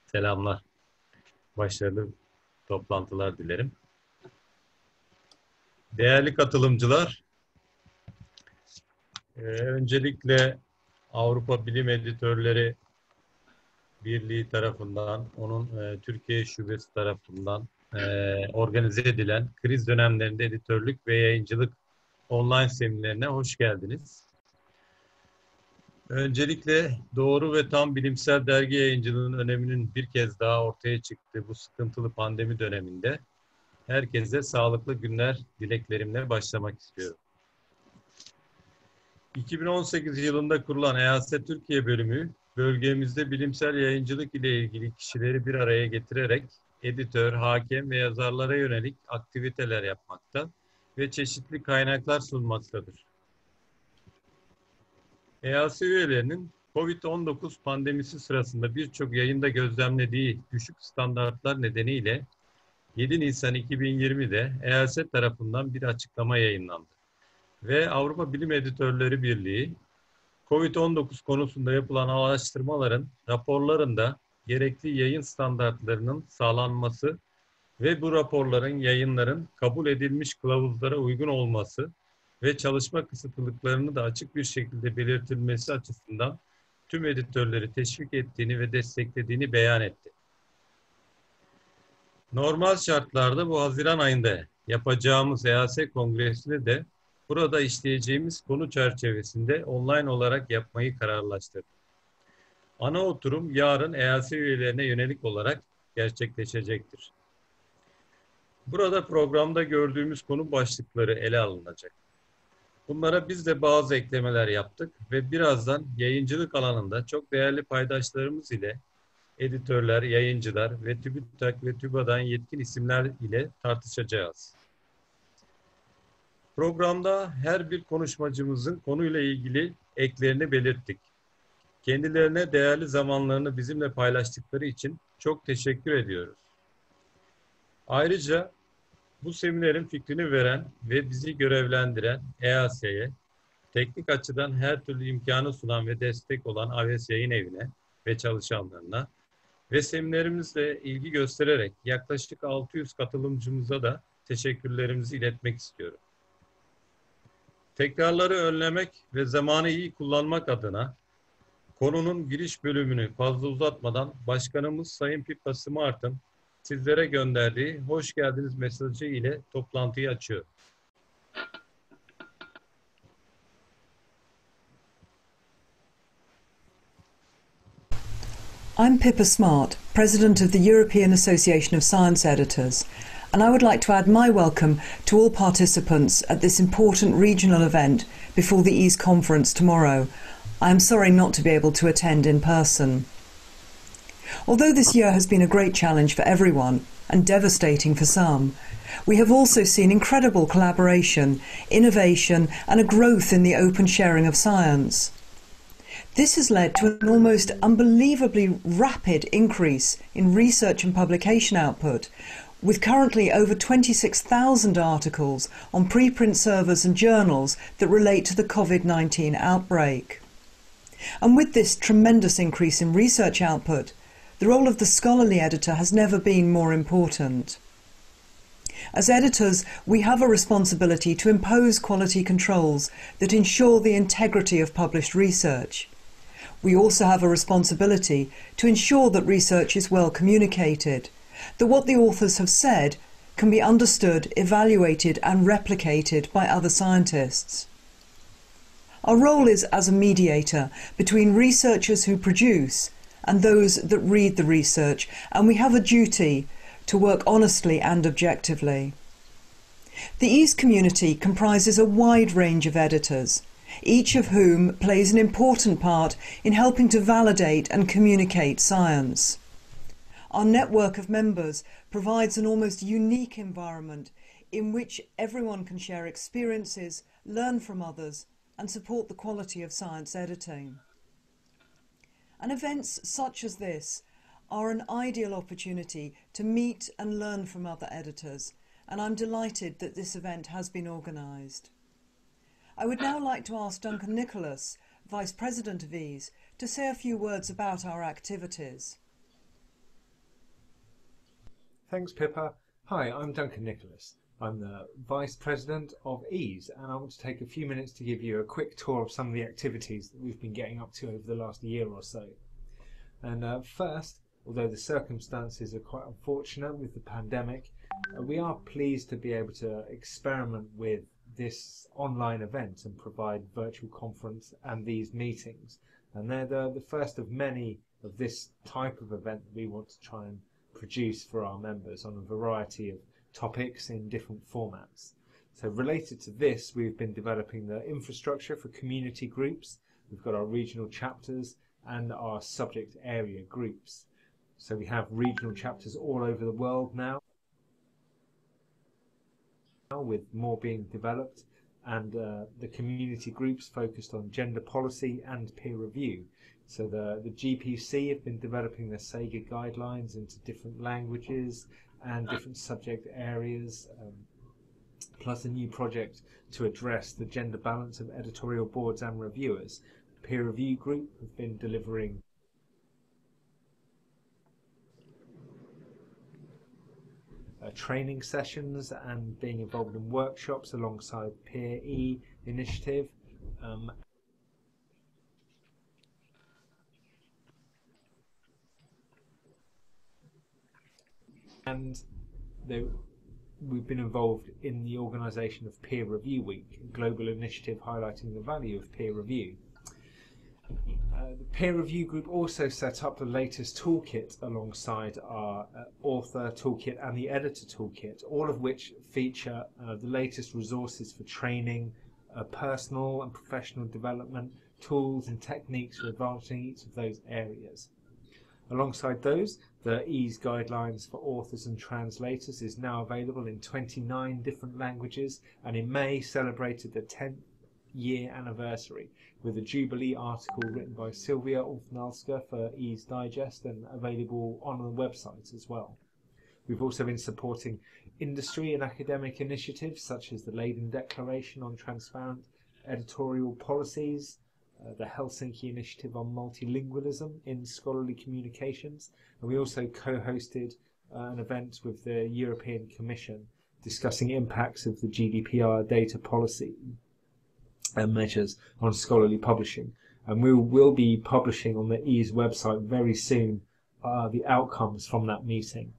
Selamlar. Başarılı toplantılar dilerim. Değerli katılımcılar, öncelikle Avrupa Bilim Editörleri Birliği tarafından, onun Türkiye Şubesi tarafından organize edilen kriz dönemlerinde editörlük ve yayıncılık online seminerine hoş geldiniz. Öncelikle doğru ve tam bilimsel dergi yayıncılığının öneminin bir kez daha ortaya çıktığı bu sıkıntılı pandemi döneminde herkese sağlıklı günler dileklerimle başlamak istiyorum. 2018 yılında kurulan EASE Türkiye bölümü, bölgemizde bilimsel yayıncılık ile ilgili kişileri bir araya getirerek editör, hakem ve yazarlara yönelik aktiviteler yapmakta ve çeşitli kaynaklar sunmaktadır. EASE üyelerinin COVID-19 pandemisi sırasında birçok yayında gözlemlediği düşük standartlar nedeniyle 7 Nisan 2020'de EASE tarafından bir açıklama yayınlandı. Ve Avrupa Bilim Editörleri Birliği, COVID-19 konusunda yapılan araştırmaların raporlarında gerekli yayın standartlarının sağlanması ve bu raporların, yayınların kabul edilmiş kılavuzlara uygun olması ve çalışma kısıtlılıklarını da açık bir şekilde belirtilmesi açısından tüm editörleri teşvik ettiğini ve desteklediğini beyan etti. Normal şartlarda bu Haziran ayında yapacağımız EASE Kongresi'ni de burada işleyeceğimiz konu çerçevesinde online olarak yapmayı kararlaştırdık. Ana oturum yarın EASE üyelerine yönelik olarak gerçekleşecektir. Burada programda gördüğümüz konu başlıkları ele alınacak. Bunlara biz de bazı eklemeler yaptık ve birazdan yayıncılık alanında çok değerli paydaşlarımız ile editörler, yayıncılar ve TÜBİTAK ve TÜBA'dan yetkin isimler ile tartışacağız. Programda her bir konuşmacımızın konuyla ilgili eklerini belirttik. Kendilerine değerli zamanlarını bizimle paylaştıkları için çok teşekkür ediyoruz. Ayrıca bu seminerin fikrini veren ve bizi görevlendiren EASE'ye, teknik açıdan her türlü imkanı sunan ve destek olan AVES Yayın Evi'ne ve çalışanlarına ve seminerimizle ilgi göstererek yaklaşık 600 katılımcımıza da teşekkürlerimizi iletmek istiyorum. Tekrarları önlemek ve zamanı iyi kullanmak adına konunun giriş bölümünü fazla uzatmadan Başkanımız Sayın Pippa Smart'ın sizlere gönderdiği hoş geldiniz mesajı ile toplantıyı açıyor. I'm Pippa Smart, President of the European Association of Science Editors, and I would like to add my welcome to all participants at this important regional event before the EASE conference tomorrow. I am sorry not to be able to attend in person. Although this year has been a great challenge for everyone and devastating for some, we have also seen incredible collaboration, innovation and a growth in the open sharing of science. This has led to an almost unbelievably rapid increase in research and publication output, with currently over 26,000 articles on preprint servers and journals that relate to the COVID-19 outbreak. And with this tremendous increase in research output, the role of the scholarly editor has never been more important. As editors, we have a responsibility to impose quality controls that ensure the integrity of published research. We also have a responsibility to ensure that research is well communicated, that what the authors have said can be understood, evaluated and replicated by other scientists. Our role is as a mediator between researchers who produce and those that read the research, and we have a duty to work honestly and objectively. The EASE community comprises a wide range of editors, each of whom plays an important part in helping to validate and communicate science. Our network of members provides an almost unique environment in which everyone can share experiences, learn from others, and support the quality of science editing. And events such as this are an ideal opportunity to meet and learn from other editors, and I'm delighted that this event has been organised. I would now like to ask Duncan Nicholas, Vice President of EASE, to say a few words about our activities. Thanks, Pippa. Hi, I'm Duncan Nicholas. I'm the Vice President of EASE, and I want to take a few minutes to give you a quick tour of some of the activities that we've been getting up to over the last year or so. And first, although the circumstances are quite unfortunate with the pandemic, we are pleased to be able to experiment with this online event and provide virtual conference and these meetings. And they're the first of many of this type of event that we want to try and produce for our members on a variety of topics in different formats. So related to this, we've been developing the infrastructure for community groups. We've got our regional chapters and our subject area groups. So we have regional chapters all over the world now, with more being developed, and the community groups focused on gender policy and peer review. So the GPC have been developing their SAGA guidelines into different languages and different subject areas, plus a new project to address the gender balance of editorial boards and reviewers. The peer review group have been delivering training sessions and being involved in workshops alongside Peer E initiative. And we've been involved in the organisation of Peer Review Week, a global initiative highlighting the value of peer review. The peer review group also set up the latest toolkit alongside our author toolkit and the editor toolkit, all of which feature the latest resources for training, personal and professional development, tools and techniques for advancing each of those areas. Alongside those, the EASE guidelines for authors and translators is now available in 29 different languages, and in May celebrated the 10th year anniversary with a Jubilee article written by Sylvia Ulfnalska for EASE Digest and available on the website as well. We've also been supporting industry and academic initiatives such as the Leiden Declaration on Transparent Editorial Policies, the Helsinki Initiative on Multilingualism in Scholarly Communications, and we also co-hosted an event with the European Commission discussing impacts of the GDPR data policy and measures on scholarly publishing. And we will be publishing on the EASE website very soon the outcomes from that meeting.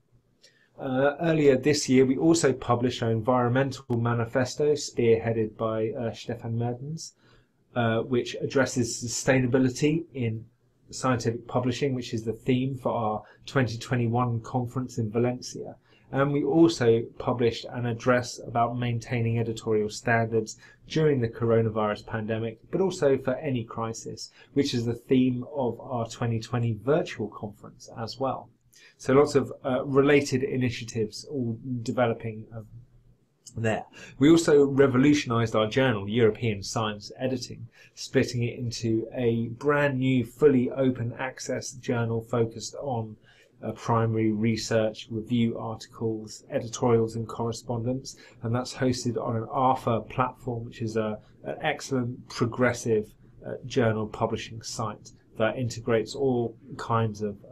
Earlier this year, we also published our environmental manifesto, spearheaded by Stefan Mertens, which addresses sustainability in scientific publishing, which is the theme for our 2021 conference in Valencia. And we also published an address about maintaining editorial standards during the coronavirus pandemic, but also for any crisis, which is the theme of our 2020 virtual conference as well. So lots of related initiatives all developing there. We also revolutionised our journal, European Science Editing, splitting it into a brand new, fully open access journal focused on primary research, review articles, editorials and correspondence, and that's hosted on an ARFA platform, which is an excellent progressive journal publishing site that integrates all kinds of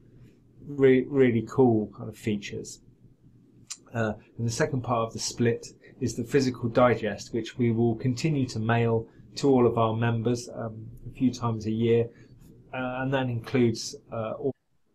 really cool kind of features. And the second part of the split is the physical digest, which we will continue to mail to all of our members a few times a year, and that includes all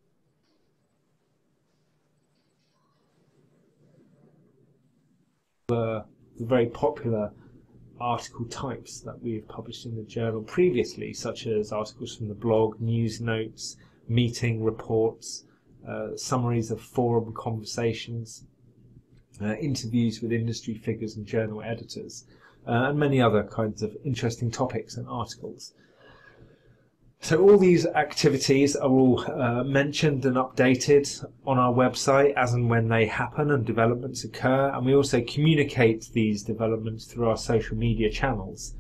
the very popular article types that we've published in the journal previously, such as articles from the blog, news notes, meeting reports, summaries of forum conversations, interviews with industry figures and journal editors, and many other kinds of interesting topics and articles. So all these activities are all mentioned and updated on our website as and when they happen and developments occur, and we also communicate these developments through our social media channels,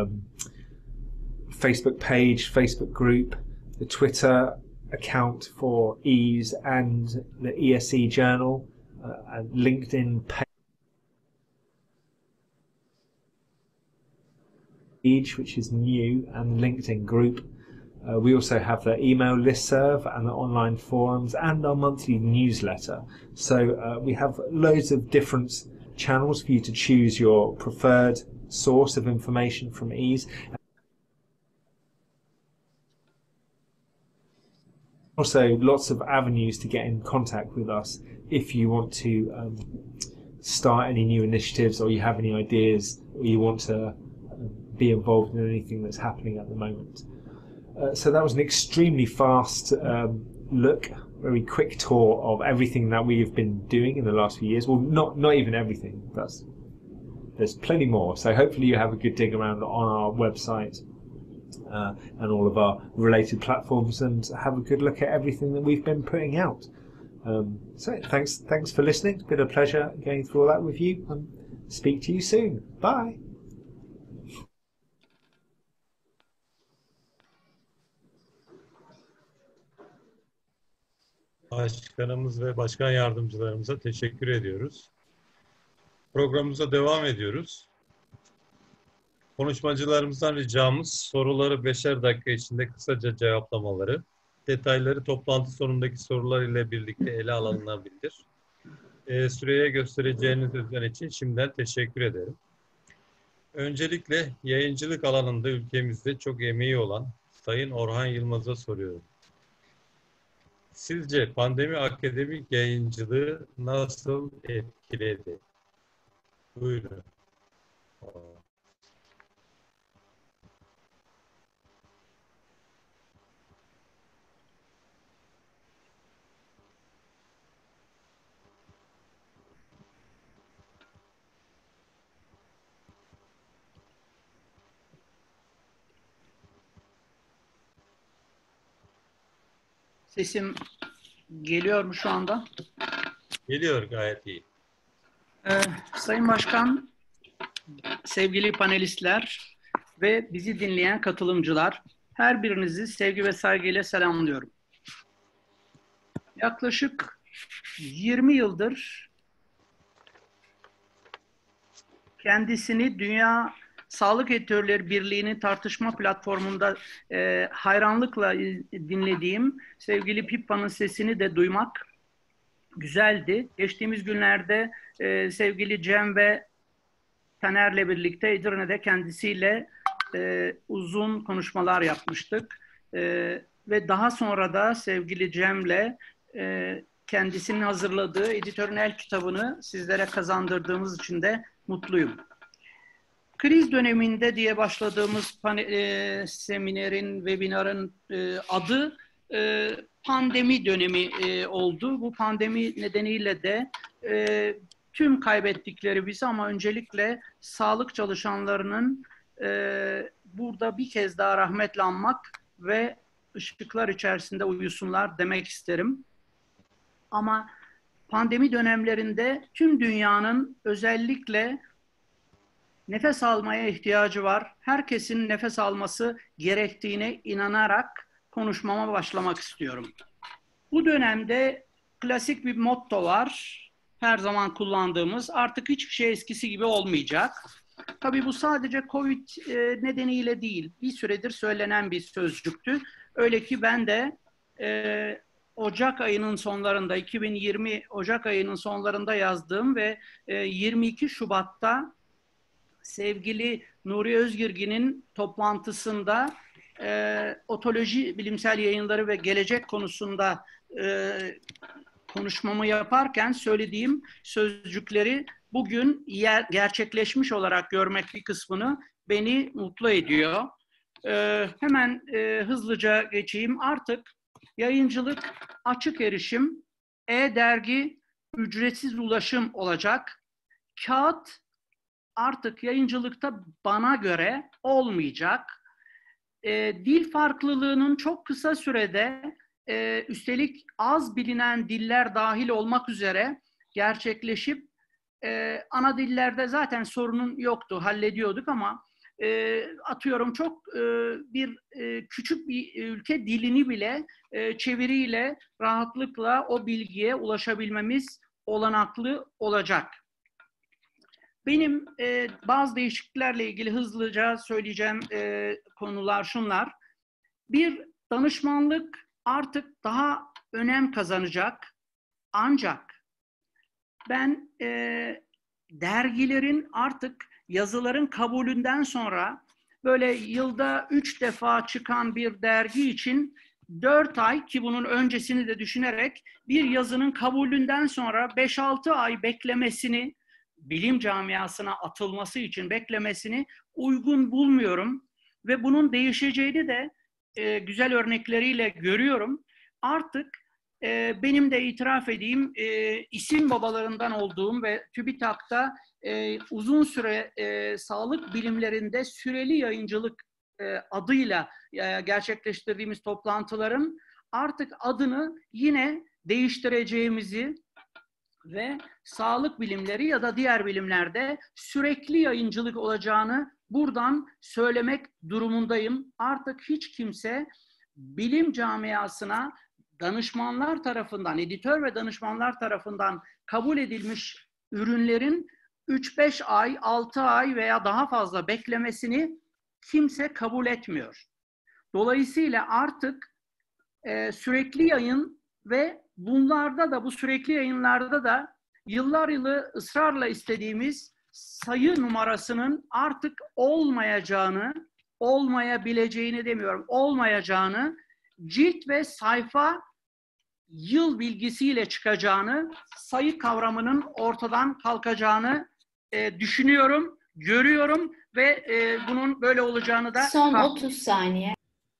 Facebook page, Facebook group, the Twitter account for EASE and the ESE journal, and LinkedIn page, which is new, and LinkedIn group. We also have the email listserv and the online forums and our monthly newsletter. So we have loads of different channels for you to choose your preferred source of information from EASE. Also, lots of avenues to get in contact with us if you want to start any new initiatives, or you have any ideas, or you want to be involved in anything that's happening at the moment. So that was an extremely fast look, very quick tour of everything that we've been doing in the last few years. Well, not even everything. There's plenty more. So hopefully you have a good dig around on our website and all of our related platforms, and have a good look at everything that we've been putting out. So thanks for listening. It's been a pleasure going through all that with you, and speak to you soon. Bye. Başkanımız ve başkan yardımcılarımıza teşekkür ediyoruz. Programımıza devam ediyoruz. Konuşmacılarımızdan ricamız soruları 5'er dakika içinde kısaca cevaplamaları, detayları toplantı sonundaki sorular ile birlikte ele alınabilir. Süreye göstereceğiniz özen için şimdiden teşekkür ederim. Öncelikle yayıncılık alanında ülkemizde çok emeği olan Sayın Orhan Yılmaz'a soruyorum. Sizce pandemi akademik yayıncılığı nasıl etkiledi? Buyurun. Sesim geliyor mu şu anda? Geliyor, gayet iyi. Sayın Başkan, sevgili panelistler ve bizi dinleyen katılımcılar, her birinizi sevgi ve saygıyla selamlıyorum. Yaklaşık 20 yıldır kendisini Dünya Sağlık Editörleri Birliği'nin tartışma platformunda hayranlıkla dinlediğim sevgili Pippa'nın sesini de duymak güzeldi. Geçtiğimiz günlerde sevgili Cem ve Taner'le birlikte Edirne'de kendisiyle uzun konuşmalar yapmıştık. Ve daha sonra da sevgili Cem'le kendisinin hazırladığı Editörün El kitabını sizlere kazandırdığımız için de mutluyum. Kriz döneminde diye başladığımız seminerin, webinarın adı pandemi dönemi oldu. Bu pandemi nedeniyle de tüm kaybettikleri bizi, ama öncelikle sağlık çalışanlarının burada bir kez daha rahmetle anmak ve ışıklar içerisinde uyusunlar demek isterim. Ama pandemi dönemlerinde tüm dünyanın özellikle nefes almaya ihtiyacı var. Herkesin nefes alması gerektiğine inanarak konuşmama başlamak istiyorum. Bu dönemde klasik bir motto var. Her zaman kullandığımız, artık hiçbir şey eskisi gibi olmayacak. Tabii bu sadece Covid nedeniyle değil, bir süredir söylenen bir sözcüktü. Öyle ki ben de Ocak ayının sonlarında, 2020 Ocak ayının sonlarında yazdığım ve 22 Şubat'ta sevgili Nuri Özgirgin'in toplantısında otoloji bilimsel yayınları ve gelecek konusunda konuşmamı yaparken söylediğim sözcükleri bugün gerçekleşmiş olarak görmek bir kısmını beni mutlu ediyor. Hemen hızlıca geçeyim. Artık yayıncılık açık erişim, e-dergi ücretsiz ulaşım olacak. Kağıt artık yayıncılıkta bana göre olmayacak. Dil farklılığının çok kısa sürede üstelik az bilinen diller dahil olmak üzere gerçekleşip ana dillerde zaten sorunun yoktu, hallediyorduk, ama atıyorum çok küçük bir ülke dilini bile çeviriyle rahatlıkla o bilgiye ulaşabilmemiz olanaklı olacak. Benim bazı değişikliklerle ilgili hızlıca söyleyeceğim konular şunlar. Bir, danışmanlık artık daha önem kazanacak. Ancak ben dergilerin artık yazıların kabulünden sonra böyle yılda 3 defa çıkan bir dergi için 4 ay, ki bunun öncesini de düşünerek bir yazının kabulünden sonra 5-6 ay beklemesini, bilim camiasına atılması için beklemesini uygun bulmuyorum. Ve bunun değişeceğini de güzel örnekleriyle görüyorum. Artık benim de itiraf edeyim, isim babalarından olduğum ve TÜBİTAK'ta uzun süre sağlık bilimlerinde süreli yayıncılık adıyla gerçekleştirdiğimiz toplantıların artık adını yine değiştireceğimizi ve sağlık bilimleri ya da diğer bilimlerde sürekli yayıncılık olacağını buradan söylemek durumundayım. Artık hiç kimse bilim camiasına danışmanlar tarafından, editör ve danışmanlar tarafından kabul edilmiş ürünlerin 3-5 ay, 6 ay veya daha fazla beklemesini kimse kabul etmiyor. Dolayısıyla artık sürekli yayın ve bunlarda da, bu sürekli yayınlarda da yıllar yılı ısrarla istediğimiz sayı numarasının artık olmayacağını, olmayabileceğini demiyorum, olmayacağını, cilt ve sayfa yıl bilgisiyle çıkacağını, sayı kavramının ortadan kalkacağını düşünüyorum, görüyorum ve bunun böyle olacağını da... Son 30 saniye.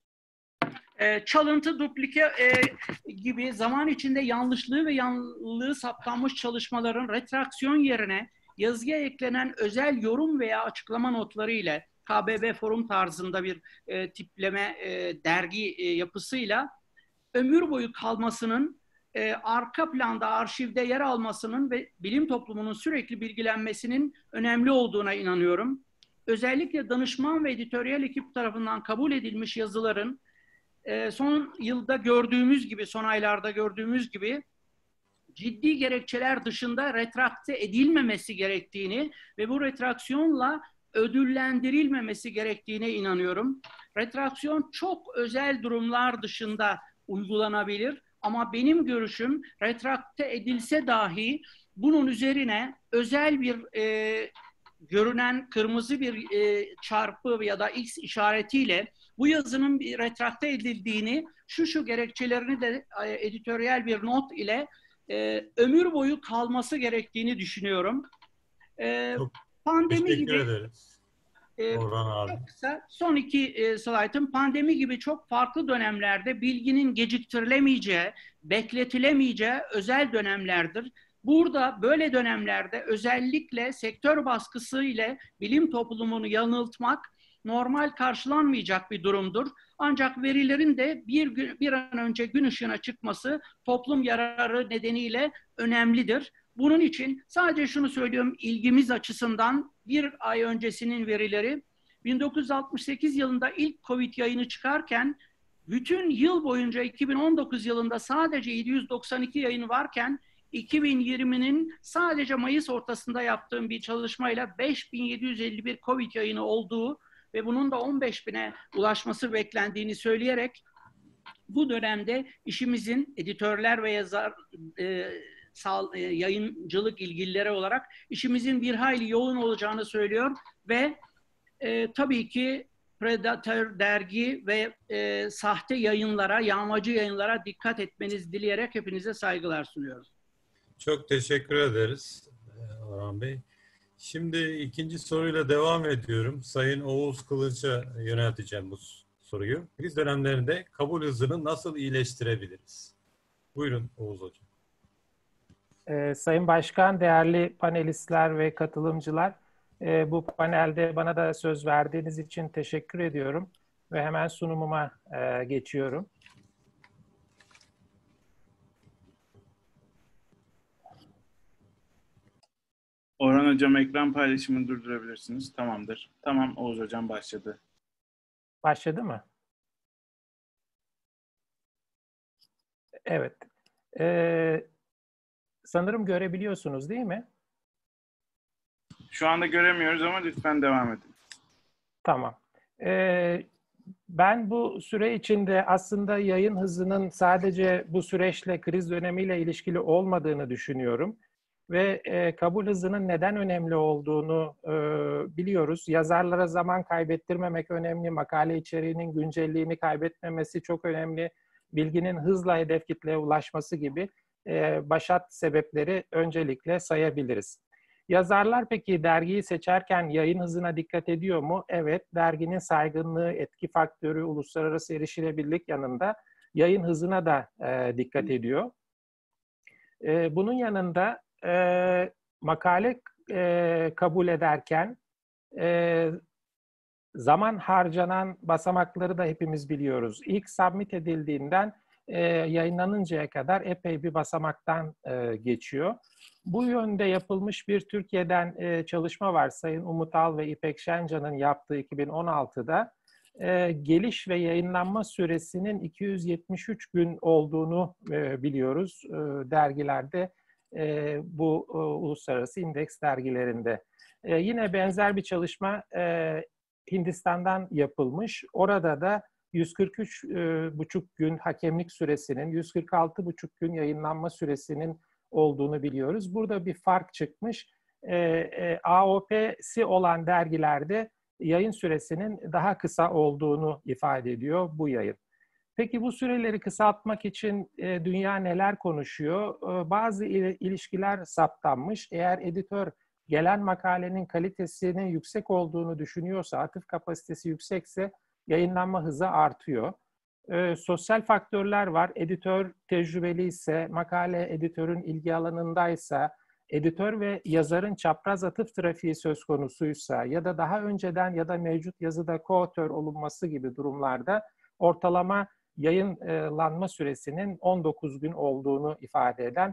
Çalıntı, duplike gibi zaman içinde yanlışlığı ve yanlılığı saptanmış çalışmaların retraksiyon yerine yazıya eklenen özel yorum veya açıklama notları ile KBB forum tarzında bir tipleme dergi yapısıyla ömür boyu kalmasının, arka planda arşivde yer almasının ve bilim toplumunun sürekli bilgilenmesinin önemli olduğuna inanıyorum. Özellikle danışman ve editoryal ekip tarafından kabul edilmiş yazıların son yılda gördüğümüz gibi, son aylarda gördüğümüz gibi ciddi gerekçeler dışında retrakte edilmemesi gerektiğini ve bu retraksiyonla ödüllendirilmemesi gerektiğine inanıyorum. Retraksiyon çok özel durumlar dışında uygulanabilir ama benim görüşüm retrakte edilse dahi bunun üzerine özel bir görünen kırmızı bir çarpı ya da X işaretiyle bu yazının bir retrakte edildiğini, şu gerekçelerini de editoryal bir not ile ömür boyu kalması gerektiğini düşünüyorum. Pandemi teşekkür gibi ederiz. Orhan abi. çok kısa son iki slaytım. Pandemi gibi çok farklı dönemlerde bilginin geciktirilemeyeceği, bekletilemeyeceği özel dönemlerdir. Burada böyle dönemlerde özellikle sektör baskısı ile bilim toplumunu yanıltmak normal karşılanmayacak bir durumdur. Ancak verilerin de bir an önce gün ışığına çıkması toplum yararı nedeniyle önemlidir. Bunun için sadece şunu söylüyorum, ilgimiz açısından bir ay öncesinin verileri 1968 yılında ilk Covid yayını çıkarken bütün yıl boyunca 2019 yılında sadece 792 yayını varken 2020'nin sadece Mayıs ortasında yaptığım bir çalışmayla 5751 Covid yayını olduğu ve bunun da 15.000'e ulaşması beklendiğini söyleyerek bu dönemde işimizin editörler ve yazar yayıncılık ilgilileri olarak işimizin bir hayli yoğun olacağını söylüyor ve tabii ki Predator dergi ve sahte yayınlara, yağmacı yayınlara dikkat etmenizi dileyerek hepinize saygılar sunuyorum. Çok teşekkür ederiz Orhan Bey. Şimdi ikinci soruyla devam ediyorum. Sayın Oğuz Kılıç'a yönelteceğim bu soruyu. Kriz dönemlerinde kabul hızını nasıl iyileştirebiliriz? Buyurun Oğuz Hocam. Sayın Başkan, değerli panelistler ve katılımcılar, bu panelde bana da söz verdiğiniz için teşekkür ediyorum ve hemen sunumuma geçiyorum. Orhan Hocam, ekran paylaşımını durdurabilirsiniz. Tamamdır. Tamam, Oğuz Hocam başladı. Başladı mı? Evet. Sanırım görebiliyorsunuz değil mi? Şu anda göremiyoruz ama lütfen devam edin. Tamam. Ben bu süre içinde aslında yayın hızının sadece bu süreçle, kriz dönemiyle ilişkili olmadığını düşünüyorum. Ve kabul hızının neden önemli olduğunu biliyoruz. Yazarlara zaman kaybettirmemek önemli, makale içeriğinin güncelliğini kaybetmemesi çok önemli, bilginin hızla hedef kitleye ulaşması gibi başat sebepleri öncelikle sayabiliriz. Yazarlar peki dergiyi seçerken yayın hızına dikkat ediyor mu? Evet, derginin saygınlığı, etki faktörü, uluslararası erişilebilirlik yanında yayın hızına da dikkat ediyor. Bunun yanında makale kabul ederken zaman harcanan basamakları da hepimiz biliyoruz. İlk submit edildiğinden yayınlanıncaya kadar epey bir basamaktan geçiyor. Bu yönde yapılmış bir Türkiye'den çalışma var. Sayın Umut Al ve İpek Şencan'ın yaptığı 2016'da geliş ve yayınlanma süresinin 273 gün olduğunu biliyoruz dergilerde, bu uluslararası indeks dergilerinde. Yine benzer bir çalışma Hindistan'dan yapılmış. Orada da 143,5 gün hakemlik süresinin, 146,5 gün yayınlanma süresinin olduğunu biliyoruz. Burada bir fark çıkmış. AOP'si olan dergilerde yayın süresinin daha kısa olduğunu ifade ediyor bu yayın. Peki bu süreleri kısaltmak için dünya neler konuşuyor? Bazı ilişkiler saptanmış. Eğer editör gelen makalenin kalitesinin yüksek olduğunu düşünüyorsa, atıf kapasitesi yüksekse yayınlanma hızı artıyor. Sosyal faktörler var. Editör tecrübeli ise, makale editörün ilgi alanındaysa, editör ve yazarın çapraz atıf trafiği söz konusuysa ya da daha önceden ya da mevcut yazıda co-author olunması gibi durumlarda ortalama yayınlanma süresinin 19 gün olduğunu ifade eden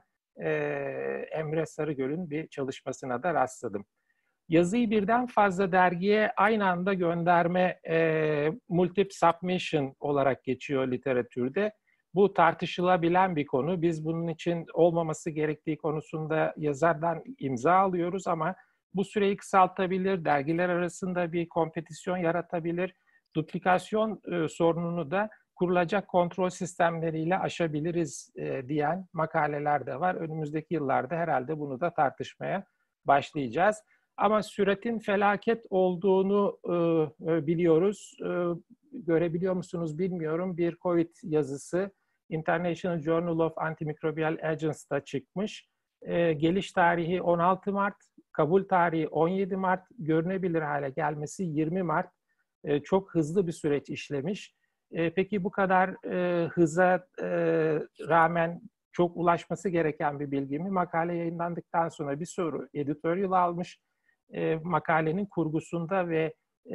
Emre Sarıgöl'ün bir çalışmasına da rastladım. Yazıyı birden fazla dergiye aynı anda gönderme multiple submission olarak geçiyor literatürde. Bu tartışılabilen bir konu. Biz bunun için olmaması gerektiği konusunda yazardan imza alıyoruz ama bu süreyi kısaltabilir, dergiler arasında bir kompetisyon yaratabilir, duplikasyon sorununu da kurulacak kontrol sistemleriyle aşabiliriz diyen makaleler de var. Önümüzdeki yıllarda herhalde bunu da tartışmaya başlayacağız. Ama süretin felaket olduğunu biliyoruz. Görebiliyor musunuz bilmiyorum. Bir COVID yazısı International Journal of Antimicrobial Agents'ta çıkmış. Geliş tarihi 16 Mart, kabul tarihi 17 Mart, görünebilir hale gelmesi 20 Mart. Çok hızlı bir süreç işlemiş. Peki bu kadar hıza rağmen çok ulaşması gereken bir bilgi mi? Makale yayınlandıktan sonra bir soru editorial almış. Makalenin kurgusunda ve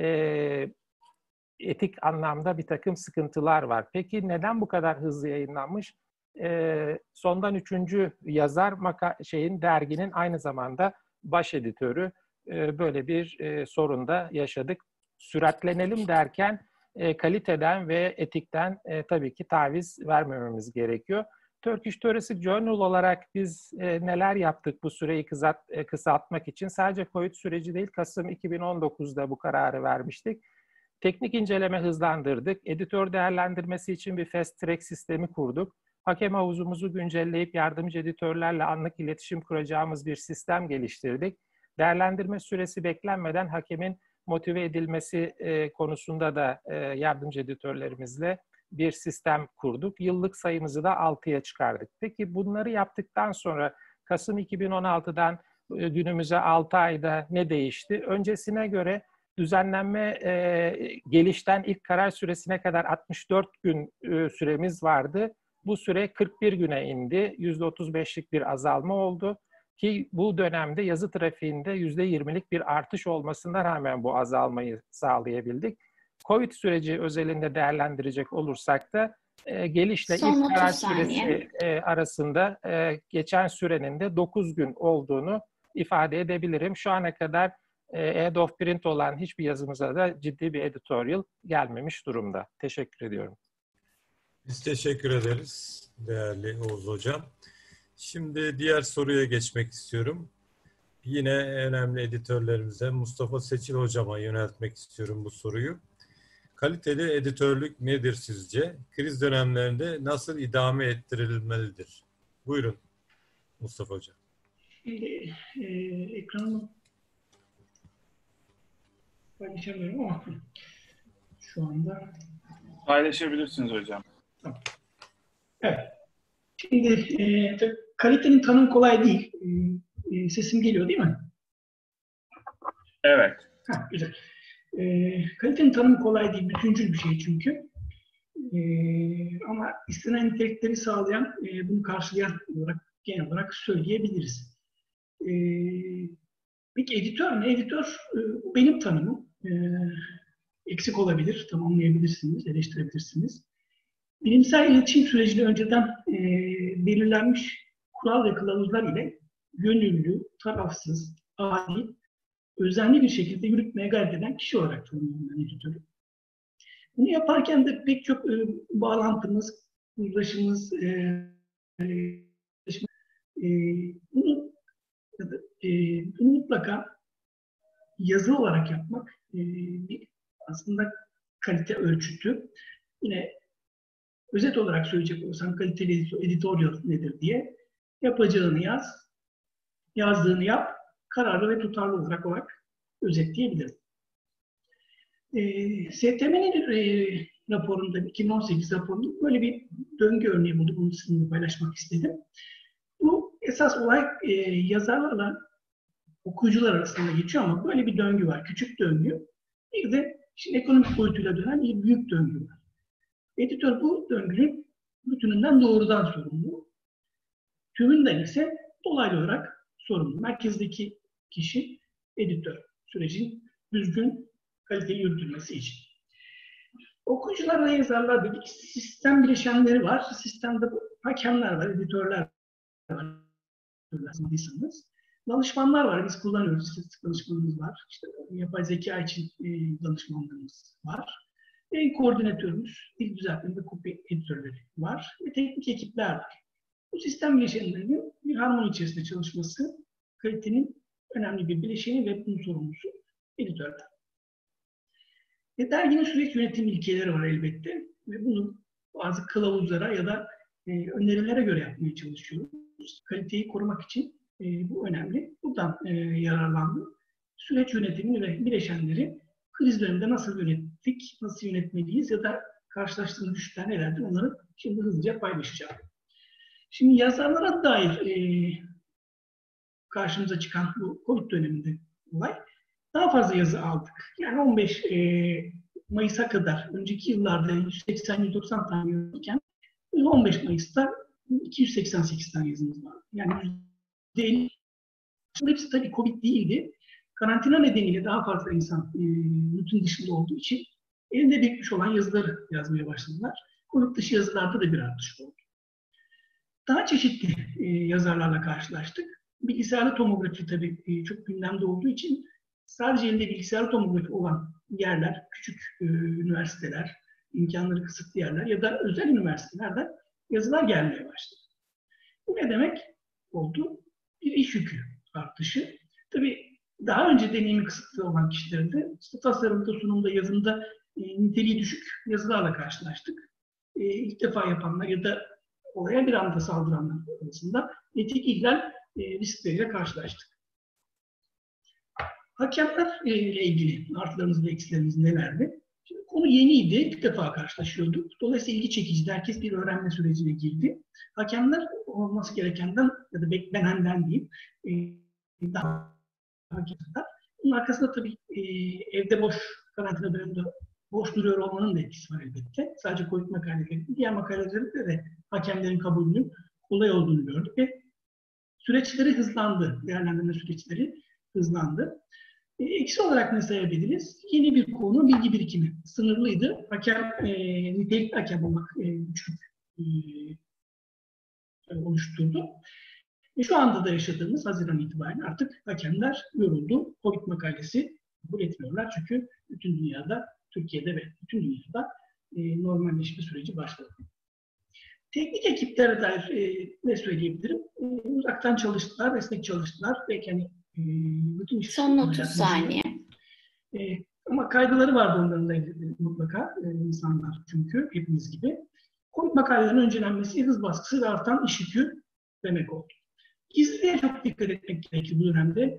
etik anlamda bir takım sıkıntılar var. Peki neden bu kadar hızlı yayınlanmış? Sondan üçüncü yazar derginin aynı zamanda baş editörü, böyle bir sorun da yaşadık. Süratlenelim derken kaliteden ve etikten tabii ki taviz vermememiz gerekiyor. Turkish Thoracic Journal olarak biz neler yaptık bu süreyi kısaltmak için? Sadece COVID süreci değil, Kasım 2019'da bu kararı vermiştik. Teknik inceleme hızlandırdık. Editör değerlendirmesi için bir fast track sistemi kurduk. Hakem havuzumuzu güncelleyip yardımcı editörlerle anlık iletişim kuracağımız bir sistem geliştirdik. Değerlendirme süresi beklenmeden hakemin motive edilmesi konusunda da yardımcı editörlerimizle bir sistem kurduk. Yıllık sayımızı da 6'ya çıkardık. Peki bunları yaptıktan sonra Kasım 2016'dan günümüze 6 ayda ne değişti? Öncesine göre düzenlenme gelişten ilk karar süresine kadar 64 gün süremiz vardı. Bu süre 41 güne indi. %35'lik bir azalma oldu. Ki bu dönemde yazı trafiğinde %20'lik bir artış olmasına rağmen bu azalmayı sağlayabildik. COVID süreci özelinde değerlendirecek olursak da gelişle ilk karar süresi arasında geçen sürenin de 9 gün olduğunu ifade edebilirim. Şu ana kadar Aid of Print olan hiçbir yazımıza da ciddi bir editorial gelmemiş durumda. Teşekkür ediyorum. Biz teşekkür ederiz değerli Oğuz Hocam. Şimdi diğer soruya geçmek istiyorum. Yine önemli editörlerimize Mustafa Seçil Hocam'a yöneltmek istiyorum bu soruyu. Kaliteli editörlük nedir sizce? Kriz dönemlerinde nasıl idame ettirilmelidir? Buyurun Mustafa Hocam. Şimdi ekranımı paylaşamıyorum ama şu anda Paylaşabilirsiniz hocam. evet. Şimdi kalitenin tanımı kolay değil. Sesim geliyor değil mi? Evet. Güzel. Kalitenin tanımı kolay değil. Bütüncül bir şey çünkü. Ama istenen nitelikleri sağlayan, bunu karşılayan olarak genel olarak söyleyebiliriz. Peki editör ne? Editör benim tanımım. Eksik olabilir, tamamlayabilirsiniz, eleştirebilirsiniz. Bilimsel iletişim sürecinde önceden belirlenmiş kural ve kılavuzlar ile gönüllü, tarafsız, adil, özenli bir şekilde yürütmeye gayret eden kişi olarak tanımlıyorum ben editörü. Bunu yaparken de pek çok bağlantımız, uzlaşımız, bunu mutlaka yazılı olarak yapmak aslında kalite ölçütü. Yine özet olarak söyleyecek olsam kaliteli editorial nedir diye yapacağını yaz, yazdığını yap, kararlı ve tutarlı olarak özetleyebilirim. STM'nin raporunda, 2018 raporunda böyle bir döngü örneği buldum. Bunu sizinle paylaşmak istedim. Bu esas olay yazarlarla okuyucular arasında geçiyor ama böyle bir döngü var. Küçük döngü. Bir de şimdi ekonomik boyutuyla dönen bir büyük döngü var. Editör bu döngünün bütününden doğrudan sorumlu. Tümünden ise dolaylı olarak sorumlu. Merkezdeki kişi editör. Sürecin düzgün, kaliteli yürütülmesi için. Okuyucular ve yazarlar dedik. Sistem bileşenleri var. Sistemde hakemler var, editörler var. Danışmanlar var. Biz kullanıyoruz. İstatistik danışmanımız var. İşte yapay zeka için danışmanlarımız var. Koordinatörümüz, dil düzeltme ve kopya editörleri var. Ve teknik ekipler var. Bu sistem bileşenlerinin bir harmoni içerisinde çalışması kalitenin önemli bir bileşeni ve bunun sorumlusu editörler. Derginin süreç yönetim ilkeleri var elbette. Ve bunu bazı kılavuzlara ya da önerilere göre yapmaya çalışıyoruz. Kaliteyi korumak için bu önemli. Buradan yararlandım. Süreç yönetimini ve bileşenleri kriz döneminde nasıl yönettik, nasıl yönetmeliyiz ya da karşılaştığımız düşüşler nelerdir onları şimdi hızlıca paylaşacağım. Şimdi yazarlara dair karşımıza çıkan bu COVID döneminde olay daha fazla yazı aldık. Yani 15 Mayıs'a kadar önceki yıllarda 180-190 tane yazılırken 15 Mayıs'ta 288 tane yazımız var. Yani %50. Hepsi tabii COVID değildi. Karantina nedeniyle daha fazla insan rutin dışında olduğu için elinde birikmiş olan yazıları yazmaya başladılar. Konut dışı yazılarda da bir artış oldu. Daha çeşitli yazarlarla karşılaştık. Bilgisayarlı tomografi tabii çok gündemde olduğu için sadece elinde bilgisayarlı tomografi olan yerler, küçük üniversiteler, imkanları kısıtlı yerler ya da özel üniversitelerden yazılar gelmeye başladı. Bu ne demek oldu? Bir iş yükü artışı. Tabii daha önce deneyimi kısıtlı olan kişilerin de işte tasarımda, sunumda, yazımda niteliği düşük yazılarla karşılaştık. İlk defa yapanlar ya da olaya bir anda saldıranlar arasında etik ihlal riskleriyle karşılaştık. Hakemler ile ilgili artılarımız ve eksilerimiz nelerdi? Şimdi konu yeniydi, ilk defa karşılaşıyorduk. Dolayısıyla ilgi çekiciydi. Herkes bir öğrenme sürecine girdi. Hakemler olması gerekenden ya da beklenenden değil, daha hakemler. Bunun arkasında tabii evde boş, karantina döneminde boş duruyor olmanın da etkisi var elbette. Sadece COVID makaleleri, diğer makalelerde de hakemlerin kabulünün kolay olduğunu gördük ve süreçleri hızlandı. Değerlendirme süreçleri hızlandı. Eksi olarak ne sayabiliriz? Yeni bir konu, bilgi birikimi sınırlıydı. Hakem, nitelikli hakem olmak güçlük oluşturdu. Şu anda da yaşadığımız Haziran itibariyle artık hakemler yoruldu. COVID makalesi kabul etmiyorlar. Çünkü bütün dünyada, Türkiye'de ve bütün dünyada normalleşme süreci başladı. Teknik ekiplere dair ne söyleyebilirim? Uzaktan çalıştılar, esnek çalıştılar. Belki hani bütün son 30 saniye. Ama kaygıları vardı onların da mutlaka insanlar çünkü hepimiz gibi. Covid makalelerin öncelenmesi, hız baskısı ve artan iş yükü demek oldu. Gizliliğe çok dikkat etmek gerekir bu dönemde.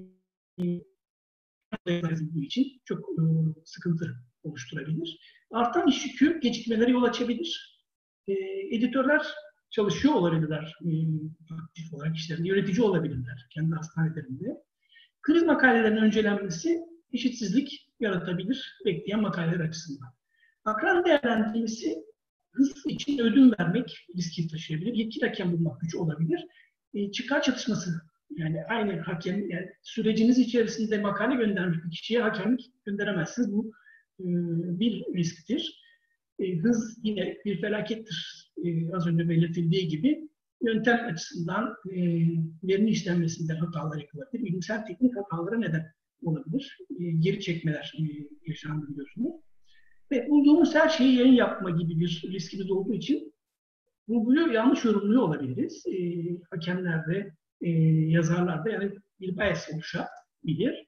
Bu için çok sıkıntı oluşturabilir. Artan iş yükü gecikmelere yol açabilir. Editörler çalışıyor olabilirler aktif olarak işlerinde, yönetici olabilirler kendi hastanelerinde. Kriz makalelerinin öncelenmesi eşitsizlik yaratabilir bekleyen makaleler açısından. Akran değerlendirmesi hız için ödün vermek riski taşıyabilir. Yetkili hakem bulmak güç olabilir. Çıkar çatışması, yani aynı hakem, yani süreciniz içerisinde makale göndermiş bir kişiye hakemlik gönderemezsiniz. Bu bir risktir. Hız yine bir felakettir. Az önce belirtildiği gibi yöntem açısından verimli işlenmesinde hatalar yapılabilir. Bilimsel teknik hatalara neden olabilir. Geri çekmeler yaşandı biliyorsunuz. Ve bulduğumuz her şeyi yayın yapma gibi bir riskimiz olduğu için bulguyu yanlış yorumluyor olabiliriz. Hakemlerde, yazarlarda yani bir bias oluşabilir.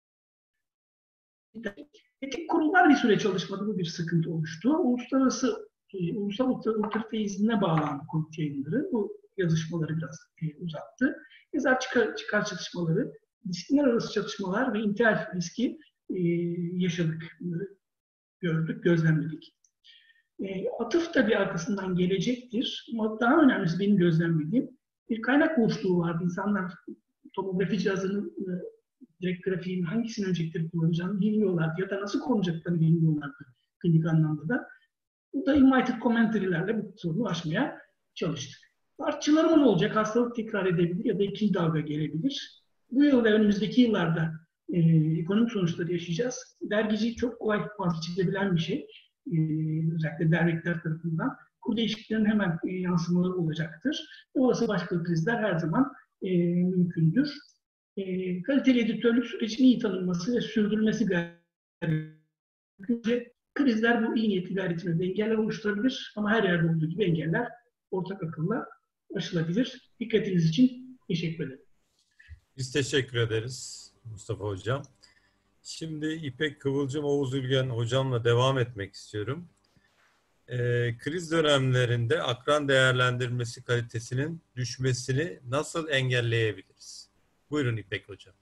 Etik kurullar bir süre çalışmadı, bu bir sıkıntı oluştu. Ulusal otorite iznine bağlandı komite yayınları. Bu yazışmaları biraz uzattı. Yazar çıkar çatışmaları, disiplinler arası çatışmalar ve intihal riski yaşadık, gördük, gözlemledik. Atıf da bir arkasından gelecektir. Ama daha önemlisi benim gözlemlediğim bir kaynak boşluğu vardı. İnsanlar tomografi cihazının direkt grafiğin hangisini öncelikleri kullanacağını bilmiyorlardı ya da nasıl konacaklarını bilmiyorlardı klinik anlamda da. Bu da invited commentary'lerle bu sorunu aşmaya çalıştık. Artçılarımız olacak, hastalık tekrar edebilir ya da ikinci dalga gelebilir. Bu yıl ve önümüzdeki yıllarda ekonomik sonuçları yaşayacağız. Dergicilik çok kolay vazgeçilebilen bir şey. Özellikle dernekler tarafından. Kur değişikliklerinin hemen yansımaları olacaktır. Olası başka krizler her zaman mümkündür. Kaliteli editörlük sürecinin iyi tanınması ve sürdürülmesi gerekir. Krizler bu iyi niyetli gayretine engeller oluşturabilir ama her yerde olduğu gibi engeller ortak akılla aşılabilir. Dikkatiniz için teşekkür ederim. Biz teşekkür ederiz Mustafa Hocam. Şimdi İpek Kıvılcım Oğuz Ülgen Hocam'la devam etmek istiyorum. Kriz dönemlerinde akran değerlendirmesi kalitesinin düşmesini nasıl engelleyebiliriz? Buyurun İpek Hocam.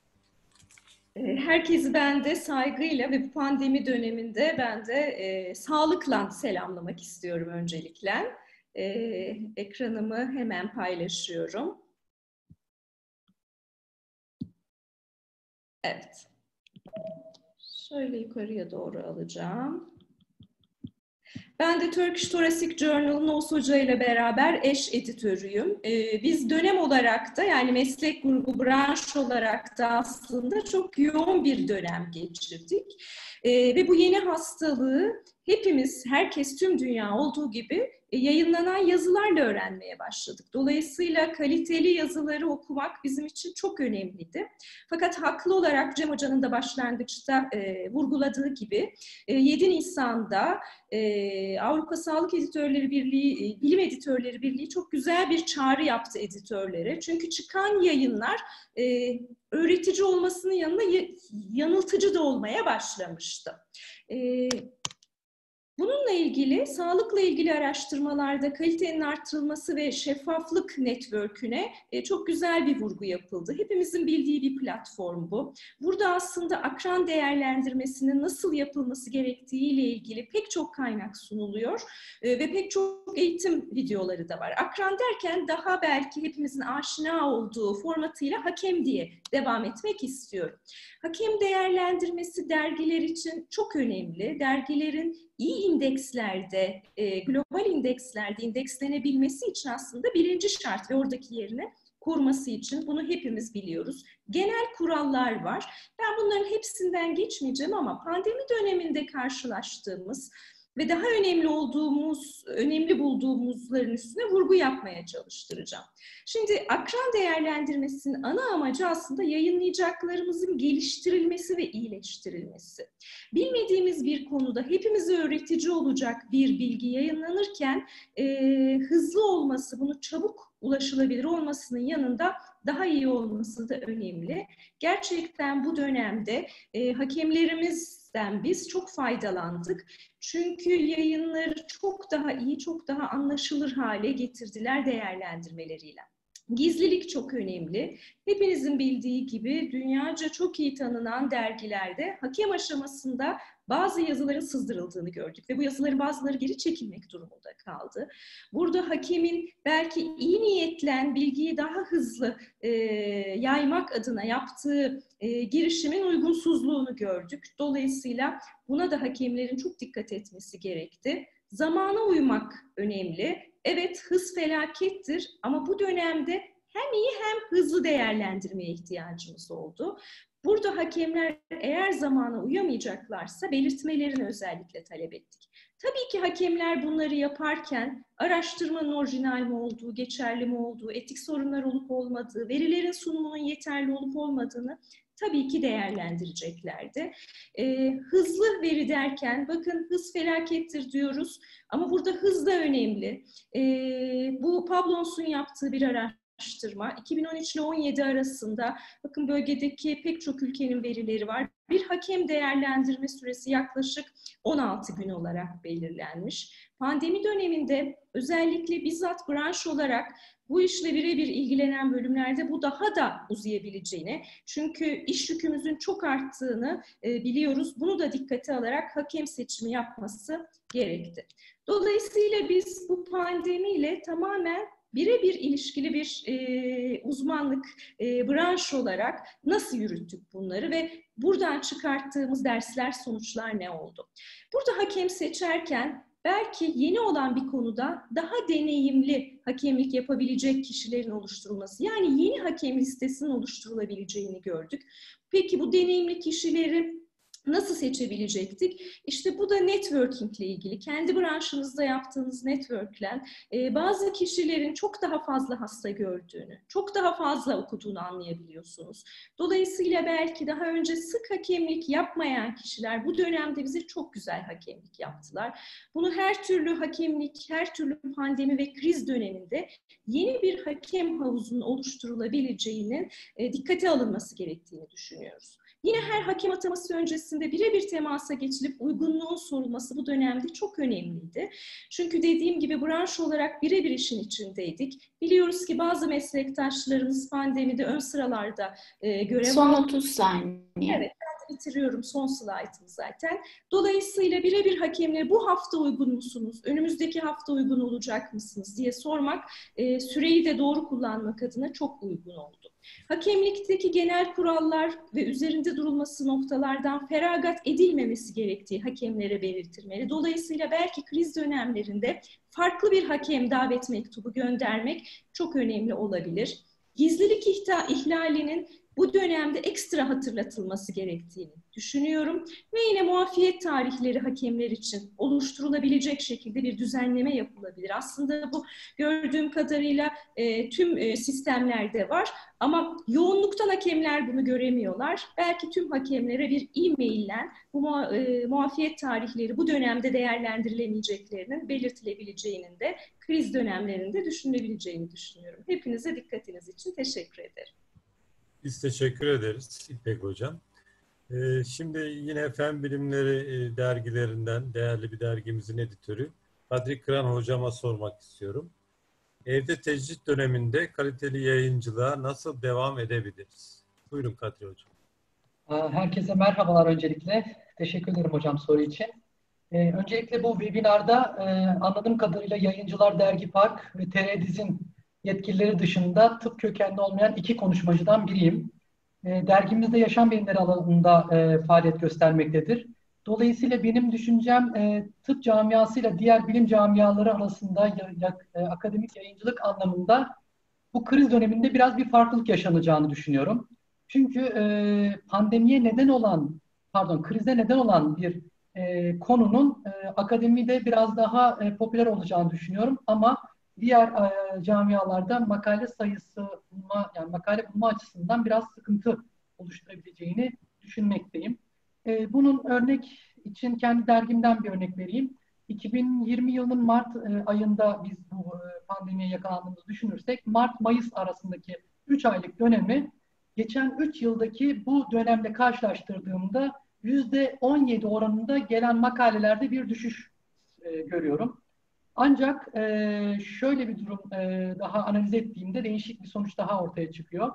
Herkesi ben de saygıyla ve bu pandemi döneminde ben de sağlıkla selamlamak istiyorum öncelikle. Ekranımı hemen paylaşıyorum. Evet. Şöyle yukarıya doğru alacağım. Ben de Turkish Thoracic Journal'ın Oğuz Hoca ile beraber eş editörüyüm. Biz dönem olarak da yani meslek grubu, branş olarak da aslında çok yoğun bir dönem geçirdik. Ve bu yeni hastalığı hepimiz, herkes, tüm dünya olduğu gibi yayınlanan yazılarla öğrenmeye başladık. Dolayısıyla kaliteli yazıları okumak bizim için çok önemliydi. Fakat haklı olarak Cem Hoca'nın da başlangıçta vurguladığı gibi 7 Nisan'da Avrupa Sağlık Editörleri Birliği, Bilim Editörleri Birliği çok güzel bir çağrı yaptı editörlere. Çünkü çıkan yayınlar öğretici olmasının yanına yanıltıcı da olmaya başlamıştı. Bununla ilgili, sağlıkla ilgili araştırmalarda kalitenin artırılması ve şeffaflık network'üne çok güzel bir vurgu yapıldı. Hepimizin bildiği bir platform bu. Burada aslında akran değerlendirmesinin nasıl yapılması gerektiğiyle ilgili pek çok kaynak sunuluyor ve pek çok eğitim videoları da var. Akran derken daha belki hepimizin aşina olduğu formatıyla hakem diye devam etmek istiyorum. Hakem değerlendirmesi dergiler için çok önemli. Dergilerin iyi indekslerde, global indekslerde indekslenebilmesi için aslında birinci şart ve oradaki yerini koruması için bunu hepimiz biliyoruz. Genel kurallar var. Ben bunların hepsinden geçmeyeceğim ama pandemi döneminde karşılaştığımız ve daha önemli bulduğumuzların üstüne vurgu yapmaya çalıştıracağım. Şimdi akran değerlendirmesinin ana amacı aslında yayınlayacaklarımızın geliştirilmesi ve iyileştirilmesi. Bilmediğimiz bir konuda hepimize öğretici olacak bir bilgi yayınlanırken hızlı olması, bunu çabuk ulaşılabilir olmasının yanında daha iyi olması da önemli. Gerçekten bu dönemde hakemlerimiz podcast'ten biz çok faydalandık. Çünkü yayınları çok daha iyi, çok daha anlaşılır hale getirdiler değerlendirmeleriyle. Gizlilik çok önemli. Hepinizin bildiği gibi dünyaca çok iyi tanınan dergilerde hakem aşamasında bazı yazıların sızdırıldığını gördük ve bu yazıların bazıları geri çekilmek durumunda kaldı. Burada hakemin belki iyi niyetlen bilgiyi daha hızlı yaymak adına yaptığı girişimin uygunsuzluğunu gördük. Dolayısıyla buna da hakemlerin çok dikkat etmesi gerekti. Zamana uymak önemli. Evet, hız felakettir ama bu dönemde hem iyi hem hızlı değerlendirmeye ihtiyacımız oldu. Burada hakemler eğer zamana uyamayacaklarsa belirtmelerini özellikle talep ettik. Tabii ki hakemler bunları yaparken araştırmanın orijinal mi olduğu, geçerli mi olduğu, etik sorunlar olup olmadığı, verilerin sunumunun yeterli olup olmadığını tabii ki değerlendireceklerdi. Hızlı veri derken, bakın hız felakettir diyoruz ama burada hız da önemli. Bu Pablons'un yaptığı bir araştırma. 2013 ile 17 arasında, bakın bölgedeki pek çok ülkenin verileri var. Bir hakem değerlendirme süresi yaklaşık 16 gün olarak belirlenmiş. Pandemi döneminde özellikle bizzat branş olarak bu işle birebir ilgilenen bölümlerde bu daha da uzayabileceğini, çünkü iş yükümüzün çok arttığını biliyoruz. Bunu da dikkate alarak hakem seçimi yapması gerekti. Dolayısıyla biz bu pandemiyle tamamen birebir ilişkili bir uzmanlık branş olarak nasıl yürüttük bunları ve buradan çıkarttığımız dersler, sonuçlar ne oldu? Burada hakem seçerken belki yeni olan bir konuda daha deneyimli hakemlik yapabilecek kişilerin oluşturulması, yani yeni hakem listesinin oluşturulabileceğini gördük. Peki bu deneyimli kişileri nasıl seçebilecektik? İşte bu da networking ile ilgili. Kendi branşınızda yaptığınız network'le bazı kişilerin çok daha fazla hasta gördüğünü, çok daha fazla okuduğunu anlayabiliyorsunuz. Dolayısıyla belki daha önce sık hakemlik yapmayan kişiler bu dönemde bize çok güzel hakemlik yaptılar. Bunu her türlü hakemlik, her türlü pandemi ve kriz döneminde yeni bir hakem havuzunun oluşturulabileceğinin dikkate alınması gerektiğini düşünüyoruz. Yine her hakem ataması öncesinde birebir temasa geçilip uygunluğun sorulması bu dönemde çok önemliydi. Çünkü dediğim gibi branş olarak birebir işin içindeydik. Biliyoruz ki bazı meslektaşlarımız pandemide ön sıralarda görev aldı. Son 30 saniye. Evet, ben de bitiriyorum, son slaytım zaten. Dolayısıyla birebir hakemlere bu hafta uygun musunuz, önümüzdeki hafta uygun olacak mısınız diye sormak, süreyi de doğru kullanmak adına çok uygun oldu. Hakemlikteki genel kurallar ve üzerinde durulması noktalardan feragat edilmemesi gerektiği hakemlere belirtilmeli. Dolayısıyla belki kriz dönemlerinde farklı bir hakem davet mektubu göndermek çok önemli olabilir. Gizlilik ihlalinin bu dönemde ekstra hatırlatılması gerektiğini düşünüyorum. Ve yine muafiyet tarihleri hakemler için oluşturulabilecek şekilde bir düzenleme yapılabilir. Aslında bu gördüğüm kadarıyla tüm sistemlerde var ama yoğunluktan hakemler bunu göremiyorlar. Belki tüm hakemlere bir e-maille bu muafiyet tarihleri bu dönemde değerlendirilemeyeceklerinin belirtilebileceğinin de kriz dönemlerinde düşünülebileceğini düşünüyorum. Hepinize dikkatiniz için teşekkür ederim. Biz teşekkür ederiz İpek Hocam. Şimdi yine Fen Bilimleri dergilerinden değerli bir dergimizin editörü Kadri Kıran Hocama sormak istiyorum. Evde tecrit döneminde kaliteli yayıncılığa nasıl devam edebiliriz? Buyurun Kadri Hocam. Herkese merhabalar öncelikle. Teşekkür ederim hocam soru için. Öncelikle bu webinarda anladığım kadarıyla Yayıncılar Dergi Park ve TR-Diz'in yetkilileri dışında tıp kökenli olmayan 2 konuşmacıdan biriyim. Dergimizde yaşam bilimleri alanında faaliyet göstermektedir. Dolayısıyla benim düşüncem tıp camiasıyla diğer bilim camiaları arasında akademik yayıncılık anlamında bu kriz döneminde biraz bir farklılık yaşanacağını düşünüyorum. Çünkü krize neden olan bir konunun akademide biraz daha popüler olacağını düşünüyorum. Ama diğer camialarda makale sayısı makale bulma açısından biraz sıkıntı oluşturabileceğini düşünmekteyim. Bunun örnek için kendi dergimden bir örnek vereyim. 2020 yılının Mart ayında biz bu pandemiye yakalandığımızı düşünürsek Mart-Mayıs arasındaki 3 aylık dönemi geçen 3 yıldaki bu dönemle karşılaştırdığımda %17 oranında gelen makalelerde bir düşüş görüyorum. Ancak şöyle bir durum daha analiz ettiğimde değişik bir sonuç daha ortaya çıkıyor.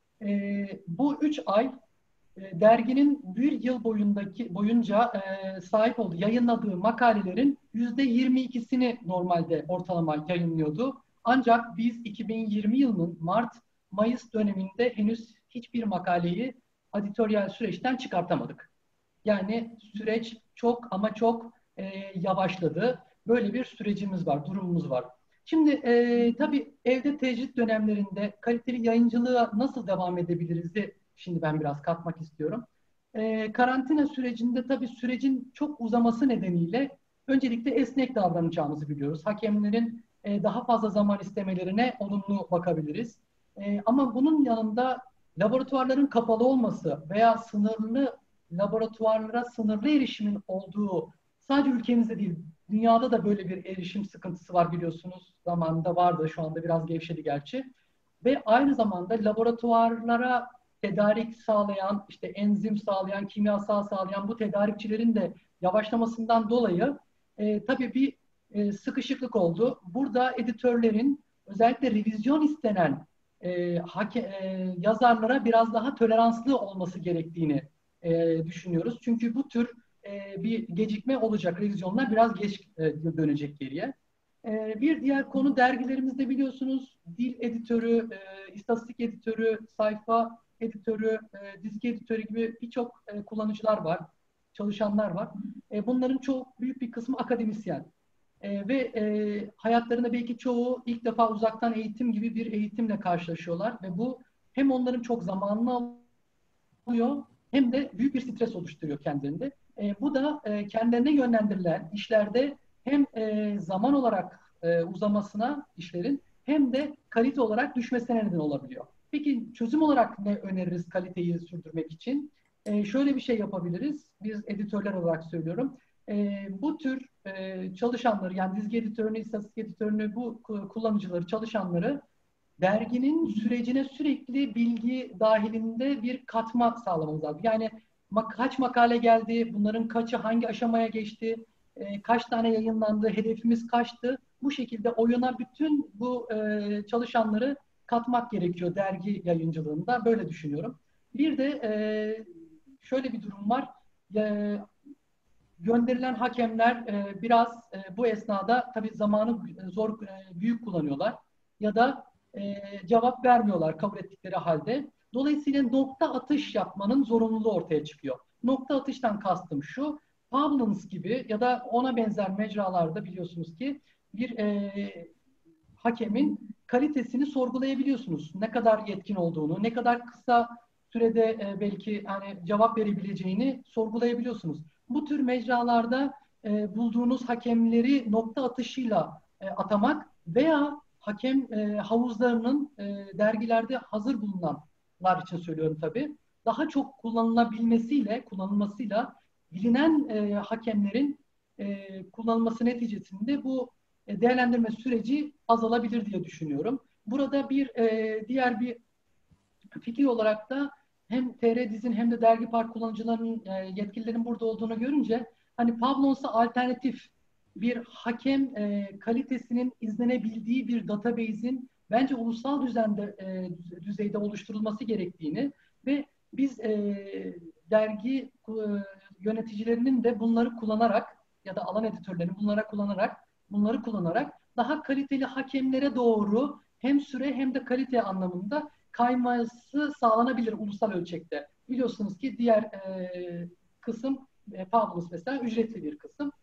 Bu 3 ay derginin bir yıl boyunca sahip olduğu, yayınladığı makalelerin %22'sini normalde ortalama yayınlıyordu. Ancak biz 2020 yılının Mart-Mayıs döneminde henüz hiçbir makaleyi editoryal süreçten çıkartamadık. Yani süreç çok ama çok yavaşladı. Böyle bir sürecimiz var, durumumuz var. Şimdi tabii evde tecrit dönemlerinde kaliteli yayıncılığa nasıl devam edebiliriz de şimdi ben biraz katmak istiyorum. Karantina sürecinde tabii sürecin çok uzaması nedeniyle öncelikle esnek davranacağımızı biliyoruz. Hakemlerin daha fazla zaman istemelerine olumlu bakabiliriz. Ama bunun yanında laboratuvarların kapalı olması veya laboratuvarlara sınırlı erişimin olduğu, sadece ülkemizde değil, dünyada da böyle bir erişim sıkıntısı var biliyorsunuz. Zamanında vardı, şu anda biraz gevşedi gerçi. Ve aynı zamanda laboratuvarlara tedarik sağlayan, işte enzim sağlayan, kimyasal sağlayan bu tedarikçilerin de yavaşlamasından dolayı tabii bir sıkışıklık oldu. Burada editörlerin özellikle revizyon istenen yazarlara biraz daha toleranslı olması gerektiğini düşünüyoruz. Çünkü bu tür bir gecikme olacak. Revizyonlar biraz geç dönecek geriye. Bir diğer konu dergilerimizde biliyorsunuz dil editörü, istatistik editörü, sayfa editörü, dizgi editörü gibi birçok kullanıcılar var, çalışanlar var. Bunların çok büyük bir kısmı akademisyen. Ve hayatlarında belki çoğu ilk defa uzaktan eğitim gibi bir eğitimle karşılaşıyorlar ve bu hem onların çok zamanını alıyor hem de büyük bir stres oluşturuyor kendilerinde. Bu da kendilerine yönlendirilen işlerde hem zaman olarak uzamasına işlerin hem de kalite olarak düşmesine neden olabiliyor. Peki çözüm olarak ne öneririz kaliteyi sürdürmek için? Şöyle bir şey yapabiliriz. Biz editörler olarak söylüyorum. Bu tür çalışanları, yani dizgi editörünü, istatistik editörünü, bu kullanıcıları, çalışanları derginin sürecine sürekli bilgi dahilinde bir katma sağlamamız lazım. Yani kaç makale geldi, bunların kaçı hangi aşamaya geçti, kaç tane yayınlandı, hedefimiz kaçtı. Bu şekilde oyuna bütün bu çalışanları katmak gerekiyor dergi yayıncılığında. Böyle düşünüyorum. Bir de şöyle bir durum var. Gönderilen hakemler biraz bu esnada tabii zamanı büyük kullanıyorlar ya da cevap vermiyorlar kabul ettikleri halde. Dolayısıyla nokta atış yapmanın zorunluluğu ortaya çıkıyor. Nokta atıştan kastım şu, Pavlons gibi ya da ona benzer mecralarda biliyorsunuz ki bir hakemin kalitesini sorgulayabiliyorsunuz. Ne kadar yetkin olduğunu, ne kadar kısa sürede belki hani cevap verebileceğini sorgulayabiliyorsunuz. Bu tür mecralarda bulduğunuz hakemleri nokta atışıyla atamak veya hakem havuzlarının dergilerde hazır bulunanlar için söylüyorum tabii, daha çok kullanılmasıyla bilinen hakemlerin kullanılması neticesinde bu değerlendirme süreci azalabilir diye düşünüyorum. Burada diğer bir fikir olarak da hem TR Diz'in hem de Dergi Park kullanıcılarının, yetkililerin burada olduğunu görünce hani Pavlons'a alternatif bir hakem kalitesinin izlenebildiği bir database'in bence ulusal düzeyde oluşturulması gerektiğini ve biz dergi yöneticilerinin de bunları kullanarak ya da alan editörlerinin bunları kullanarak daha kaliteli hakemlere doğru hem süre hem de kalite anlamında kayması sağlanabilir ulusal ölçekte. Biliyorsunuz ki diğer kısım Pavlons mesela ücretli bir kısım.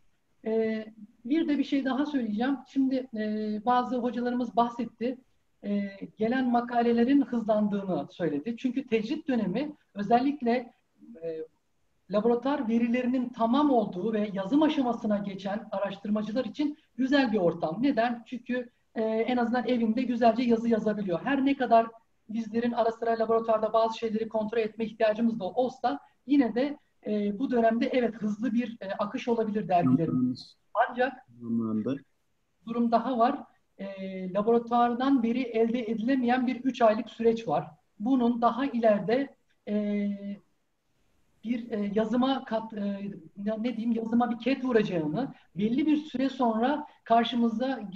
Bir de bir şey daha söyleyeceğim. Şimdi bazı hocalarımız bahsetti. Gelen makalelerin hızlandığını söyledi. Çünkü tecrit dönemi özellikle laboratuvar verilerinin tamam olduğu ve yazım aşamasına geçen araştırmacılar için güzel bir ortam. Neden? Çünkü en azından evinde güzelce yazı yazabiliyor. Her ne kadar bizlerin ara sıra laboratuvarda bazı şeyleri kontrol etme ihtiyacımız da olsa yine de bu dönemde evet hızlı bir akış olabilir dergilerin. Ancak durum daha var. Laboratuvardan veri elde edilemeyen bir 3 aylık süreç var. Bunun daha ileride bir yazıma yazıma bir ket vuracağını, belli bir süre sonra karşımıza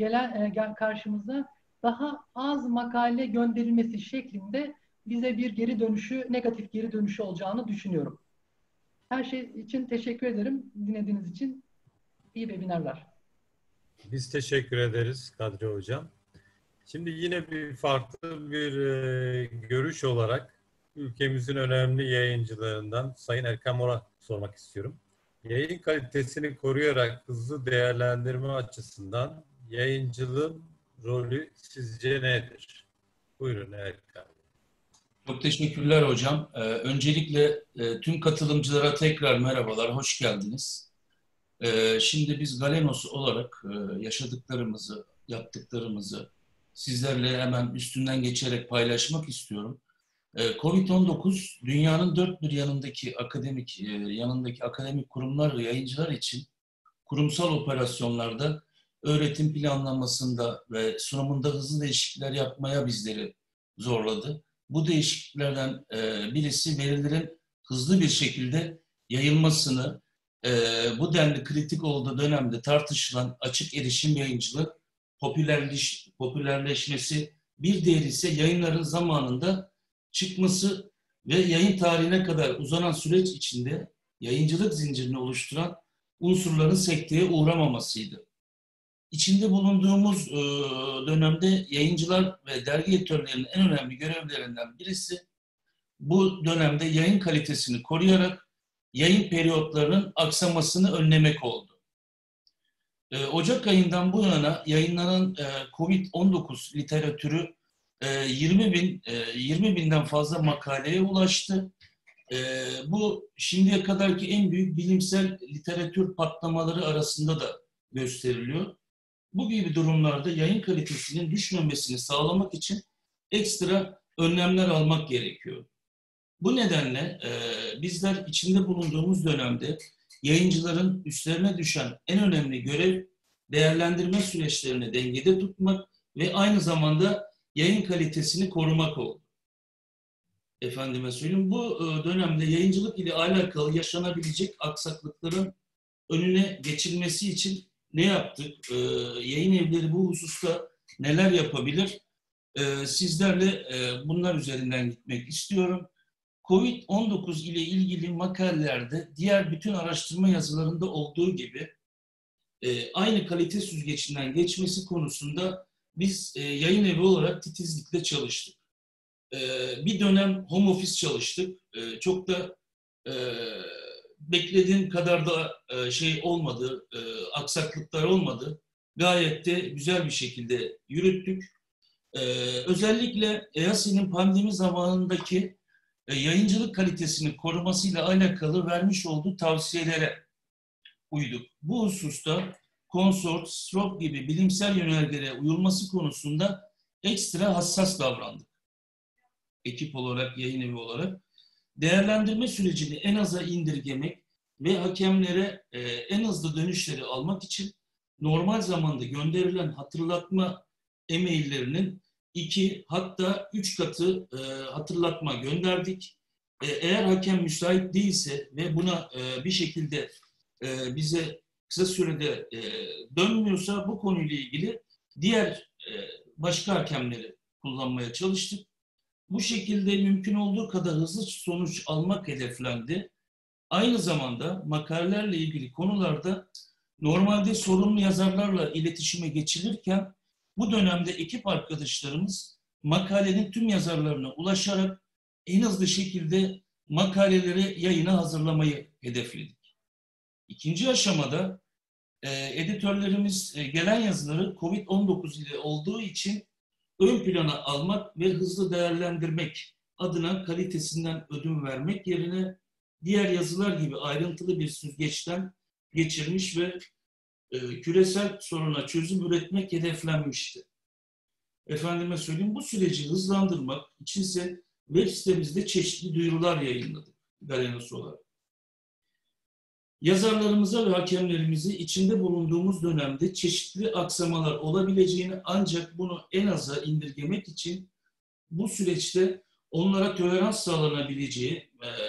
daha az makale gönderilmesi şeklinde bize bir negatif geri dönüşü olacağını düşünüyorum. Her şey için teşekkür ederim. Dinlediğiniz için iyi webinarlar. Biz teşekkür ederiz Kadri Hocam. Şimdi yine bir farklı bir görüş olarak ülkemizin önemli yayıncılarından Sayın Erkan Mor'a sormak istiyorum. Yayın kalitesini koruyarak hızlı değerlendirme açısından yayıncılığın rolü sizce nedir? Buyurun Erkan. Çok teşekkürler hocam. Öncelikle tüm katılımcılara tekrar merhabalar, hoş geldiniz. Şimdi biz Galenos olarak yaşadıklarımızı, yaptıklarımızı sizlerle hemen üstünden geçerek paylaşmak istiyorum. Covid-19 dünyanın dört bir yanındaki akademik kurumlar ve yayıncılar için kurumsal operasyonlarda öğretim planlamasında ve sunumunda hızlı değişiklikler yapmaya bizleri zorladı. Bu değişikliklerden birisi verilerin hızlı bir şekilde yayılmasını, bu denli kritik olduğu dönemde tartışılan açık erişim yayıncılığı popülerleşmesi, bir diğeri ise yayınların zamanında çıkması ve yayın tarihine kadar uzanan süreç içinde yayıncılık zincirini oluşturan unsurların sekteye uğramamasıydı. İçinde bulunduğumuz dönemde yayıncılar ve dergi editörlerinin en önemli görevlerinden birisi bu dönemde yayın kalitesini koruyarak yayın periyotlarının aksamasını önlemek oldu. Ocak ayından bu yana yayınlanan COVID-19 literatürü 20 binden fazla makaleye ulaştı. Bu şimdiye kadarki en büyük bilimsel literatür patlamaları arasında da gösteriliyor. Bu gibi durumlarda yayın kalitesinin düşmemesini sağlamak için ekstra önlemler almak gerekiyor. Bu nedenle bizler içinde bulunduğumuz dönemde yayıncıların üstlerine düşen en önemli görev değerlendirme süreçlerini dengede tutmak ve aynı zamanda yayın kalitesini korumak oldu. Efendime söyleyeyim, bu dönemde yayıncılık ile alakalı yaşanabilecek aksaklıkların önüne geçilmesi için ne yaptık? Yayın evleri bu hususta neler yapabilir? Sizlerle bunlar üzerinden gitmek istiyorum. Covid-19 ile ilgili makalelerde diğer bütün araştırma yazılarında olduğu gibi aynı kalite süzgecinden geçmesi konusunda biz yayın evi olarak titizlikle çalıştık. Bir dönem home office çalıştık. Çok da beklediğim kadar da olmadı, aksaklıklar olmadı. Gayet de güzel bir şekilde yürüttük. Özellikle EASI'nin pandemi zamanındaki yayıncılık kalitesini korumasıyla alakalı vermiş olduğu tavsiyelere uyduk. Bu hususta konsort, stroke gibi bilimsel yönergelere uyulması konusunda ekstra hassas davrandık. Ekip olarak, yayın evi olarak. Değerlendirme sürecini en aza indirgemek ve hakemlere en hızlı dönüşleri almak için normal zamanda gönderilen hatırlatma e-maillerinin 2 hatta 3 katı hatırlatma gönderdik. Eğer hakem müsait değilse ve buna bir şekilde bize kısa sürede dönmüyorsa bu konuyla ilgili diğer başka hakemleri kullanmaya çalıştık. Bu şekilde mümkün olduğu kadar hızlı sonuç almak hedeflendi. Aynı zamanda makalelerle ilgili konularda normalde sorumlu yazarlarla iletişime geçilirken bu dönemde ekip arkadaşlarımız makalenin tüm yazarlarına ulaşarak en hızlı şekilde makaleleri yayına hazırlamayı hedefledik. İkinci aşamada editörlerimiz gelen yazıları COVID-19 ile olduğu için ön plana almak ve hızlı değerlendirmek adına kalitesinden ödün vermek yerine diğer yazılar gibi ayrıntılı bir süzgeçten geçirmiş ve küresel soruna çözüm üretmek hedeflenmişti. Efendime söyleyeyim, bu süreci hızlandırmak içinse web sitemizde çeşitli duyurular yayınladık Galenos olarak. Yazarlarımıza ve hakemlerimizi içinde bulunduğumuz dönemde çeşitli aksamalar olabileceğini ancak bunu en aza indirgemek için bu süreçte onlara tolerans sağlanabileceği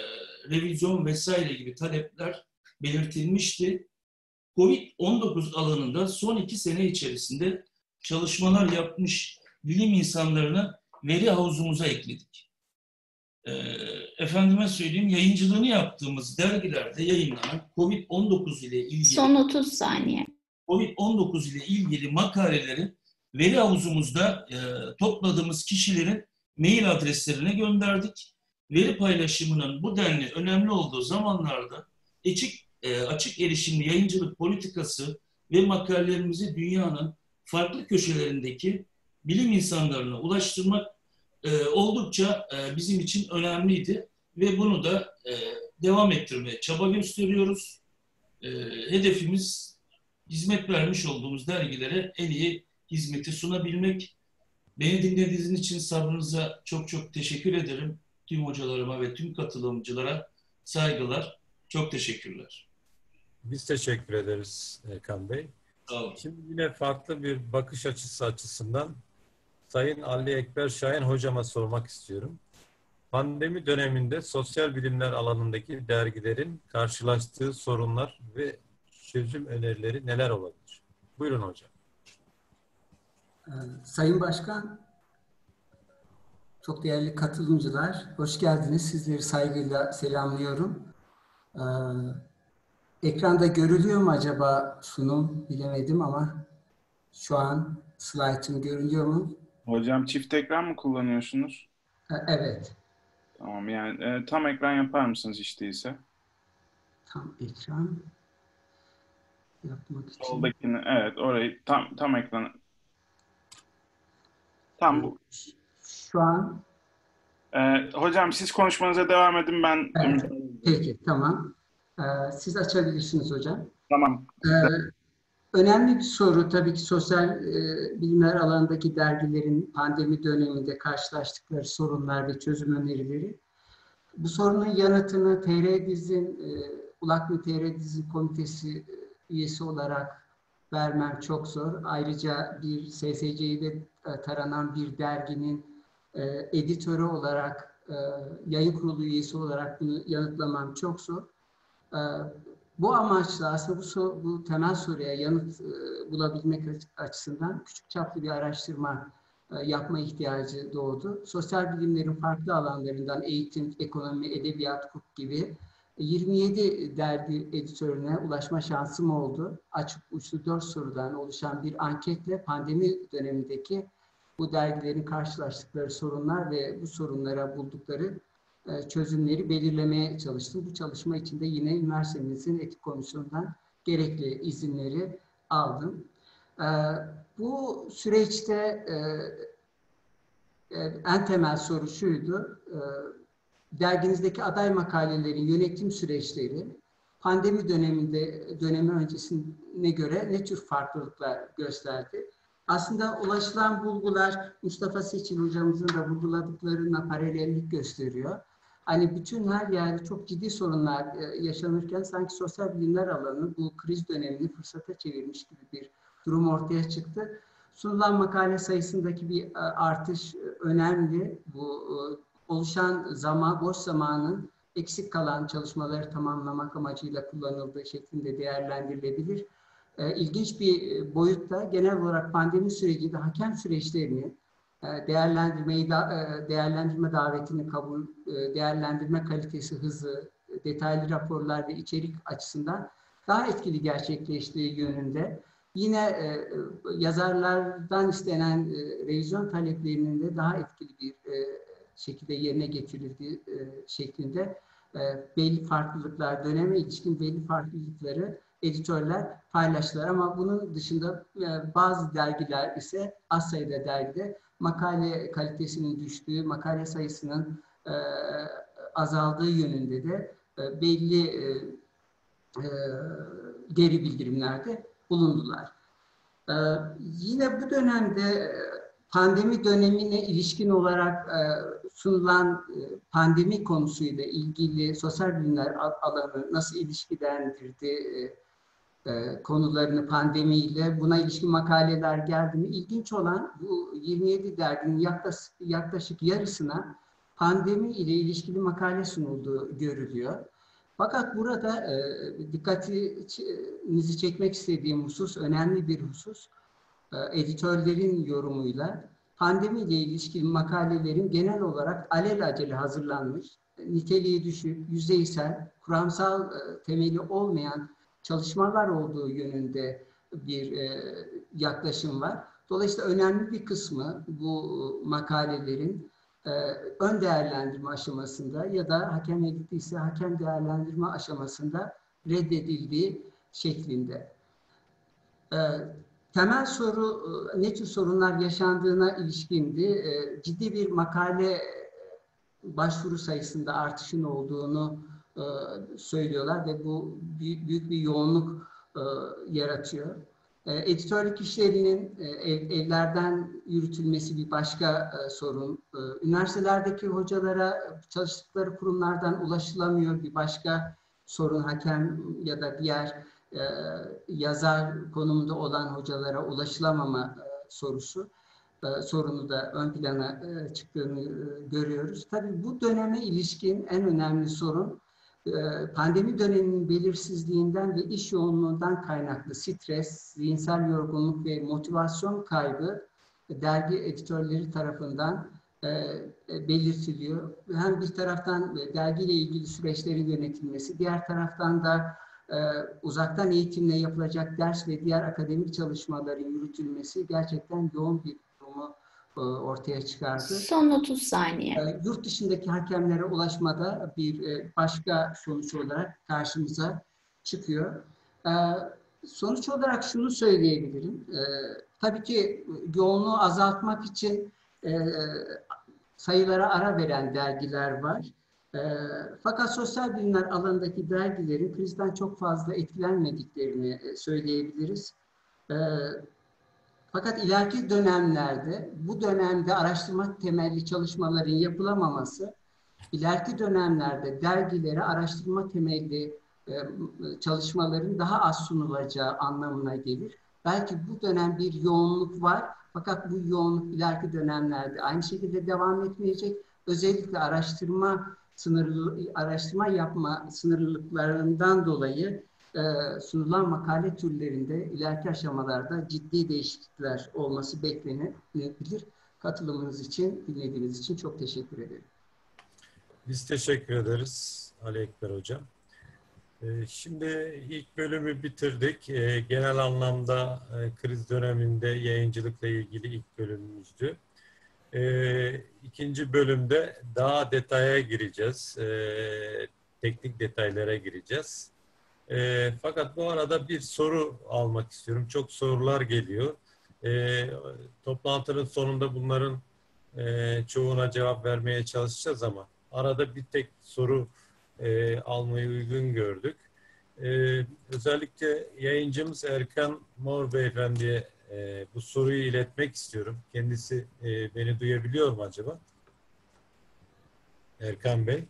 revizyon vesaire gibi talepler belirtilmişti. Covid-19 alanında son 2 sene içerisinde çalışmalar yapmış bilim insanlarını veri havuzumuza ekledik. Efendime söyleyeyim, yayıncılığını yaptığımız dergilerde yayınlanan Covid-19 ile ilgili son 30 saniye. Covid-19 ile ilgili makaleleri veri havuzumuzda topladığımız kişilerin mail adreslerine gönderdik. Veri paylaşımının bu denli önemli olduğu zamanlarda açık erişimli yayıncılık politikası ve makalelerimizi dünyanın farklı köşelerindeki bilim insanlarına ulaştırmak oldukça bizim için önemliydi ve bunu da devam ettirmeye çaba gösteriyoruz. Hedefimiz hizmet vermiş olduğumuz dergilere en iyi hizmeti sunabilmek. Beni dinlediğiniz için sabrınıza çok çok teşekkür ederim. Tüm hocalarıma ve tüm katılımcılara saygılar. Çok teşekkürler. Biz teşekkür ederiz Erkan Bey. Sağ olun. Şimdi yine farklı bir bakış açısı açısından Sayın Ali Ekber Şahin hocama sormak istiyorum. Pandemi döneminde sosyal bilimler alanındaki dergilerin karşılaştığı sorunlar ve çözüm önerileri neler olabilir? Buyurun hocam. Sayın Başkan, çok değerli katılımcılar, hoş geldiniz. Sizleri saygıyla selamlıyorum. Ekranda görülüyor mu acaba sunum? Bilemedim ama şu an slaytım görünüyor mu? Hocam çift ekran mı kullanıyorsunuz? Evet. Tamam, yani tam ekran yapar mısınız hiç değilse? Tam ekran yapmak için. Soldakini, evet, orayı tam ekranı. Tam bu. Şu an. Hocam siz konuşmanıza devam edin, ben. Evet. Peki, tamam. Siz açabilirsiniz hocam. Tamam. Önemli bir soru tabii ki sosyal bilimler alanındaki dergilerin pandemi döneminde karşılaştıkları sorunlar ve çözüm önerileri. Bu sorunun yanıtını TR-Diz'in, ULAKMİ TR-Diz'in komitesi üyesi olarak vermem çok zor. Ayrıca bir SSC'de taranan bir derginin editörü olarak, yayın kurulu üyesi olarak bunu yanıtlamam çok zor. Bu amaçla aslında bu temel soruya yanıt bulabilmek açısından küçük çaplı bir araştırma yapma ihtiyacı doğdu. Sosyal bilimlerin farklı alanlarından eğitim, ekonomi, edebiyat, hukuk gibi 27 dergi editörüne ulaşma şansım oldu. Açık uçlu 4 sorudan oluşan bir anketle pandemi dönemindeki bu dergilerin karşılaştıkları sorunlar ve bu sorunlara buldukları çözümleri belirlemeye çalıştım. Bu çalışma içinde yine üniversitemizin etik komisyonundan gerekli izinleri aldım. Bu süreçte en temel soru şuydu. Derginizdeki aday makalelerin yönetim süreçleri pandemi dönemi öncesine göre ne tür farklılıklar gösterdi? Aslında ulaşılan bulgular Mustafa Seçil hocamızın da vurguladıklarına paralellik gösteriyor. Hani bütün her yerde çok ciddi sorunlar yaşanırken sanki sosyal bilimler alanı bu kriz dönemini fırsata çevirmiş gibi bir durum ortaya çıktı. Sunulan makale sayısındaki bir artış önemli. Bu oluşan boş zamanın eksik kalan çalışmaları tamamlamak amacıyla kullanıldığı şeklinde değerlendirilebilir. İlginç bir boyutta genel olarak pandemi sürecinde hakem süreçlerini değerlendirme davetini kabul, değerlendirme kalitesi, hızı, detaylı raporlar ve içerik açısından daha etkili gerçekleştiği yönünde. Yine yazarlardan istenen revizyon taleplerinin de daha etkili bir şekilde yerine getirildiği şeklinde belli farklılıklar, döneme ilişkin belli farklılıkları editörler paylaştılar. Ama bunun dışında bazı dergiler ise az sayıda dergide makale kalitesinin düştüğü, makale sayısının azaldığı yönünde de belli geri bildirimlerde bulundular. Yine bu dönemde pandemi dönemine ilişkin olarak sunulan pandemi konusuyla ilgili sosyal bilimler alanı nasıl ilişkilendirdi konularını pandemiyle, buna ilişkin makaleler geldi mi? İlginç olan bu 27 derginin yaklaşık yarısına pandemi ile ilişkili makale sunulduğu görülüyor. Fakat burada dikkatinizi çekmek istediğim husus, önemli bir husus, editörlerin yorumuyla pandemi ile ilişkili makalelerin genel olarak alelacele hazırlanmış, niteliği düşük, yüzeysel, kuramsal temeli olmayan çalışmalar olduğu yönünde bir yaklaşım var. Dolayısıyla önemli bir kısmı bu makalelerin ön değerlendirme aşamasında ya da hakem edildiyse hakem değerlendirme aşamasında reddedildiği şeklinde. Temel soru ne tür sorunlar yaşandığına ilişkindi. Ciddi bir makale başvuru sayısında artışın olduğunu söylüyorlar ve bu büyük bir yoğunluk yaratıyor. Editörlük işlerinin evlerden yürütülmesi bir başka sorun. Üniversitelerdeki hocalara çalıştıkları kurumlardan ulaşılamıyor bir başka sorun. Hakem ya da diğer yazar konumunda olan hocalara ulaşılamama sorunu da ön plana çıktığını görüyoruz. Tabii bu döneme ilişkin en önemli sorun pandemi döneminin belirsizliğinden ve iş yoğunluğundan kaynaklı stres, zihinsel yorgunluk ve motivasyon kaybı dergi editörleri tarafından belirtiliyor. Hem bir taraftan dergiyle ilgili süreçlerin yönetilmesi, diğer taraftan da uzaktan eğitimle yapılacak ders ve diğer akademik çalışmaların yürütülmesi gerçekten yoğun bir durumu ortaya çıkardı. Son 30 saniye. Yurt dışındaki hakemlere ulaşmada bir başka sonuç olarak karşımıza çıkıyor. Sonuç olarak şunu söyleyebilirim. Tabii ki yoğunluğu azaltmak için sayılara ara veren dergiler var. Fakat sosyal bilimler alanındaki dergilerin krizden çok fazla etkilenmediklerini söyleyebiliriz. Fakat ileriki dönemlerde, bu dönemde araştırma temelli çalışmaların yapılamaması, ileriki dönemlerde dergilere araştırma temelli çalışmaların daha az sunulacağı anlamına gelir. Belki bu dönem bir yoğunluk var, fakat bu yoğunluk ileriki dönemlerde aynı şekilde devam etmeyecek. Özellikle araştırma yapma sınırlılıklarından dolayı sunulan makale türlerinde ileriki aşamalarda ciddi değişiklikler olması beklenebilir. Katılımınız için, dinlediğiniz için çok teşekkür ederim. Biz teşekkür ederiz Ali Ekber Hocam. Şimdi ilk bölümü bitirdik. Genel anlamda kriz döneminde yayıncılıkla ilgili ilk bölümümüzdü. İkinci bölümde daha detaya gireceğiz. Teknik detaylara gireceğiz. Fakat bu arada bir soru almak istiyorum. Çok sorular geliyor. Toplantının sonunda bunların çoğuna cevap vermeye çalışacağız ama arada bir tek soru almayı uygun gördük. Özellikle yayıncımız Erkan Mor Beyefendi'ye bu soruyu iletmek istiyorum. Kendisi beni duyabiliyor mu acaba? Erkan Bey.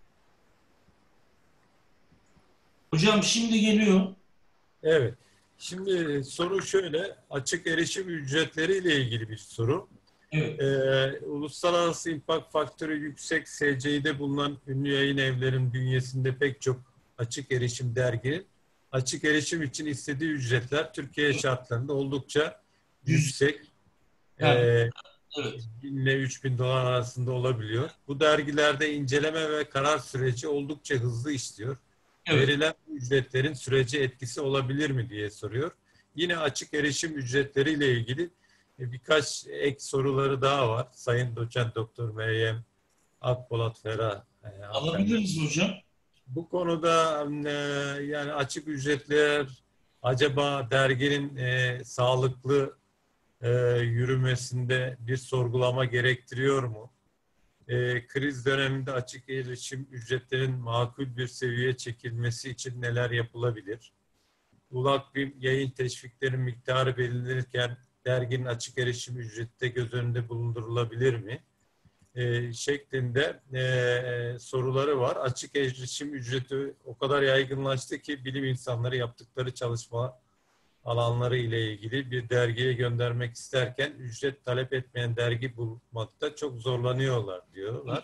Hocam şimdi geliyor. Evet. Şimdi soru şöyle, açık erişim ücretleri ile ilgili bir soru. Evet. Uluslararası impact faktörü yüksek SCİ'de bulunan ünlü yayın evlerinin bünyesinde pek çok açık erişim derginin açık erişim için istediği ücretler Türkiye şartlarında oldukça yüksek. Evet. 1000 ile 3000 dolar arasında olabiliyor. Bu dergilerde inceleme ve karar süreci oldukça hızlı işliyor. Evet. Verilen ücretlerin sürece etkisi olabilir mi diye soruyor. Yine açık erişim ücretleriyle ilgili birkaç ek soruları daha var. Sayın Doçent Doktor Meryem Akpolat Ferah. Alabiliriz hocam. Bu konuda yani açık ücretler acaba derginin sağlıklı yürümesinde bir sorgulama gerektiriyor mu? Kriz döneminde açık erişim ücretlerin makul bir seviyeye çekilmesi için neler yapılabilir? Ulak bir yayın teşviklerinin miktarı belirlenirken derginin açık erişim ücreti de göz önünde bulundurulabilir mi? Şeklinde soruları var. Açık erişim ücreti o kadar yaygınlaştı ki bilim insanları yaptıkları çalışma alanları ile ilgili bir dergiye göndermek isterken ücret talep etmeyen dergi bulmakta çok zorlanıyorlar diyorlar.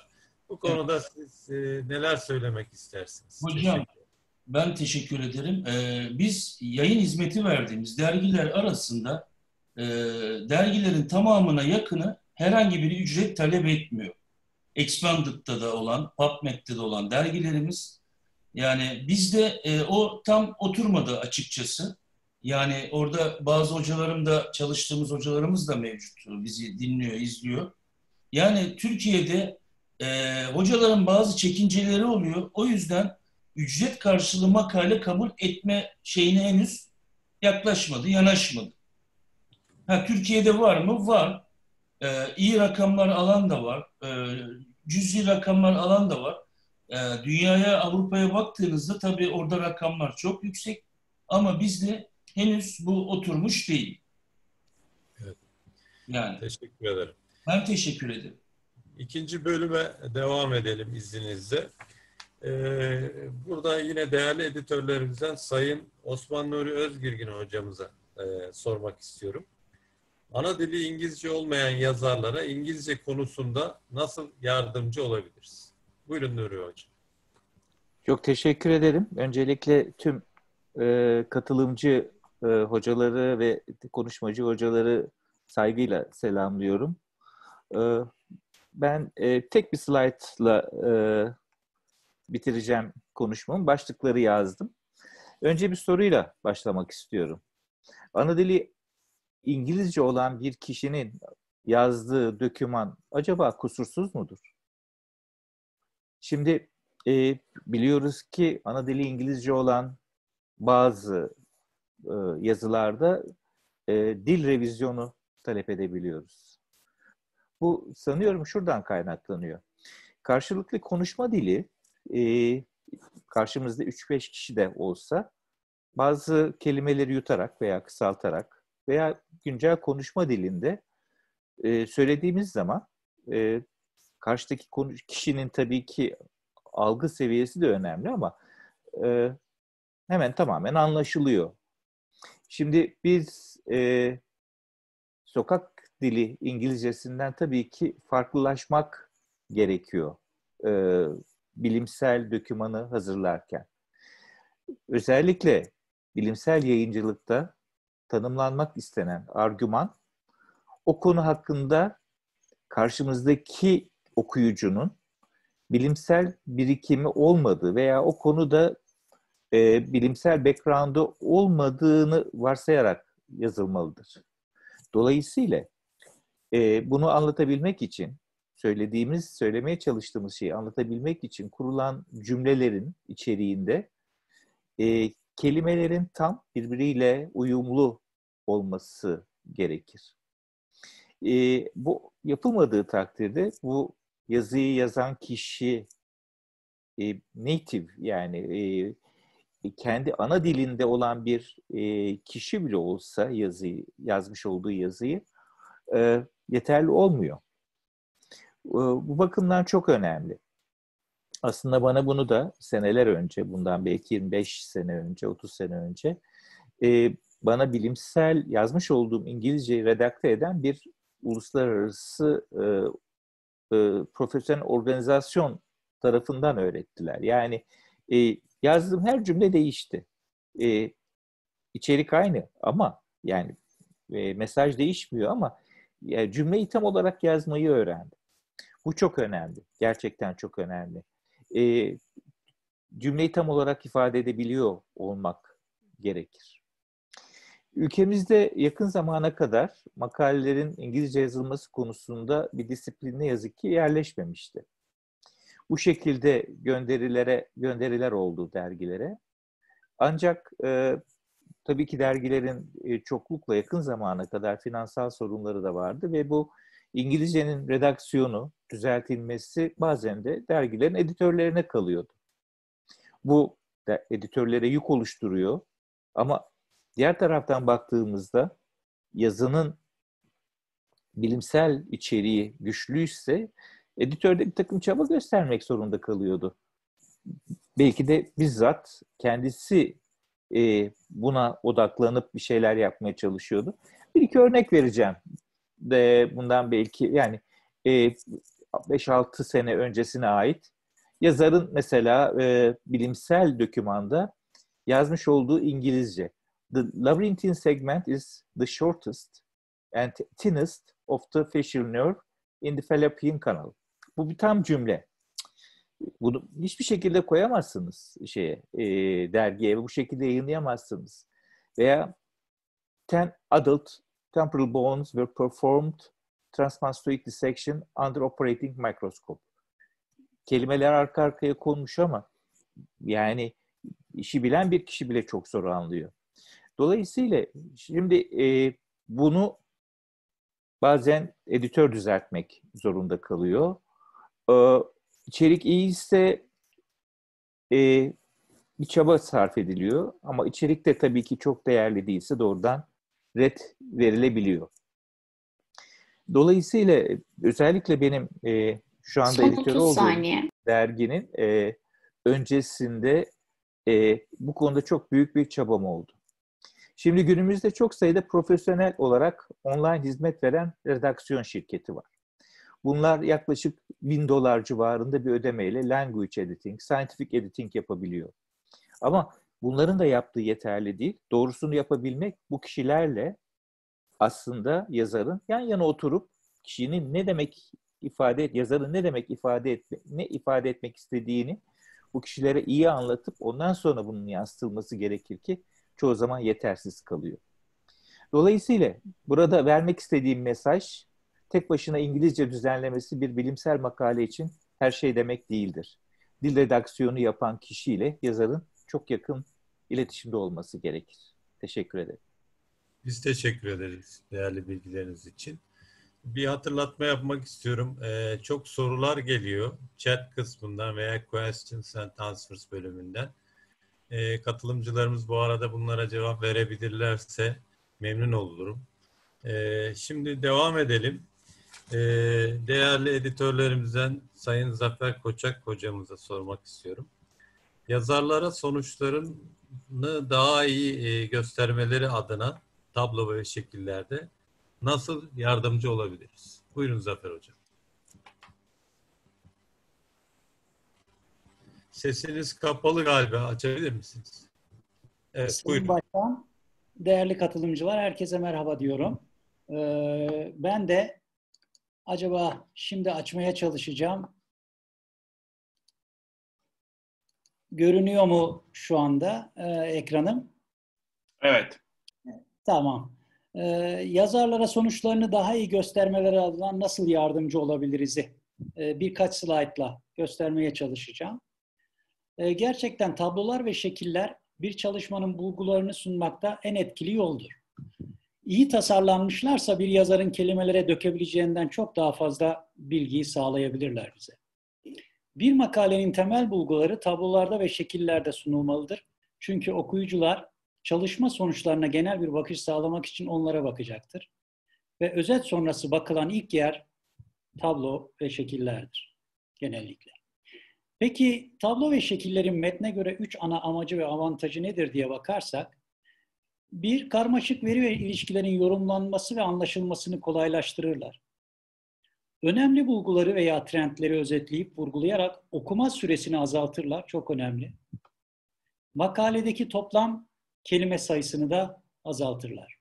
Bu konuda siz neler söylemek istersiniz? Hocam, ben teşekkür ederim. Biz yayın hizmeti verdiğimiz dergiler arasında dergilerin tamamına yakını herhangi bir ücret talep etmiyor. Expanded'da da olan, PubMed'de de olan dergilerimiz, yani bizde o tam oturmadı açıkçası. Yani orada bazı hocalarım da, çalıştığımız hocalarımız da mevcut. Bizi dinliyor, izliyor. Yani Türkiye'de hocaların bazı çekinceleri oluyor. O yüzden ücret karşılığı makale kabul etme şeyine henüz yaklaşmadı, yanaşmadı. Türkiye'de var mı? Var. İyi rakamlar alan da var. Cüzi rakamlar alan da var. Dünyaya, Avrupa'ya baktığınızda tabii orada rakamlar çok yüksek. Ama bizde henüz bu oturmuş değil. Evet. Yani. Teşekkür ederim. Ben teşekkür ederim. İkinci bölüme devam edelim izninizle. Burada yine değerli editörlerimizden Sayın Osman Nuri Özgirgin hocamıza sormak istiyorum. Ana dili İngilizce olmayan yazarlara İngilizce konusunda nasıl yardımcı olabiliriz? Buyurun Nuri Hocam. Çok teşekkür ederim. Öncelikle tüm katılımcı hocaları ve konuşmacı hocaları saygıyla selamlıyorum. Ben tek bir slaytla bitireceğim konuşmamı. Başlıkları yazdım. Önce bir soruyla başlamak istiyorum. Ana dili İngilizce olan bir kişinin yazdığı doküman acaba kusursuz mudur? Şimdi biliyoruz ki ana dili İngilizce olan bazı yazılarda dil revizyonu talep edebiliyoruz. Bu sanıyorum şuradan kaynaklanıyor. Karşılıklı konuşma dili karşımızda 3-5 kişi de olsa bazı kelimeleri yutarak veya kısaltarak veya güncel konuşma dilinde söylediğimiz zaman karşıdaki kişinin tabii ki algı seviyesi de önemli ama hemen tamamen anlaşılıyor. Şimdi biz sokak dili İngilizcesinden tabii ki farklılaşmak gerekiyor bilimsel dokümanı hazırlarken. Özellikle bilimsel yayıncılıkta tanımlanmak istenen argüman, o konu hakkında karşımızdaki okuyucunun bilimsel birikimi olmadığı veya o konuda bilimsel background'u olmadığını varsayarak yazılmalıdır. Dolayısıyla bunu anlatabilmek için, söylemeye çalıştığımız şeyi anlatabilmek için kurulan cümlelerin içeriğinde kelimelerin tam birbiriyle uyumlu olması gerekir. Bu yapılmadığı takdirde bu yazıyı yazan kişi native, yani kendi ana dilinde olan bir kişi bile olsa yazmış olduğu yazıyı yeterli olmuyor. Bu bakımdan çok önemli. Aslında bana bunu da seneler önce, bundan belki 25 sene önce, 30 sene önce bana bilimsel yazmış olduğum İngilizceyi redakte eden bir uluslararası profesyonel organizasyon tarafından öğrettiler. Yani yazdığım her cümle değişti. İçerik aynı ama yani mesaj değişmiyor ama cümleyi tam olarak yazmayı öğrendim. Bu çok önemli. Gerçekten çok önemli. Cümleyi tam olarak ifade edebiliyor olmak gerekir. Ülkemizde yakın zamana kadar makalelerin İngilizce yazılması konusunda bir disiplin ne yazık ki yerleşmemişti. Bu şekilde gönderiler oldu dergilere. Ancak tabii ki dergilerin çoklukla yakın zamana kadar finansal sorunları da vardı ve bu İngilizcenin redaksiyonu, düzeltilmesi bazen de dergilerin editörlerine kalıyordu. Bu editörlere yük oluşturuyor ama diğer taraftan baktığımızda yazının bilimsel içeriği güçlüyse editörde bir takım çaba göstermek zorunda kalıyordu. Belki de bizzat kendisi buna odaklanıp bir şeyler yapmaya çalışıyordu. Bir iki örnek vereceğim. Bundan belki yani 5-6 sene öncesine ait. Yazarın mesela bilimsel dokümanda yazmış olduğu İngilizce. The labyrinthine segment is the shortest and thinnest of the facial nerve in the fallopian canal. Bu bir tam cümle. Bunu hiçbir şekilde koyamazsınız dergiye ve bu şekilde yayınlayamazsınız. Veya 10 adult temporal bones were performed transmastoid dissection under operating microscope. Kelimeler arka arkaya konmuş ama yani işi bilen bir kişi bile çok zor anlıyor. Dolayısıyla şimdi bunu bazen editör düzeltmek zorunda kalıyor. İçerik iyiyse bir çaba sarf ediliyor ama içerik de tabii ki çok değerli değilse doğrudan red verilebiliyor. Dolayısıyla özellikle benim şu anda editörü olduğum derginin öncesinde bu konuda çok büyük bir çabam oldu. Şimdi günümüzde çok sayıda profesyonel olarak online hizmet veren redaksiyon şirketi var. Bunlar yaklaşık $1000 civarında bir ödemeyle language editing, scientific editing yapabiliyor. Ama bunların da yaptığı yeterli değil. Doğrusunu yapabilmek bu kişilerle aslında yazarın yan yana oturup kişinin yazarın ne ifade etmek istediğini bu kişilere iyi anlatıp ondan sonra bunun yansıtılması gerekir ki çoğu zaman yetersiz kalıyor. Dolayısıyla burada vermek istediğim mesaj tek başına İngilizce düzenlemesi bir bilimsel makale için her şey demek değildir. Dil redaksiyonu yapan kişiyle yazarın çok yakın iletişimde olması gerekir. Teşekkür ederim. Biz teşekkür ederiz değerli bilgileriniz için. Bir hatırlatma yapmak istiyorum. Çok sorular geliyor chat kısmından veya questions and answers bölümünden. Katılımcılarımız bu arada bunlara cevap verebilirlerse memnun olurum. Şimdi devam edelim. Değerli editörlerimizden Sayın Zafer Koçak hocamıza sormak istiyorum. Yazarlara sonuçlarını daha iyi göstermeleri adına tablo ve şekillerde nasıl yardımcı olabiliriz? Buyurun Zafer Hocam. Sesiniz kapalı galiba. Açabilir misiniz? Evet, Sayın Başkan, değerli katılımcılar, herkese merhaba diyorum. Ben de acaba şimdi açmaya çalışacağım. Görünüyor mu şu anda ekranım? Evet. Tamam. Yazarlara sonuçlarını daha iyi göstermeleri adına nasıl yardımcı olabiliriz'i birkaç slaytla göstermeye çalışacağım. Gerçekten tablolar ve şekiller bir çalışmanın bulgularını sunmakta en etkili yoldur. İyi tasarlanmışlarsa bir yazarın kelimelere dökebileceğinden çok daha fazla bilgiyi sağlayabilirler bize. Bir makalenin temel bulguları tablolarda ve şekillerde sunulmalıdır. Çünkü okuyucular çalışma sonuçlarına genel bir bakış sağlamak için onlara bakacaktır. Ve özet sonrası bakılan ilk yer tablo ve şekillerdir genellikle. Peki tablo ve şekillerin metne göre 3 ana amacı ve avantajı nedir diye bakarsak, bir, karmaşık veri ve ilişkilerin yorumlanması ve anlaşılmasını kolaylaştırırlar. Önemli bulguları veya trendleri özetleyip vurgulayarak okuma süresini azaltırlar, çok önemli. Makaledeki toplam kelime sayısını da azaltırlar.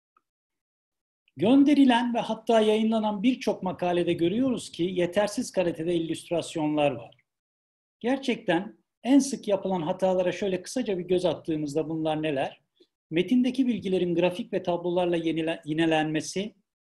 Gönderilen ve hatta yayınlanan birçok makalede görüyoruz ki yetersiz kalitede illüstrasyonlar var. Gerçekten en sık yapılan hatalara şöyle kısaca bir göz attığımızda bunlar neler? Metindeki bilgilerin grafik ve tablolarla yinelenmesi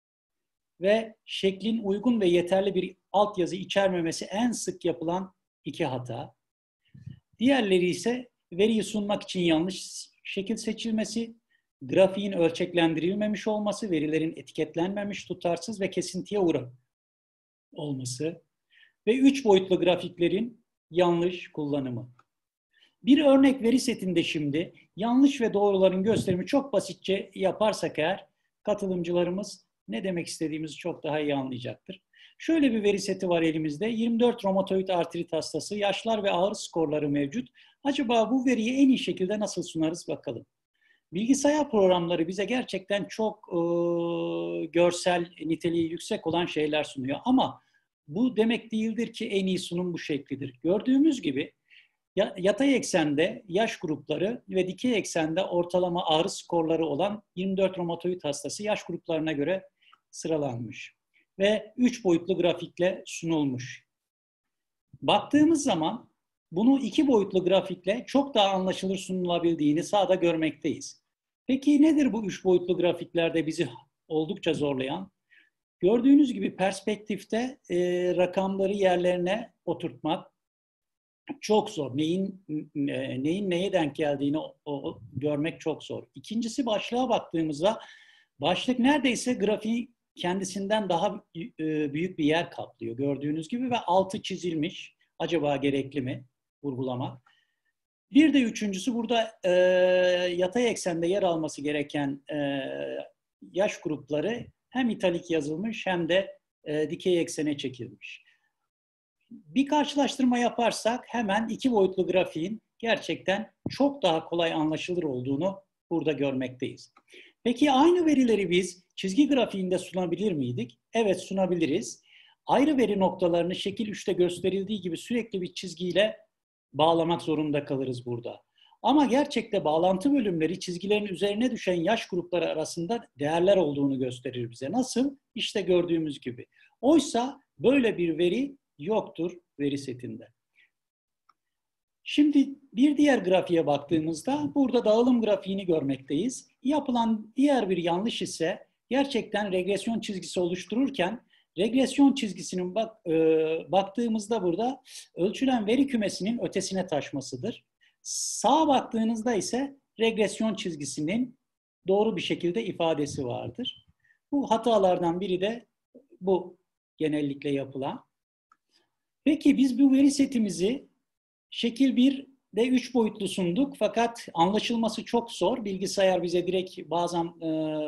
ve şeklin uygun ve yeterli bir altyazı içermemesi en sık yapılan iki hata. Diğerleri ise veriyi sunmak için yanlış şekil seçilmesi, grafiğin ölçeklendirilmemiş olması, verilerin etiketlenmemiş, tutarsız ve kesintiye uğramış olması ve 3 boyutlu grafiklerin yanlış kullanımı. Bir örnek veri setinde şimdi yanlış ve doğruların gösterimi çok basitçe yaparsak eğer katılımcılarımız ne demek istediğimizi çok daha iyi anlayacaktır. Şöyle bir veri seti var elimizde. 24 romatoid artrit hastası, yaşlar ve ağrı skorları mevcut. Acaba bu veriyi en iyi şekilde nasıl sunarız bakalım. Bilgisayar programları bize gerçekten çok görsel niteliği yüksek olan şeyler sunuyor. Ama bu demek değildir ki en iyi sunum bu şeklidir. Gördüğümüz gibi yatay eksende yaş grupları ve dikey eksende ortalama ağrı skorları olan 24 romatoid hastası yaş gruplarına göre sıralanmış ve 3 boyutlu grafikle sunulmuş. Baktığımız zaman bunu 2 boyutlu grafikle çok daha anlaşılır sunulabildiğini sahada görmekteyiz. Peki nedir bu 3 boyutlu grafiklerde bizi oldukça zorlayan? Gördüğünüz gibi perspektifte rakamları yerlerine oturtmak çok zor. Neyin neye denk geldiğini görmek çok zor. İkincisi, başlığa baktığımızda başlık neredeyse grafiği kendisinden daha büyük bir yer kaplıyor gördüğünüz gibi ve altı çizilmiş. Acaba gerekli mi vurgulamak? Bir de üçüncüsü, burada yatay eksende yer alması gereken yaş grupları hem italik yazılmış hem de dikey eksene çekilmiş. Bir karşılaştırma yaparsak hemen 2 boyutlu grafiğin gerçekten çok daha kolay anlaşılır olduğunu burada görmekteyiz. Peki aynı verileri biz çizgi grafiğinde sunabilir miydik? Evet, sunabiliriz. Ayrı veri noktalarını şekil 3'te gösterildiği gibi sürekli bir çizgiyle bağlamak zorunda kalırız burada. Ama gerçekte bağlantı bölümleri çizgilerin üzerine düşen yaş grupları arasında değerler olduğunu gösterir bize. Nasıl? İşte gördüğümüz gibi. Oysa böyle bir veri yoktur veri setinde. Şimdi bir diğer grafiğe baktığımızda burada dağılım grafiğini görmekteyiz. Yapılan diğer bir yanlış ise gerçekten regresyon çizgisi oluştururken regresyon çizgisinin baktığımızda burada ölçülen veri kümesinin ötesine taşmasıdır. Sağa baktığınızda ise regresyon çizgisinin doğru bir şekilde ifadesi vardır. Bu hatalardan biri de bu genellikle yapılan. Peki biz bu veri setimizi şekil 1'de 3 boyutlu sunduk fakat anlaşılması çok zor. Bilgisayar bize direkt bazen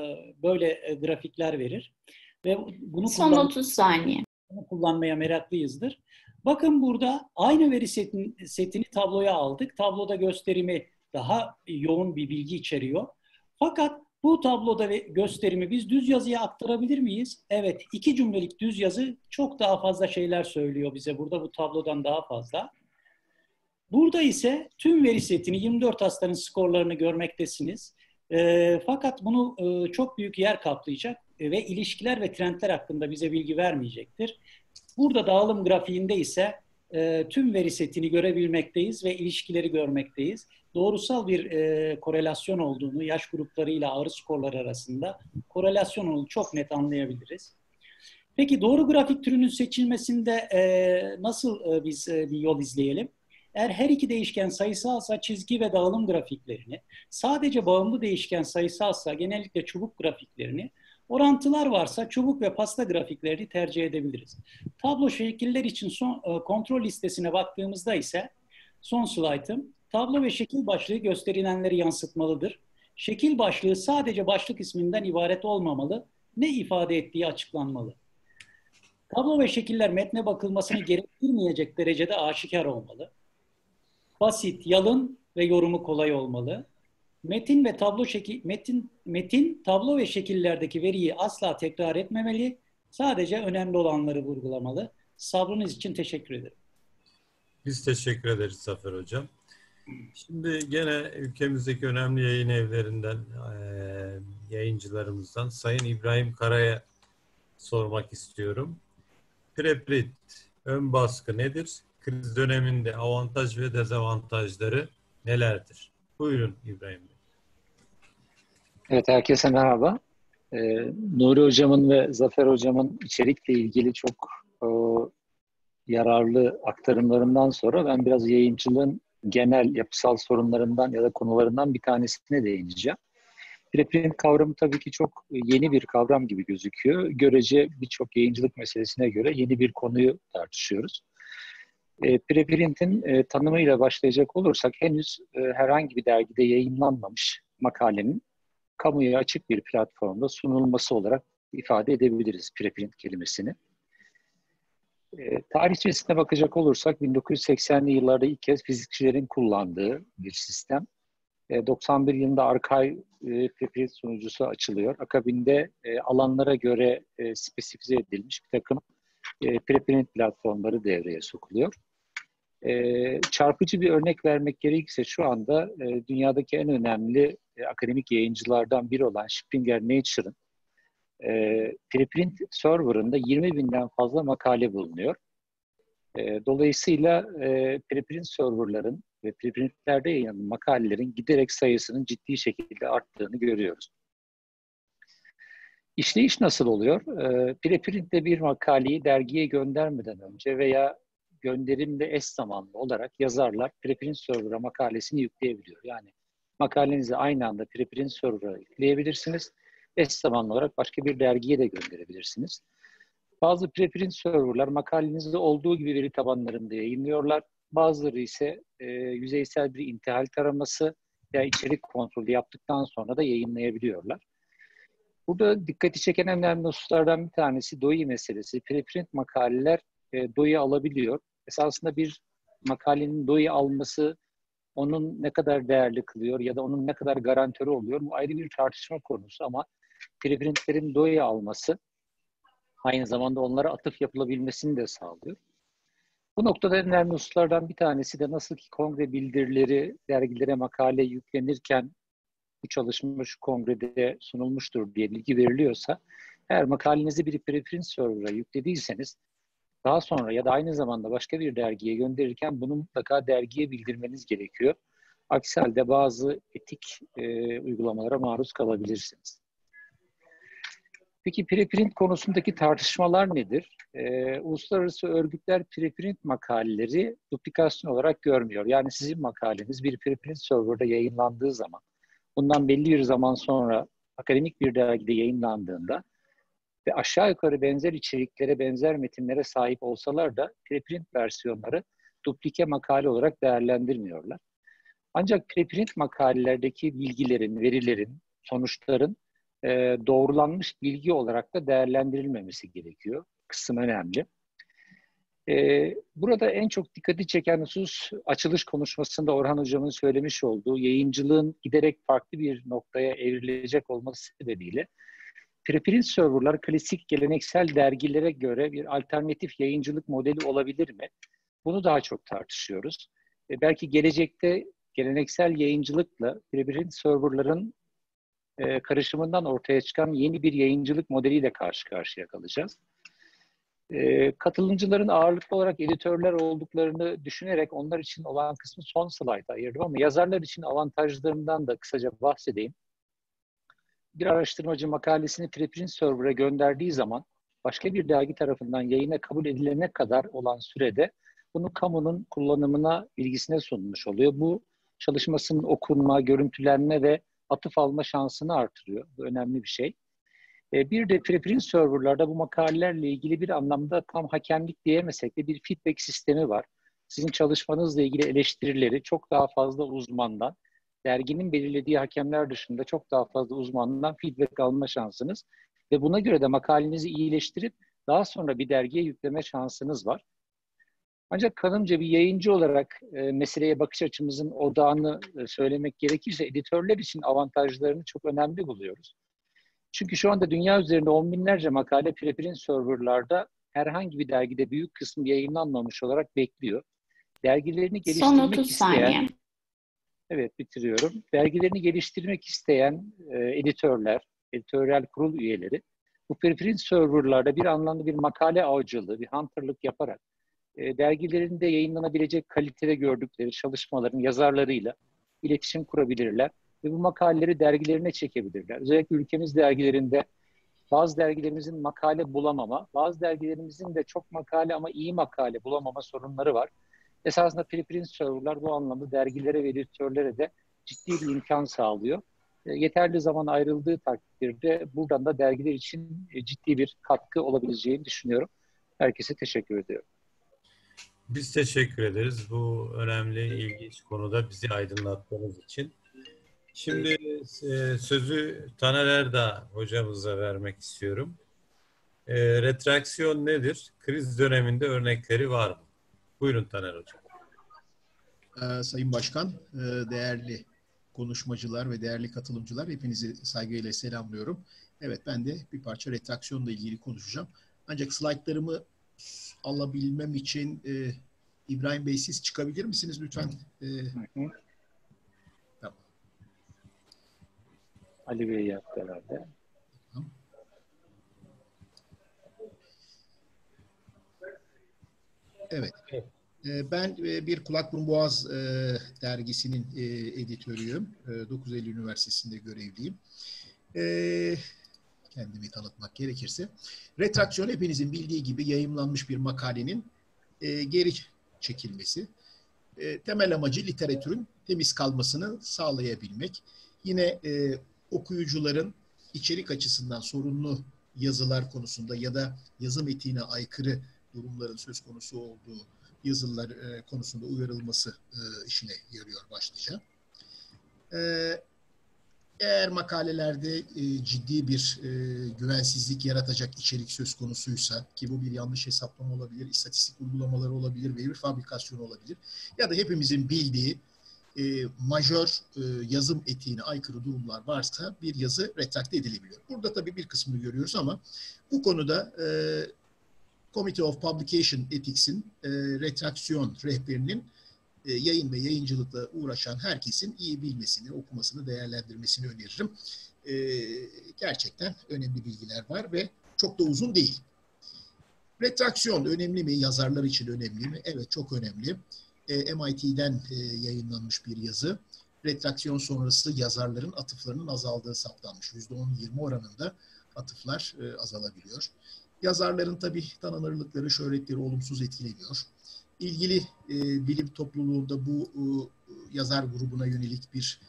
böyle grafikler verir. Ve bunu Son 30 saniye. Kullanmaya meraklıyızdır. Bakın burada aynı veri setini tabloya aldık. Tabloda gösterimi daha yoğun bir bilgi içeriyor. Fakat bu tabloda gösterimi biz düz yazıya aktarabilir miyiz? Evet, 2 cümlelik düz yazı çok daha fazla şeyler söylüyor bize. Burada bu tablodan daha fazla. Burada ise tüm veri setini, 24 hastanın skorlarını görmektesiniz. Fakat bunu çok büyük yer kaplayacak ve ilişkiler ve trendler hakkında bize bilgi vermeyecektir. Burada dağılım grafiğinde ise tüm veri setini görebilmekteyiz ve ilişkileri görmekteyiz. Doğrusal bir korelasyon olduğunu, yaş gruplarıyla ağrı skorları arasında korelasyon olduğunu çok net anlayabiliriz. Peki doğru grafik türünün seçilmesinde nasıl biz bir yol izleyelim? Eğer her iki değişken sayısalsa çizgi ve dağılım grafiklerini, sadece bağımlı değişken sayısalsa genellikle çubuk grafiklerini, orantılar varsa çubuk ve pasta grafiklerini tercih edebiliriz. Tablo şekiller için kontrol listesine baktığımızda ise son slaytım, tablo ve şekil başlığı gösterilenleri yansıtmalıdır. Şekil başlığı sadece başlık isminden ibaret olmamalı, ne ifade ettiği açıklanmalı. Tablo ve şekiller metne bakılmasını gerektirmeyecek derecede aşikar olmalı. Basit, yalın ve yorumu kolay olmalı. Metin, tablo ve şekillerdeki veriyi asla tekrar etmemeli. Sadece önemli olanları vurgulamalı. Sabrınız için teşekkür ederim. Biz teşekkür ederiz Zafer Hocam. Şimdi gene ülkemizdeki önemli yayın evlerinden, yayıncılarımızdan Sayın İbrahim Kara'ya sormak istiyorum. Preprint, ön baskı nedir? Kriz döneminde avantaj ve dezavantajları nelerdir? Buyurun İbrahim Bey. Evet, herkese merhaba. Nuri Hocam'ın ve Zafer Hocam'ın içerikle ilgili çok yararlı aktarımlarından sonra ben biraz yayıncılığın genel yapısal sorunlarından ya da konularından bir tanesine değineceğim. Preprint kavramı tabii ki çok yeni bir kavram gibi gözüküyor. Görece birçok yayıncılık meselesine göre yeni bir konuyu tartışıyoruz. Preprint'in tanımıyla başlayacak olursak henüz herhangi bir dergide yayınlanmamış makalenin kamuya açık bir platformda sunulması olarak ifade edebiliriz preprint kelimesini. Tarihçesine bakacak olursak 1980'li yıllarda ilk kez fizikçilerin kullandığı bir sistem. 91 yılında Archive preprint sunucusu açılıyor. Akabinde alanlara göre spesifize edilmiş bir takım preprint platformları devreye sokuluyor. Çarpıcı bir örnek vermek gerekirse şu anda dünyadaki en önemli akademik yayıncılardan biri olan Springer Nature'ın preprint server'ında 20.000'den fazla makale bulunuyor. Dolayısıyla preprint server'ların ve preprintlerde yayınlanan makalelerin giderek sayısının ciddi şekilde arttığını görüyoruz. İşleyiş nasıl oluyor? Preprintte bir makaleyi dergiye göndermeden önce veya gönderimle eş zamanlı olarak yazarlar preprint server'a makalesini yükleyebiliyor. Yani makalenizi aynı anda preprint server'a yükleyebilirsiniz. Eş zamanlı olarak başka bir dergiye de gönderebilirsiniz. Bazı preprint server'lar makalenizi olduğu gibi veri tabanlarında yayınlıyorlar. Bazıları ise yüzeysel bir intihal taraması veya içerik kontrolü yaptıktan sonra da yayınlayabiliyorlar. Burada dikkati çeken en önemli hususlardan bir tanesi DOI meselesi. Preprint makaleler DOI alabiliyor. Esasında bir makalenin DOI alması onun ne kadar değerli kılıyor ya da onun ne kadar garantörü oluyor. Bu ayrı bir tartışma konusu ama preprintlerin DOI alması aynı zamanda onlara atıf yapılabilmesini de sağlıyor. Bu noktada en önemli hususlardan bir tanesi de nasıl ki kongre bildirileri dergilere makale yüklenirken bu çalışma şu kongrede sunulmuştur diye bilgi veriliyorsa, eğer makalenizi bir preprint server'a yüklediyseniz daha sonra ya da aynı zamanda başka bir dergiye gönderirken bunu mutlaka dergiye bildirmeniz gerekiyor. Aksi halde bazı etik uygulamalara maruz kalabilirsiniz. Peki preprint konusundaki tartışmalar nedir? Uluslararası örgütler preprint makaleleri duplikasyon olarak görmüyor. Yani sizin makaleniz bir preprint server'da yayınlandığı zaman, bundan belli bir zaman sonra akademik bir dergide yayınlandığında ve aşağı yukarı benzer içeriklere, benzer metinlere sahip olsalar da preprint versiyonları duplike makale olarak değerlendirmiyorlar. Ancak preprint makalelerdeki bilgilerin, verilerin, sonuçların doğrulanmış bilgi olarak da değerlendirilmemesi gerekiyor. Kısım önemli. Burada en çok dikkati çeken husus açılış konuşmasında Orhan Hocam'ın söylemiş olduğu yayıncılığın giderek farklı bir noktaya evrilecek olması sebebiyle preprint server'lar klasik geleneksel dergilere göre bir alternatif yayıncılık modeli olabilir mi? Bunu daha çok tartışıyoruz. Belki gelecekte geleneksel yayıncılıkla preprint server'ların karışımından ortaya çıkan yeni bir yayıncılık modeliyle karşı karşıya kalacağız. Katılımcıların ağırlıklı olarak editörler olduklarını düşünerek onlar için olan kısmı son slayta ayırdım ama yazarlar için avantajlarından da kısaca bahsedeyim. Bir araştırmacı makalesini preprint server'a gönderdiği zaman başka bir dergi tarafından yayına kabul edilene kadar olan sürede bunu kamunun kullanımına, bilgisine sunmuş oluyor. Bu çalışmasının okunma, görüntülenme ve atıf alma şansını artırıyor. Bu önemli bir şey. Bir de preprint server'larda bu makalelerle ilgili bir anlamda tam hakemlik diyemesek de bir feedback sistemi var. Sizin çalışmanızla ilgili eleştirileri çok daha fazla uzmandan, derginin belirlediği hakemler dışında çok daha fazla uzmandan feedback alma şansınız ve buna göre de makalenizi iyileştirip daha sonra bir dergiye yükleme şansınız var. Ancak kanımca bir yayıncı olarak meseleye bakış açımızın odağını söylemek gerekirse editörler için avantajlarını çok önemli buluyoruz. Çünkü şu anda dünya üzerinde on binlerce makale preprint server'larda herhangi bir dergide büyük kısmı yayınlanmamış olarak bekliyor. Dergilerini geliştirmek isteyen, evet bitiriyorum. Dergilerini geliştirmek isteyen editörler, editoryal kurul üyeleri bu preprint server'larda bir anlamda bir makale avcılığı, bir hunterlık yaparak dergilerinde yayınlanabilecek kalitede gördükleri çalışmaların yazarlarıyla iletişim kurabilirler ve bu makaleleri dergilerine çekebilirler. Özellikle ülkemiz dergilerinde bazı dergilerimizin makale bulamama, bazı dergilerimizin de çok makale ama iyi makale bulamama sorunları var. Esasında preprint server'lar bu anlamda dergilere ve editörlere de ciddi bir imkan sağlıyor. Yeterli zaman ayrıldığı takdirde buradan da dergiler için ciddi bir katkı olabileceğini düşünüyorum. Herkese teşekkür ediyorum. Biz teşekkür ederiz bu önemli, ilginç konuda bizi aydınlattığınız için. Şimdi sözü Taner Erdağ hocamıza vermek istiyorum. Retraksiyon nedir? Kriz döneminde örnekleri var mı? Buyurun Taner Hocam. Sayın Başkan, değerli konuşmacılar ve değerli katılımcılar, hepinizi saygıyla selamlıyorum. Evet, ben de bir parça retraksiyonla ilgili konuşacağım. Ancak slaytlarımı alabilmem için İbrahim Bey siz çıkabilir misiniz lütfen? Tamam. Ali Bey yaptı herhalde. Tamam. Evet. Ben bir Kulak Burun Boğaz dergisinin editörüyüm. 9 Eylül Üniversitesi'nde görevliyim. Kendimi tanıtmak gerekirse. Retraksiyon hepinizin bildiği gibi yayımlanmış bir makalenin geri çekilmesi. Temel amacı literatürün temiz kalmasını sağlayabilmek. Yine okuyucuların içerik açısından sorunlu yazılar konusunda ya da yazım etiğine aykırı durumların söz konusu olduğu yazılar konusunda uyarılması işine yarıyor başlıca. Eğer makalelerde ciddi bir güvensizlik yaratacak içerik söz konusuysa, ki bu bir yanlış hesaplama olabilir, istatistik uygulamaları olabilir, veri fabrikasyonu olabilir ya da hepimizin bildiği majör yazım etiğine aykırı durumlar varsa bir yazı retrakte edilebiliyor. Burada tabii bir kısmını görüyoruz ama bu konuda Committee of Publication Ethics'in retraksiyon rehberinin yayın ve yayıncılıkla uğraşan herkesin iyi bilmesini, okumasını, değerlendirmesini öneririm. Gerçekten önemli bilgiler var ve çok da uzun değil. Retraksiyon önemli mi? Yazarlar için önemli mi? Evet, çok önemli. MIT'den yayınlanmış bir yazı. Retraksiyon sonrası yazarların atıflarının azaldığı saptanmış. %10-20 oranında atıflar azalabiliyor. Yazarların tabii tanınırlıkları, şöhretleri olumsuz etkileniyor. İlgili bilim topluluğunda bu yazar grubuna yönelik bir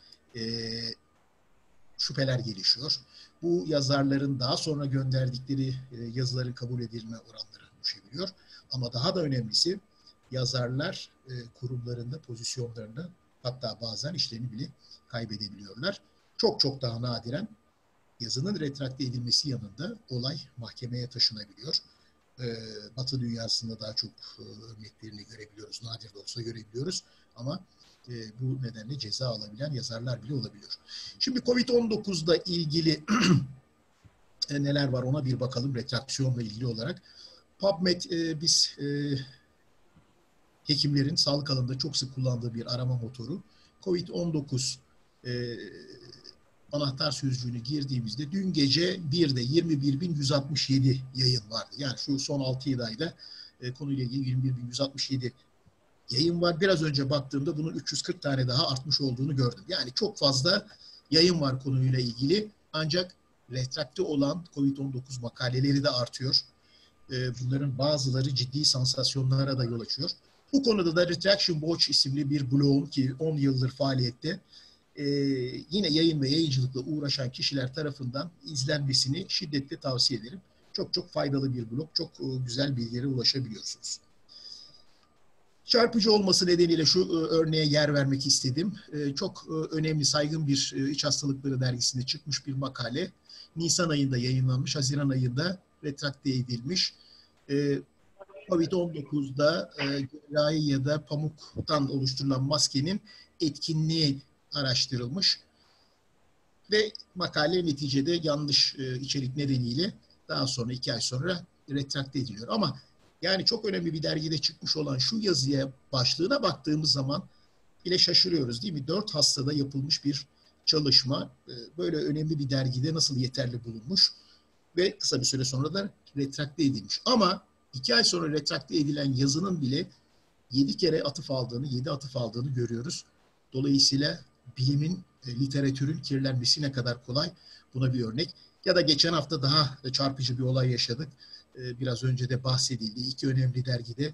şüpheler gelişiyor. Bu yazarların daha sonra gönderdikleri yazıların kabul edilme oranları düşebiliyor. Ama daha da önemlisi yazarlar kurumlarında, pozisyonlarında hatta bazen işlerini bile kaybedebiliyorlar. Çok çok daha nadiren yazının retrakte edilmesi yanında olay mahkemeye taşınabiliyor. Batı dünyasında daha çok örneklerini görebiliyoruz. Nadir de olsa görebiliyoruz. Ama bu nedenle ceza alabilen yazarlar bile olabiliyor. Şimdi Covid-19'da ilgili neler var ona bir bakalım retraksiyonla ilgili olarak. PubMed biz hekimlerin sağlık alanında çok sık kullandığı bir arama motoru. Covid-19 anahtar sözcüğünü girdiğimizde dün gece 1'de 21.167 yayın vardı. Yani şu son 6-7 ayda konuyla ilgili 21.167 yayın var. Biraz önce baktığımda bunun 340 tane daha artmış olduğunu gördüm. Yani çok fazla yayın var konuyla ilgili. Ancak retrakte olan COVID-19 makaleleri de artıyor. Bunların bazıları ciddi sansasyonlara da yol açıyor. Bu konuda da Retraction Watch isimli bir blogum ki 10 yıldır faaliyette yine yayın ve yayıncılıkla uğraşan kişiler tarafından izlenmesini şiddetle tavsiye ederim. Çok çok faydalı bir blog. Çok güzel bilgilere ulaşabiliyorsunuz. Çarpıcı olması nedeniyle şu örneğe yer vermek istedim. Çok önemli, saygın bir iç hastalıkları dergisinde çıkmış bir makale. Nisan ayında yayınlanmış, Haziran ayında retrakte edilmiş. Covid-19'da cerrahi ya da pamuktan oluşturulan maskenin etkinliği araştırılmış. Ve makale neticede yanlış içerik nedeniyle daha sonra 2 ay sonra retrakte ediliyor. Ama yani çok önemli bir dergide çıkmış olan şu yazıya, başlığına baktığımız zaman bile şaşırıyoruz değil mi? 4 hastada yapılmış bir çalışma böyle önemli bir dergide nasıl yeterli bulunmuş ve kısa bir süre sonra da retrakte edilmiş. Ama 2 ay sonra retrakte edilen yazının bile 7 kere atıf aldığını, 7 atıf aldığını görüyoruz. Dolayısıyla bilimin, literatürün kirlenmesi ne kadar kolay, buna bir örnek. Ya da geçen hafta daha çarpıcı bir olay yaşadık. Biraz önce de bahsedildi. 2 önemli dergide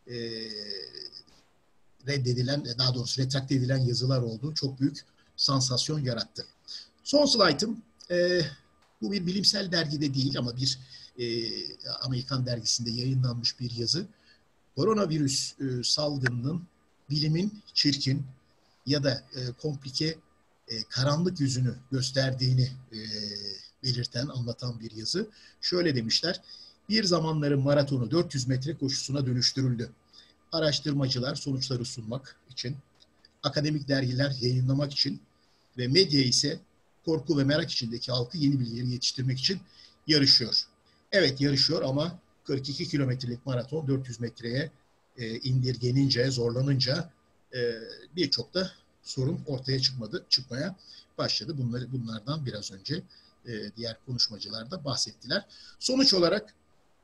reddedilen, daha doğrusu retrakte edilen yazılar oldu. Çok büyük sansasyon yarattı. Son slaytım, bu bir bilimsel dergide değil ama bir Amerikan dergisinde yayınlanmış bir yazı. Koronavirüs salgınının bilimin çirkin ya da komplike, karanlık yüzünü gösterdiğini belirten, anlatan bir yazı. Şöyle demişler, bir zamanların maratonu 400 metre koşusuna dönüştürüldü. Araştırmacılar sonuçları sunmak için, akademik dergiler yayınlamak için ve medya ise korku ve merak içindeki halkı yeni bilgileri yetiştirmek için yarışıyor. Evet yarışıyor ama 42 kilometrelik maraton 400 metreye indirgenince, zorlanınca birçok da sorun ortaya çıkmaya başladı. Bunlardan biraz önce diğer konuşmacılar da bahsettiler. Sonuç olarak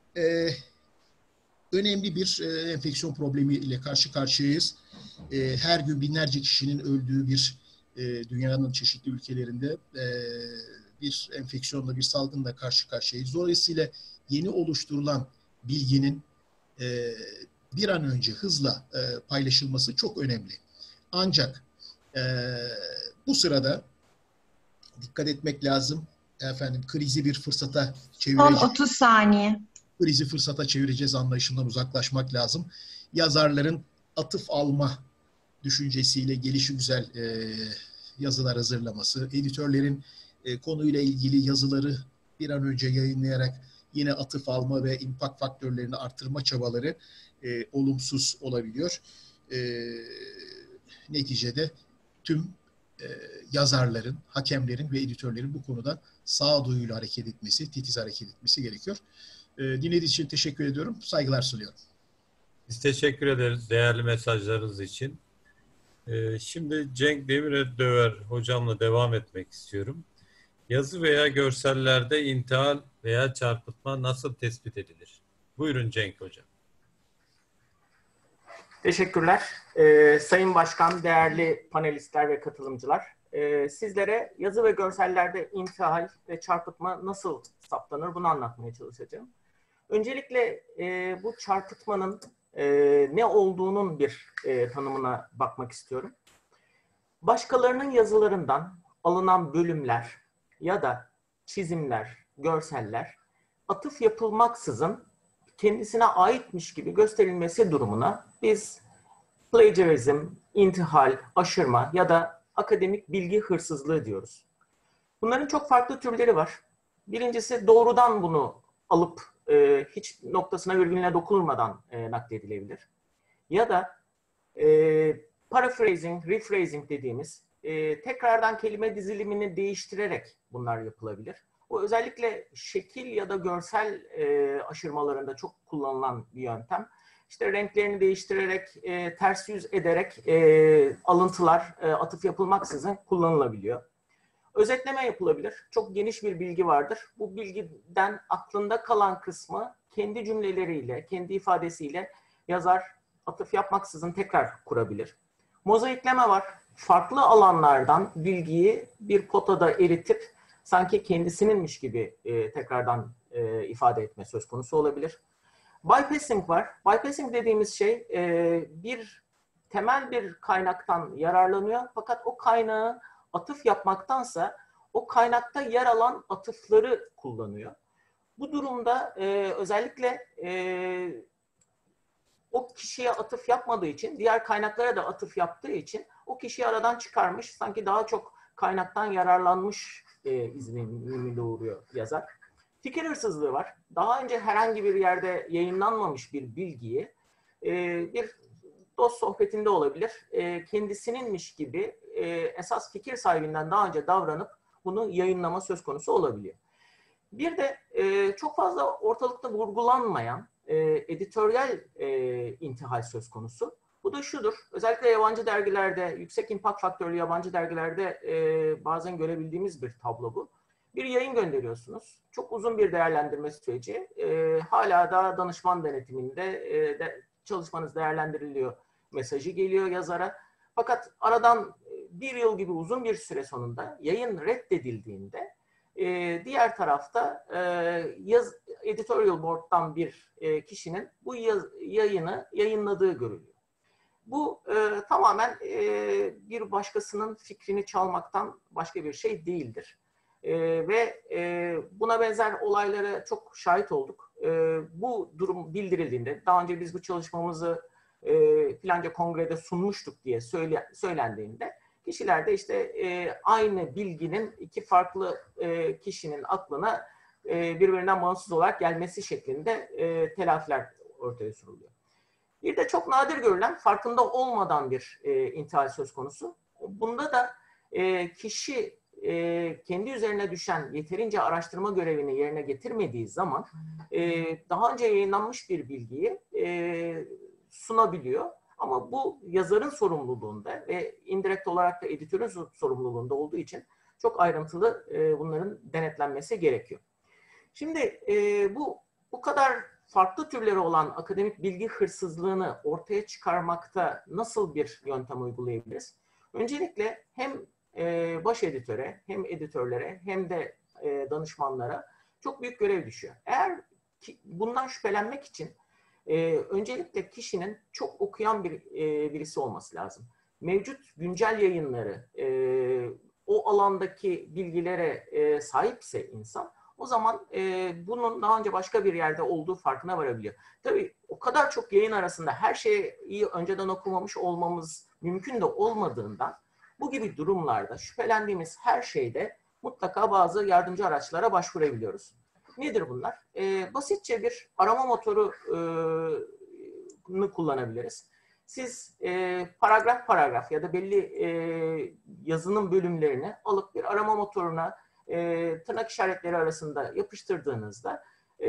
önemli bir enfeksiyon problemiyle karşı karşıyayız. Her gün binlerce kişinin öldüğü bir dünyanın çeşitli ülkelerinde bir enfeksiyonla, bir salgınla karşı karşıyayız. Dolayısıyla yeni oluşturulan bilginin bir an önce hızla paylaşılması çok önemli. Ancak bu sırada dikkat etmek lazım. Efendim, krizi bir fırsata çevireceğiz. Son 30 saniye. Krizi fırsata çevireceğiz anlayışından uzaklaşmak lazım. Yazarların atıf alma düşüncesiyle gelişigüzel yazılar hazırlaması, editörlerin konuyla ilgili yazıları bir an önce yayınlayarak yine atıf alma ve impact faktörlerini artırma çabaları olumsuz olabiliyor. Neticede tüm yazarların, hakemlerin ve editörlerin bu konuda sağduyuyla hareket etmesi, titiz hareket etmesi gerekiyor. Dinlediğiniz için teşekkür ediyorum. Saygılar sunuyorum. Biz teşekkür ederiz değerli mesajlarınız için. Şimdi Cenk Demiröver hocamla devam etmek istiyorum. Yazı veya görsellerde intihal veya çarpıtma nasıl tespit edilir? Buyurun Cenk hocam. Teşekkürler. Sayın Başkan, değerli panelistler ve katılımcılar. Sizlere yazı ve görsellerde intihal ve çarpıtma nasıl saptanır bunu anlatmaya çalışacağım. Öncelikle bu çarpıtmanın ne olduğunun bir tanımına bakmak istiyorum. Başkalarının yazılarından alınan bölümler ya da çizimler, görseller atıf yapılmaksızın kendisine aitmiş gibi gösterilmesi durumuna biz plagiarizm, intihal, aşırma ya da akademik bilgi hırsızlığı diyoruz. Bunların çok farklı türleri var. Birincisi doğrudan bunu alıp hiç noktasına virgülüne dokunulmadan nakledilebilir. Ya da paraphrasing, rephrasing dediğimiz tekrardan kelime dizilimini değiştirerek bunlar yapılabilir. Bu özellikle şekil ya da görsel aşırmalarında çok kullanılan bir yöntem. İşte renklerini değiştirerek, ters yüz ederek alıntılar atıf yapılmaksızın kullanılabiliyor. Özetleme yapılabilir. Çok geniş bir bilgi vardır. Bu bilgiden aklında kalan kısmı kendi cümleleriyle, kendi ifadesiyle yazar atıf yapmaksızın tekrar kurabilir. Mozaikleme var. Farklı alanlardan bilgiyi bir potada eritip sanki kendisininmiş gibi tekrardan ifade etme söz konusu olabilir. Bypassing var. Bypassing dediğimiz şey temel bir kaynaktan yararlanıyor. Fakat o kaynağı atıf yapmaktansa o kaynakta yer alan atıfları kullanıyor. Bu durumda özellikle o kişiye atıf yapmadığı için, diğer kaynaklara da atıf yaptığı için o kişiyi aradan çıkarmış, sanki daha çok kaynaktan yararlanmış izlenimi doğuruyor yazar. Fikir hırsızlığı var. Daha önce herhangi bir yerde yayınlanmamış bir bilgiyi bir dost sohbetinde olabilir, kendisininmiş gibi esas fikir sahibinden daha önce davranıp bunu yayınlama söz konusu olabiliyor. Bir de çok fazla ortalıkta vurgulanmayan editoryal intihal söz konusu. Bu da şudur, özellikle yabancı dergilerde, yüksek impact faktörlü yabancı dergilerde bazen görebildiğimiz bir tablo bu. Bir yayın gönderiyorsunuz, çok uzun bir değerlendirme süreci, hala da danışman denetiminde çalışmanız değerlendiriliyor mesajı geliyor yazara. Fakat aradan bir yıl gibi uzun bir süre sonunda yayın reddedildiğinde diğer tarafta editorial board'dan bir kişinin bu yayını yayınladığı görülüyor. Bu tamamen bir başkasının fikrini çalmaktan başka bir şey değildir. Ve buna benzer olaylara çok şahit olduk. Bu durum bildirildiğinde, daha önce biz bu çalışmamızı filanca kongrede sunmuştuk diye söylendiğinde, kişiler de işte aynı bilginin iki farklı kişinin aklına birbirinden bağımsız olarak gelmesi şeklinde telafiler ortaya sürülüyor. Bir de çok nadir görülen, farkında olmadan bir intihal söz konusu. Bunda da kişi kendi üzerine düşen yeterince araştırma görevini yerine getirmediği zaman daha önce yayınlanmış bir bilgiyi sunabiliyor. Ama bu yazarın sorumluluğunda ve indirekt olarak da editörün sorumluluğunda olduğu için çok ayrıntılı bunların denetlenmesi gerekiyor. Şimdi bu kadar farklı türleri olan akademik bilgi hırsızlığını ortaya çıkarmakta nasıl bir yöntem uygulayabiliriz? Öncelikle hem baş editöre, hem editörlere, hem de danışmanlara çok büyük görev düşüyor. Eğer bundan şüphelenmek için öncelikle kişinin çok okuyan birisi olması lazım. Mevcut güncel yayınları, o alandaki bilgilere sahipse insan, o zaman bunun daha önce başka bir yerde olduğu farkına varabiliyor. Tabii o kadar çok yayın arasında her şeyi önceden okumamış olmamız mümkün de olmadığından bu gibi durumlarda şüphelendiğimiz her şeyde mutlaka bazı yardımcı araçlara başvurabiliyoruz. Nedir bunlar? Basitçe bir arama motorunu kullanabiliriz. Siz paragraf paragraf ya da belli yazının bölümlerini alıp bir arama motoruna tırnak işaretleri arasında yapıştırdığınızda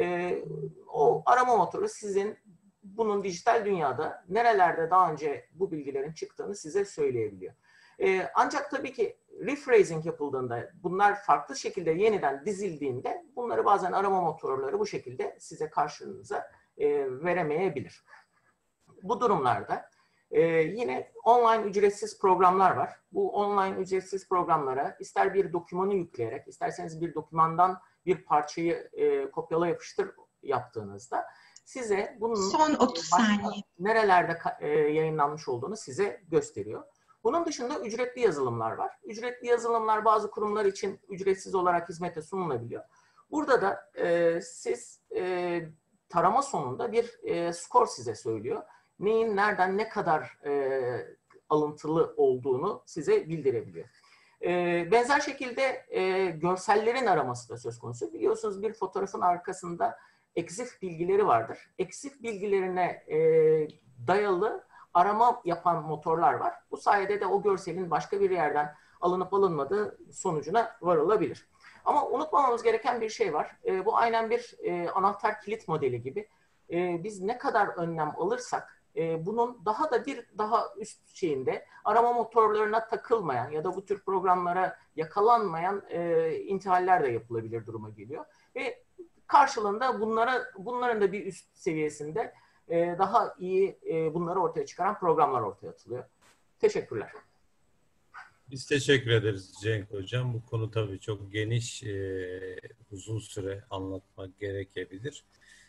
o arama motoru sizin bunun dijital dünyada nerelerde daha önce bu bilgilerin çıktığını size söyleyebiliyor. Ancak tabii ki rephrasing yapıldığında, bunlar farklı şekilde yeniden dizildiğinde bunları bazen arama motorları bu şekilde size karşınıza veremeyebilir. Bu durumlarda yine online ücretsiz programlar var. Bu online ücretsiz programlara ister bir dokümanı yükleyerek, isterseniz bir dokümandan bir parçayı kopyala yapıştır yaptığınızda size bunun son 30 saniye nerelerde yayınlanmış olduğunu size gösteriyor. Bunun dışında ücretli yazılımlar var. Ücretli yazılımlar bazı kurumlar için ücretsiz olarak hizmete sunulabiliyor. Burada da siz tarama sonunda bir skor size söylüyor. Neyin nereden ne kadar alıntılı olduğunu size bildirebiliyor. Benzer şekilde görsellerin araması da söz konusu. Biliyorsunuz bir fotoğrafın arkasında EXIF bilgileri vardır. EXIF bilgilerine dayalı arama yapan motorlar var. Bu sayede de o görselin başka bir yerden alınıp alınmadığı sonucuna varılabilir. Ama unutmamamız gereken bir şey var. Bu aynen bir anahtar kilit modeli gibi. Biz ne kadar önlem alırsak bunun daha üst şeyinde arama motorlarına takılmayan ya da bu tür programlara yakalanmayan intihaller de yapılabilir duruma geliyor. Ve karşılığında bunların da bir üst seviyesinde daha iyi bunları ortaya çıkaran programlar ortaya atılıyor. Teşekkürler. Biz teşekkür ederiz Cenk Hocam. Bu konu tabii çok geniş, uzun süre anlatmak gerekebilir.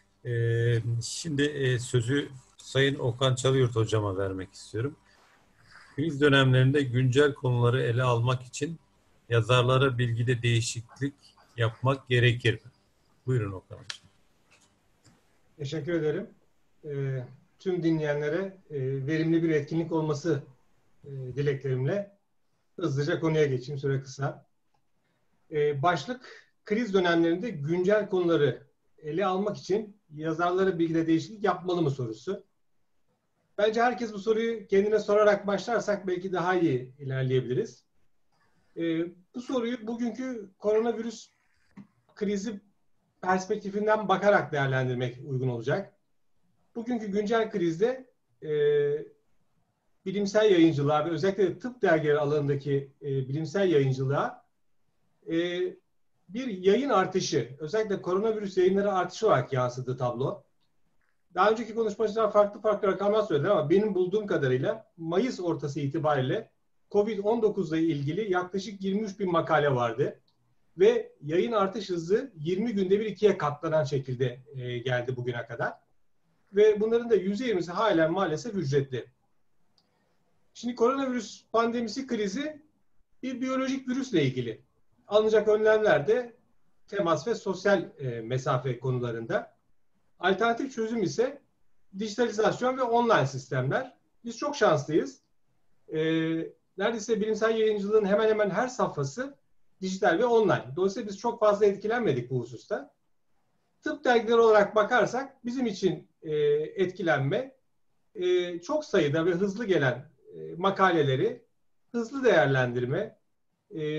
Şimdi sözü Sayın Okan Çalıyurt Hocama vermek istiyorum. Kriz dönemlerinde güncel konuları ele almak için yazarlara bilgide değişiklik yapmak gerekir mi? Buyurun Okan Hocam. Teşekkür ederim. Tüm dinleyenlere verimli bir etkinlik olması dileklerimle hızlıca konuya geçeyim, süre kısa. Başlık, kriz dönemlerinde güncel konuları ele almak için yazarlara bilgide değişiklik yapmalı mı sorusu. Bence herkes bu soruyu kendine sorarak başlarsak belki daha iyi ilerleyebiliriz. Bu soruyu bugünkü koronavirüs krizi perspektifinden bakarak değerlendirmek uygun olacak. Bugünkü güncel krizde bilimsel yayıncılığa ve özellikle tıp dergileri alanındaki bilimsel yayıncılığa bir yayın artışı, özellikle koronavirüs yayınları artışı olarak yansıdı tablo. Daha önceki konuşmacılar farklı rakamlar söyledi ama benim bulduğum kadarıyla Mayıs ortası itibariyle COVID-19 ile ilgili yaklaşık 23 bin makale vardı. Ve yayın artış hızı 20 günde bir 2'ye katlanan şekilde geldi bugüne kadar. Ve bunların da %20'si halen maalesef ücretli. Şimdi koronavirüs pandemisi krizi bir biyolojik virüsle ilgili. Alınacak önlemler de temas ve sosyal mesafe konularında. Alternatif çözüm ise dijitalizasyon ve online sistemler. Biz çok şanslıyız. Neredeyse bilimsel yayıncılığın hemen hemen her safhası dijital ve online. Dolayısıyla biz çok fazla etkilenmedik bu hususta. Tıp dergileri olarak bakarsak bizim için etkilenme çok sayıda ve hızlı gelen makaleleri hızlı değerlendirme,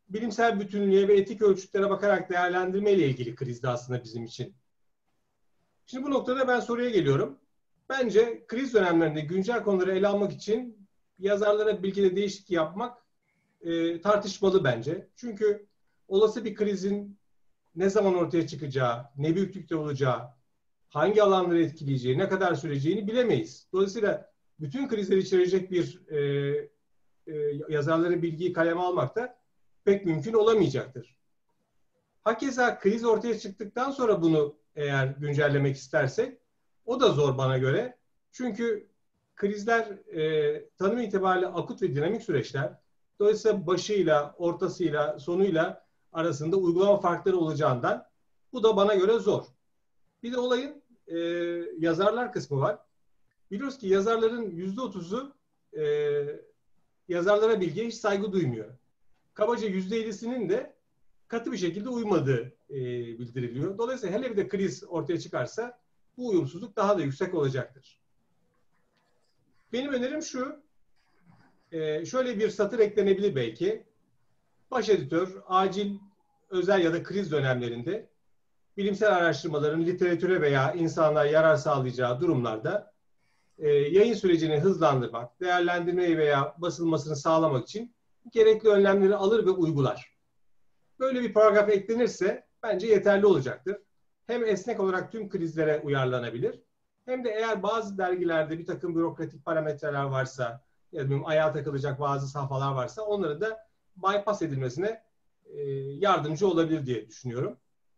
bilimsel bütünlüğe ve etik ölçütlere bakarak değerlendirme ile ilgili krizdi aslında bizim için. Şimdi bu noktada ben soruya geliyorum. Bence kriz dönemlerinde güncel konuları ele almak için yazarlara bilgide değişiklik yapmak tartışmalı bence. Çünkü olası bir krizin ne zaman ortaya çıkacağı, ne büyüklükte olacağı, hangi alanları etkileyeceği, ne kadar süreceğini bilemeyiz. Dolayısıyla bütün krizleri içerecek bir yazarların bilgiyi kaleme almak da pek mümkün olamayacaktır. Hakeza kriz ortaya çıktıktan sonra bunu eğer güncellemek istersek o da zor bana göre. Çünkü krizler tanım itibariyle akut ve dinamik süreçler. Dolayısıyla başıyla, ortasıyla, sonuyla arasında uygulama farkları olacağından bu da bana göre zor. Bir de olayın yazarlar kısmı var. Biliyoruz ki yazarların %30'u yazarlara bilgiye hiç saygı duymuyor. Kabaca %50'sinin de katı bir şekilde uymadığı bildiriliyor. Dolayısıyla hele bir de kriz ortaya çıkarsa bu uyumsuzluk daha da yüksek olacaktır. Benim önerim şu, şöyle bir satır eklenebilir belki. Baş editör, acil, özel ya da kriz dönemlerinde bilimsel araştırmaların literatüre veya insanlığa yarar sağlayacağı durumlarda yayın sürecini hızlandırmak, değerlendirmeyi veya basılmasını sağlamak için gerekli önlemleri alır ve uygular. Böyle bir paragraf eklenirse bence yeterli olacaktır. Hem esnek olarak tüm krizlere uyarlanabilir, hem de eğer bazı dergilerde bir takım bürokratik parametreler varsa, ya da ayağa takılacak bazı safhalar varsa onları da bypass edilmesine yardımcı olabilir diye düşünüyorum.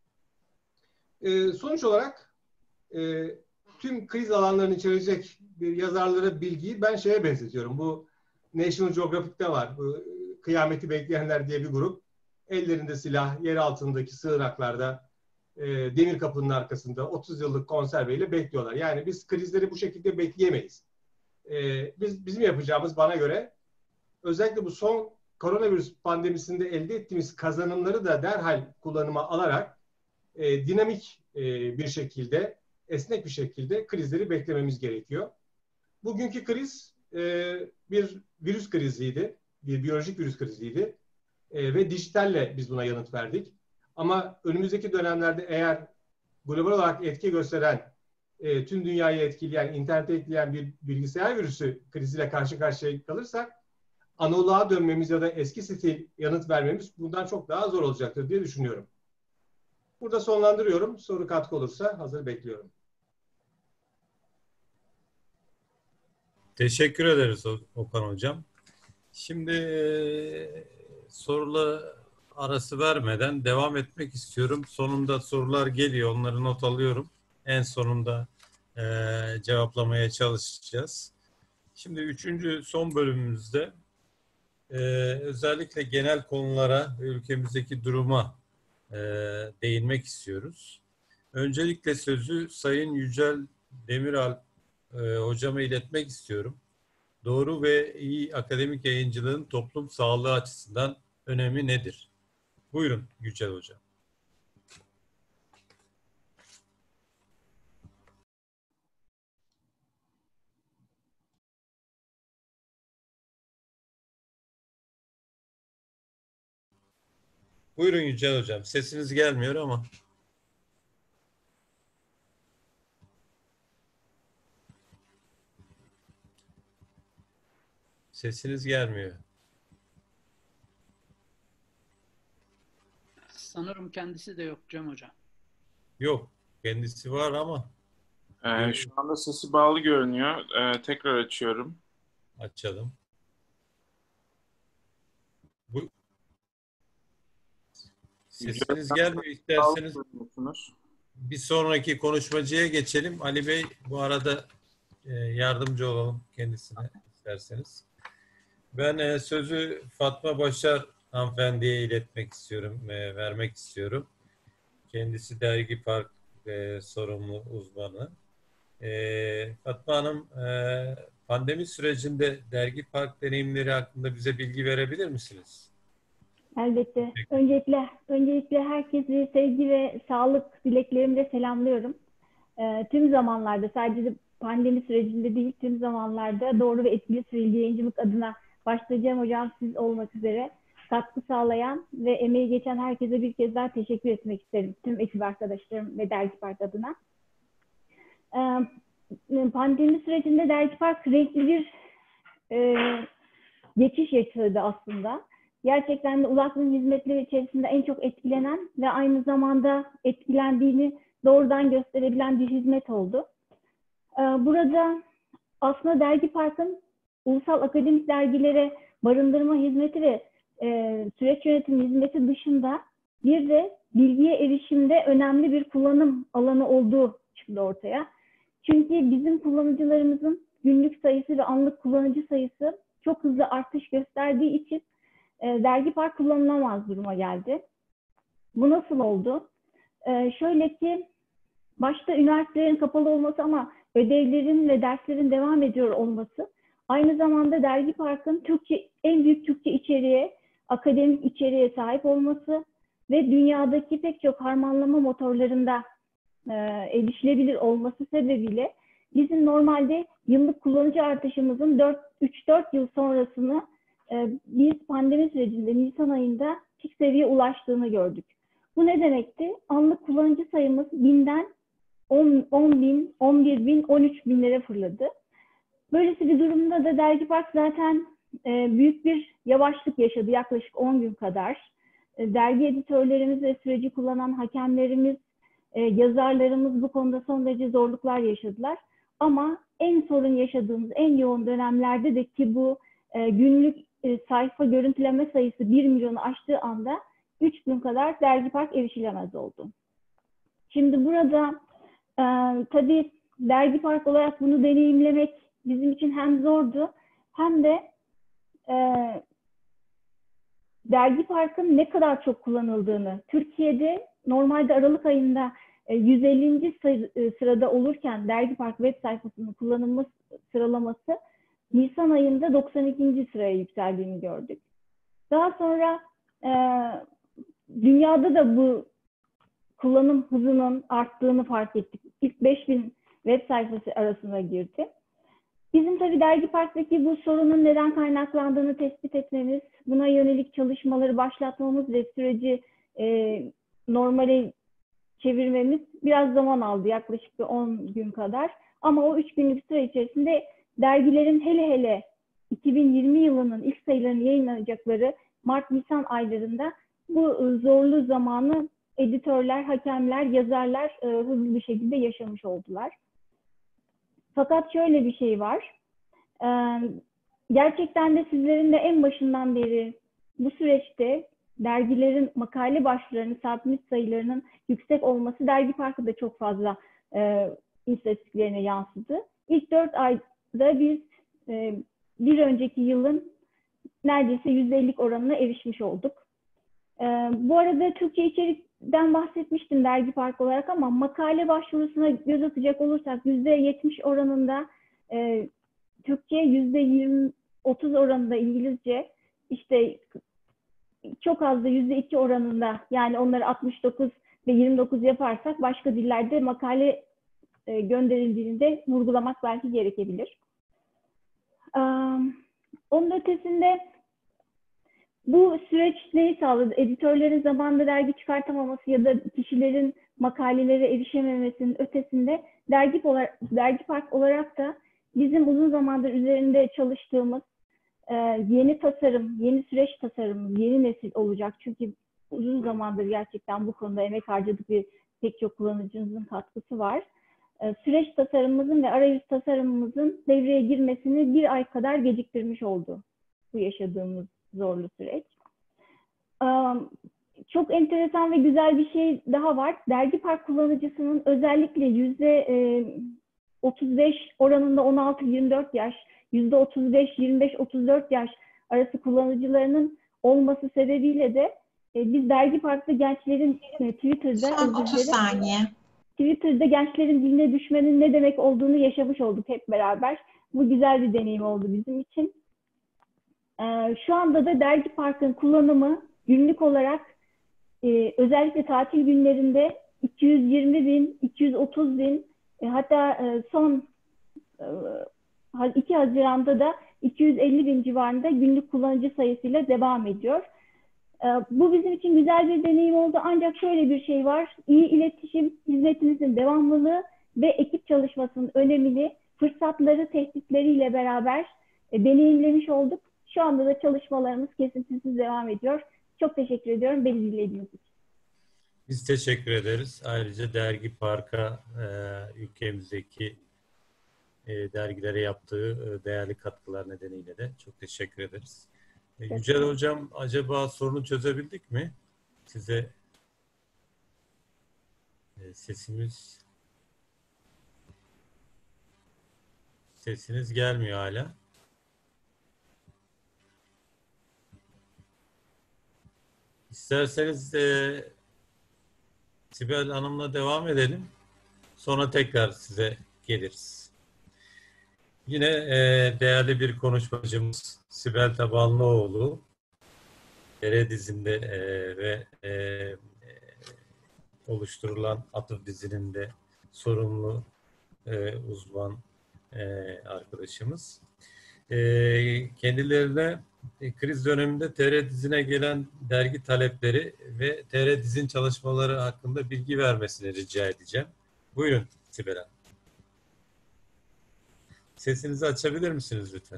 Sonuç olarak tüm kriz alanlarını içerecek bir yazarlara bilgiyi ben şeye benzetiyorum. Bu National Geographic'te var. Bu kıyameti bekleyenler diye bir grup. Ellerinde silah, yer altındaki sığınaklarda, demir kapının arkasında 30 yıllık konserveyle bekliyorlar. Yani biz krizleri bu şekilde bekleyemeyiz. Bizim yapacağımız bana göre özellikle bu son koronavirüs pandemisinde elde ettiğimiz kazanımları da derhal kullanıma alarak dinamik bir şekilde, esnek bir şekilde krizleri beklememiz gerekiyor. Bugünkü kriz bir virüs kriziydi, bir biyolojik virüs kriziydi ve dijitalle biz buna yanıt verdik. Ama önümüzdeki dönemlerde eğer global olarak etki gösteren, tüm dünyayı etkileyen, internete etkileyen bir bilgisayar virüsü kriziyle karşı karşıya kalırsak, analoğa dönmemiz ya da eski stil yanıt vermemiz bundan çok daha zor olacaktır diye düşünüyorum. Burada sonlandırıyorum. Soru katkı olursa hazır bekliyorum. Teşekkür ederiz Okan Hocam. Şimdi sorular arası vermeden devam etmek istiyorum. Sonunda sorular geliyor. Onları not alıyorum. En sonunda cevaplamaya çalışacağız. Şimdi son bölümümüzde özellikle genel konulara ve ülkemizdeki duruma değinmek istiyoruz. Öncelikle sözü Sayın Yücel Demiralp hocama iletmek istiyorum. Doğru ve iyi akademik yayıncılığın toplum sağlığı açısından önemi nedir? Buyurun Yücel Hocam. Buyurun Yücel Hocam. Sesiniz gelmiyor ama. Sesiniz gelmiyor. Sanırım kendisi de yok Cem Hocam. Yok. Kendisi var ama. Şu anda sesi bağlı görünüyor. Tekrar açıyorum. Açalım. Sesiniz gelmiyor. İsterseniz bir sonraki konuşmacıya geçelim. Ali Bey bu arada yardımcı olalım kendisine isterseniz. Ben sözü Fatma Başar hanımefendiye iletmek istiyorum, vermek istiyorum. Kendisi Dergi Park sorumlu uzmanı. Fatma Hanım, pandemi sürecinde Dergi Park deneyimleri hakkında bize bilgi verebilir misiniz? Elbette. Öncelikle herkesi sevgi ve sağlık dileklerimle selamlıyorum. Tüm zamanlarda, sadece pandemi sürecinde değil, tüm zamanlarda doğru ve etkili süreli yayıncılık adına başta Cem Hocam siz olmak üzere katkı sağlayan ve emeği geçen herkese bir kez daha teşekkür etmek isterim. Tüm ekip arkadaşlarım ve Dergi Park adına. Pandemi sürecinde Dergi Park renkli bir geçiş yaşadı aslında. Gerçekten de ulaşım hizmetleri içerisinde en çok etkilenen ve aynı zamanda etkilendiğini doğrudan gösterebilen bir hizmet oldu. Burada aslında Dergi Park'ın ulusal akademik dergilere barındırma hizmeti ve süreç yönetimi hizmeti dışında bir de bilgiye erişimde önemli bir kullanım alanı olduğu çıktı ortaya. Çünkü bizim kullanıcılarımızın günlük sayısı ve anlık kullanıcı sayısı çok hızlı artış gösterdiği için Dergi Park kullanılamaz duruma geldi. Bu nasıl oldu? Şöyle ki, başta üniversitelerin kapalı olması ama ödevlerin ve derslerin devam ediyor olması, aynı zamanda Dergi Park'ın en büyük Türkçe içeriğe, akademik içeriğe sahip olması ve dünyadaki pek çok harmanlama motorlarında erişilebilir olması sebebiyle bizim normalde yıllık kullanıcı artışımızın 3-4 yıl sonrasını biz pandemi sürecinde Nisan ayında pik seviyeye ulaştığını gördük. Bu ne demekti? Anlık kullanıcı sayımız 1000'den 10.000, 11.000, 13.000'lere fırladı. Böylesi bir durumda da Dergi Park zaten büyük bir yavaşlık yaşadı yaklaşık 10 gün kadar. Dergi editörlerimiz ve süreci kullanan hakemlerimiz, yazarlarımız bu konuda son derece zorluklar yaşadılar. Ama en sorun yaşadığımız en yoğun dönemlerde de ki bu günlük sayfa görüntüleme sayısı 1 milyonu aştığı anda 3 gün kadar Dergi Park erişilemez oldu. Şimdi burada tabii Dergi Park olarak bunu deneyimlemek bizim için hem zordu hem de Dergi Park'ın ne kadar çok kullanıldığını, Türkiye'de normalde Aralık ayında 150. sırada olurken Dergi Park web sayfasının kullanılma sıralaması Nisan ayında 92. sıraya yükseldiğini gördük. Daha sonra dünyada da bu kullanım hızının arttığını fark ettik. İlk 5000 web sayfası arasına girdi. Bizim tabii Dergi Park'taki bu sorunun neden kaynaklandığını tespit etmemiz, buna yönelik çalışmaları başlatmamız ve süreci normale çevirmemiz biraz zaman aldı, yaklaşık 10 gün kadar. Ama o 3 günlük süre içerisinde dergilerin hele 2020 yılının ilk sayılarını yayınlanacakları Mart-Nisan aylarında bu zorlu zamanı editörler, hakemler, yazarlar hızlı bir şekilde yaşamış oldular. Fakat şöyle bir şey var. Gerçekten de sizlerin de en başından beri bu süreçte dergilerin makale başlılarının, submit sayılarının yüksek olması Dergi Park'ta da çok fazla istatistiklerine yansıdı. İlk 4 ayda biz bir önceki yılın neredeyse %50'lik oranına erişmiş olduk. Bu arada Türkçe içerikten bahsetmiştim Dergi Park olarak ama makale başvurusuna göz atacak olursak %70 oranında Türkçe, %20-30 oranında İngilizce, işte çok az da %2 oranında, yani onları 69 ve 29 yaparsak başka dillerde makale gönderildiğini de vurgulamak belki gerekebilir. Onun ötesinde bu süreç neyi sağladı? Editörlerin zamanında dergi çıkartamaması ya da kişilerin makalelere erişememesinin ötesinde Dergi Park olarak da bizim uzun zamandır üzerinde çalıştığımız yeni tasarım, yeni süreç tasarımı, yeni nesil olacak. Çünkü uzun zamandır gerçekten bu konuda emek harcadık ve pek çok kullanıcımızın katkısı var. Süreç tasarımımızın ve arayüz tasarımımızın devreye girmesini 1 ay kadar geciktirmiş oldu bu yaşadığımız zorlu süreç. Çok enteresan ve güzel bir şey daha var. Dergi Park kullanıcısının özellikle %35 oranında 16-24 yaş, %35-25-34 yaş arası kullanıcılarının olması sebebiyle de biz Dergi Park'ta gençlerin Twitter'da gençlerin diline düşmenin ne demek olduğunu yaşamış olduk hep beraber. Bu güzel bir deneyim oldu bizim için. Şu anda da Dergi Park'ın kullanımı günlük olarak özellikle tatil günlerinde 220.000, 230.000, hatta son 2 Haziran'da da 250.000 civarında günlük kullanıcı sayısıyla devam ediyor. Bu bizim için güzel bir deneyim oldu. Ancak şöyle bir şey var. İyi iletişim, hizmetimizin devamlılığı ve ekip çalışmasının önemini fırsatları, tehditleriyle beraber deneyimlemiş olduk. Şu anda da çalışmalarımız kesintisiz devam ediyor. Çok teşekkür ediyorum beni dinlediğiniz için. Biz teşekkür ederiz. Ayrıca Dergi Park'a ülkemizdeki dergilere yaptığı değerli katkılar nedeniyle de çok teşekkür ederiz. Yücel Hocam, acaba sorunu çözebildik mi? Size sesiniz gelmiyor hala. İsterseniz Sibel Hanım'la devam edelim. Sonra tekrar size geliriz. Yine değerli bir konuşmacımız Sibel Tabanlıoğlu, TR dizinde ve oluşturulan Atıf dizinin de sorumlu uzman arkadaşımız. Kendilerine kriz döneminde TR dizine gelen dergi talepleri ve TR dizin çalışmaları hakkında bilgi vermesini rica edeceğim. Buyurun Sibel Hanım. Sesinizi açabilir misiniz lütfen?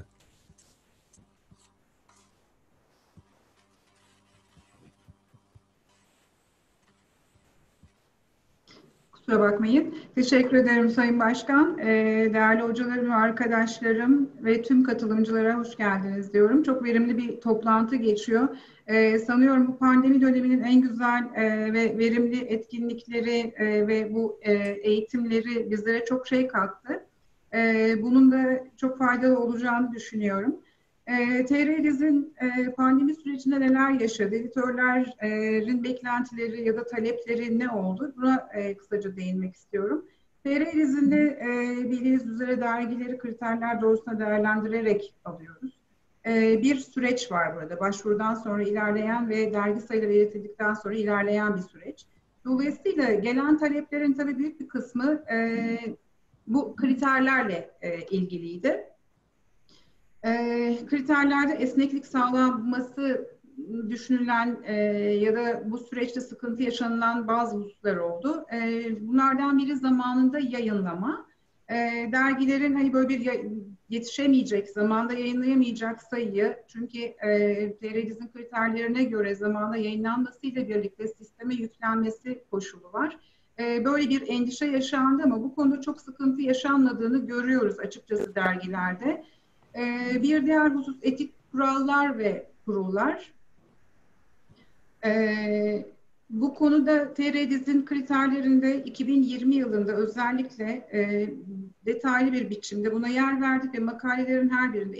Kusura bakmayın. Teşekkür ederim Sayın Başkan. Değerli hocalarım ve arkadaşlarım ve tüm katılımcılara hoş geldiniz diyorum. Çok verimli bir toplantı geçiyor. Sanıyorum bu pandemi döneminin en güzel ve verimli etkinlikleri ve bu eğitimleri bizlere çok şey kattı. Bunun da çok faydalı olacağını düşünüyorum. TR dizin pandemi sürecinde neler yaşadı, editörlerin beklentileri ya da talepleri ne oldu? Buna kısaca değinmek istiyorum. TR dizinde bildiğiniz üzere dergileri kriterler doğrultusunda değerlendirerek alıyoruz. Bir süreç var burada. Başvurudan sonra ilerleyen ve dergi sayıları iletildikten sonra ilerleyen bir süreç. Dolayısıyla gelen taleplerin tabii büyük bir kısmı bu kriterlerle ilgiliydi. Kriterlerde esneklik sağlanması düşünülen ya da bu süreçte sıkıntı yaşanılan bazı hususlar oldu. Bunlardan biri zamanında yayınlama. Dergilerin hani böyle bir yetişemeyecek, zamanda yayınlayamayacak sayıyı, çünkü TR dizin kriterlerine göre zamanda yayınlanmasıyla birlikte sisteme yüklenmesi koşulu var. Böyle bir endişe yaşandı ama bu konuda çok sıkıntı yaşanmadığını görüyoruz açıkçası dergilerde. Bir diğer husus etik kurallar ve kurullar. Bu konuda TR dizin kriterlerinde 2020 yılında özellikle detaylı bir biçimde buna yer verdik ve makalelerin her birinde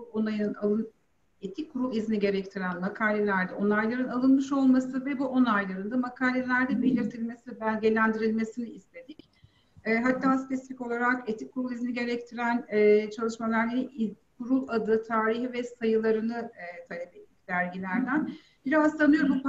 etik kurul izni gerektiren makalelerde onayların alınmış olması ve bu onayların da makalelerde belirtilmesi, belgelendirilmesini istedik. Hatta spesifik olarak etik kurul izni gerektiren çalışmalarla kurul adı, tarihi ve sayılarını talep ettik dergilerden. Biraz sanıyorum bu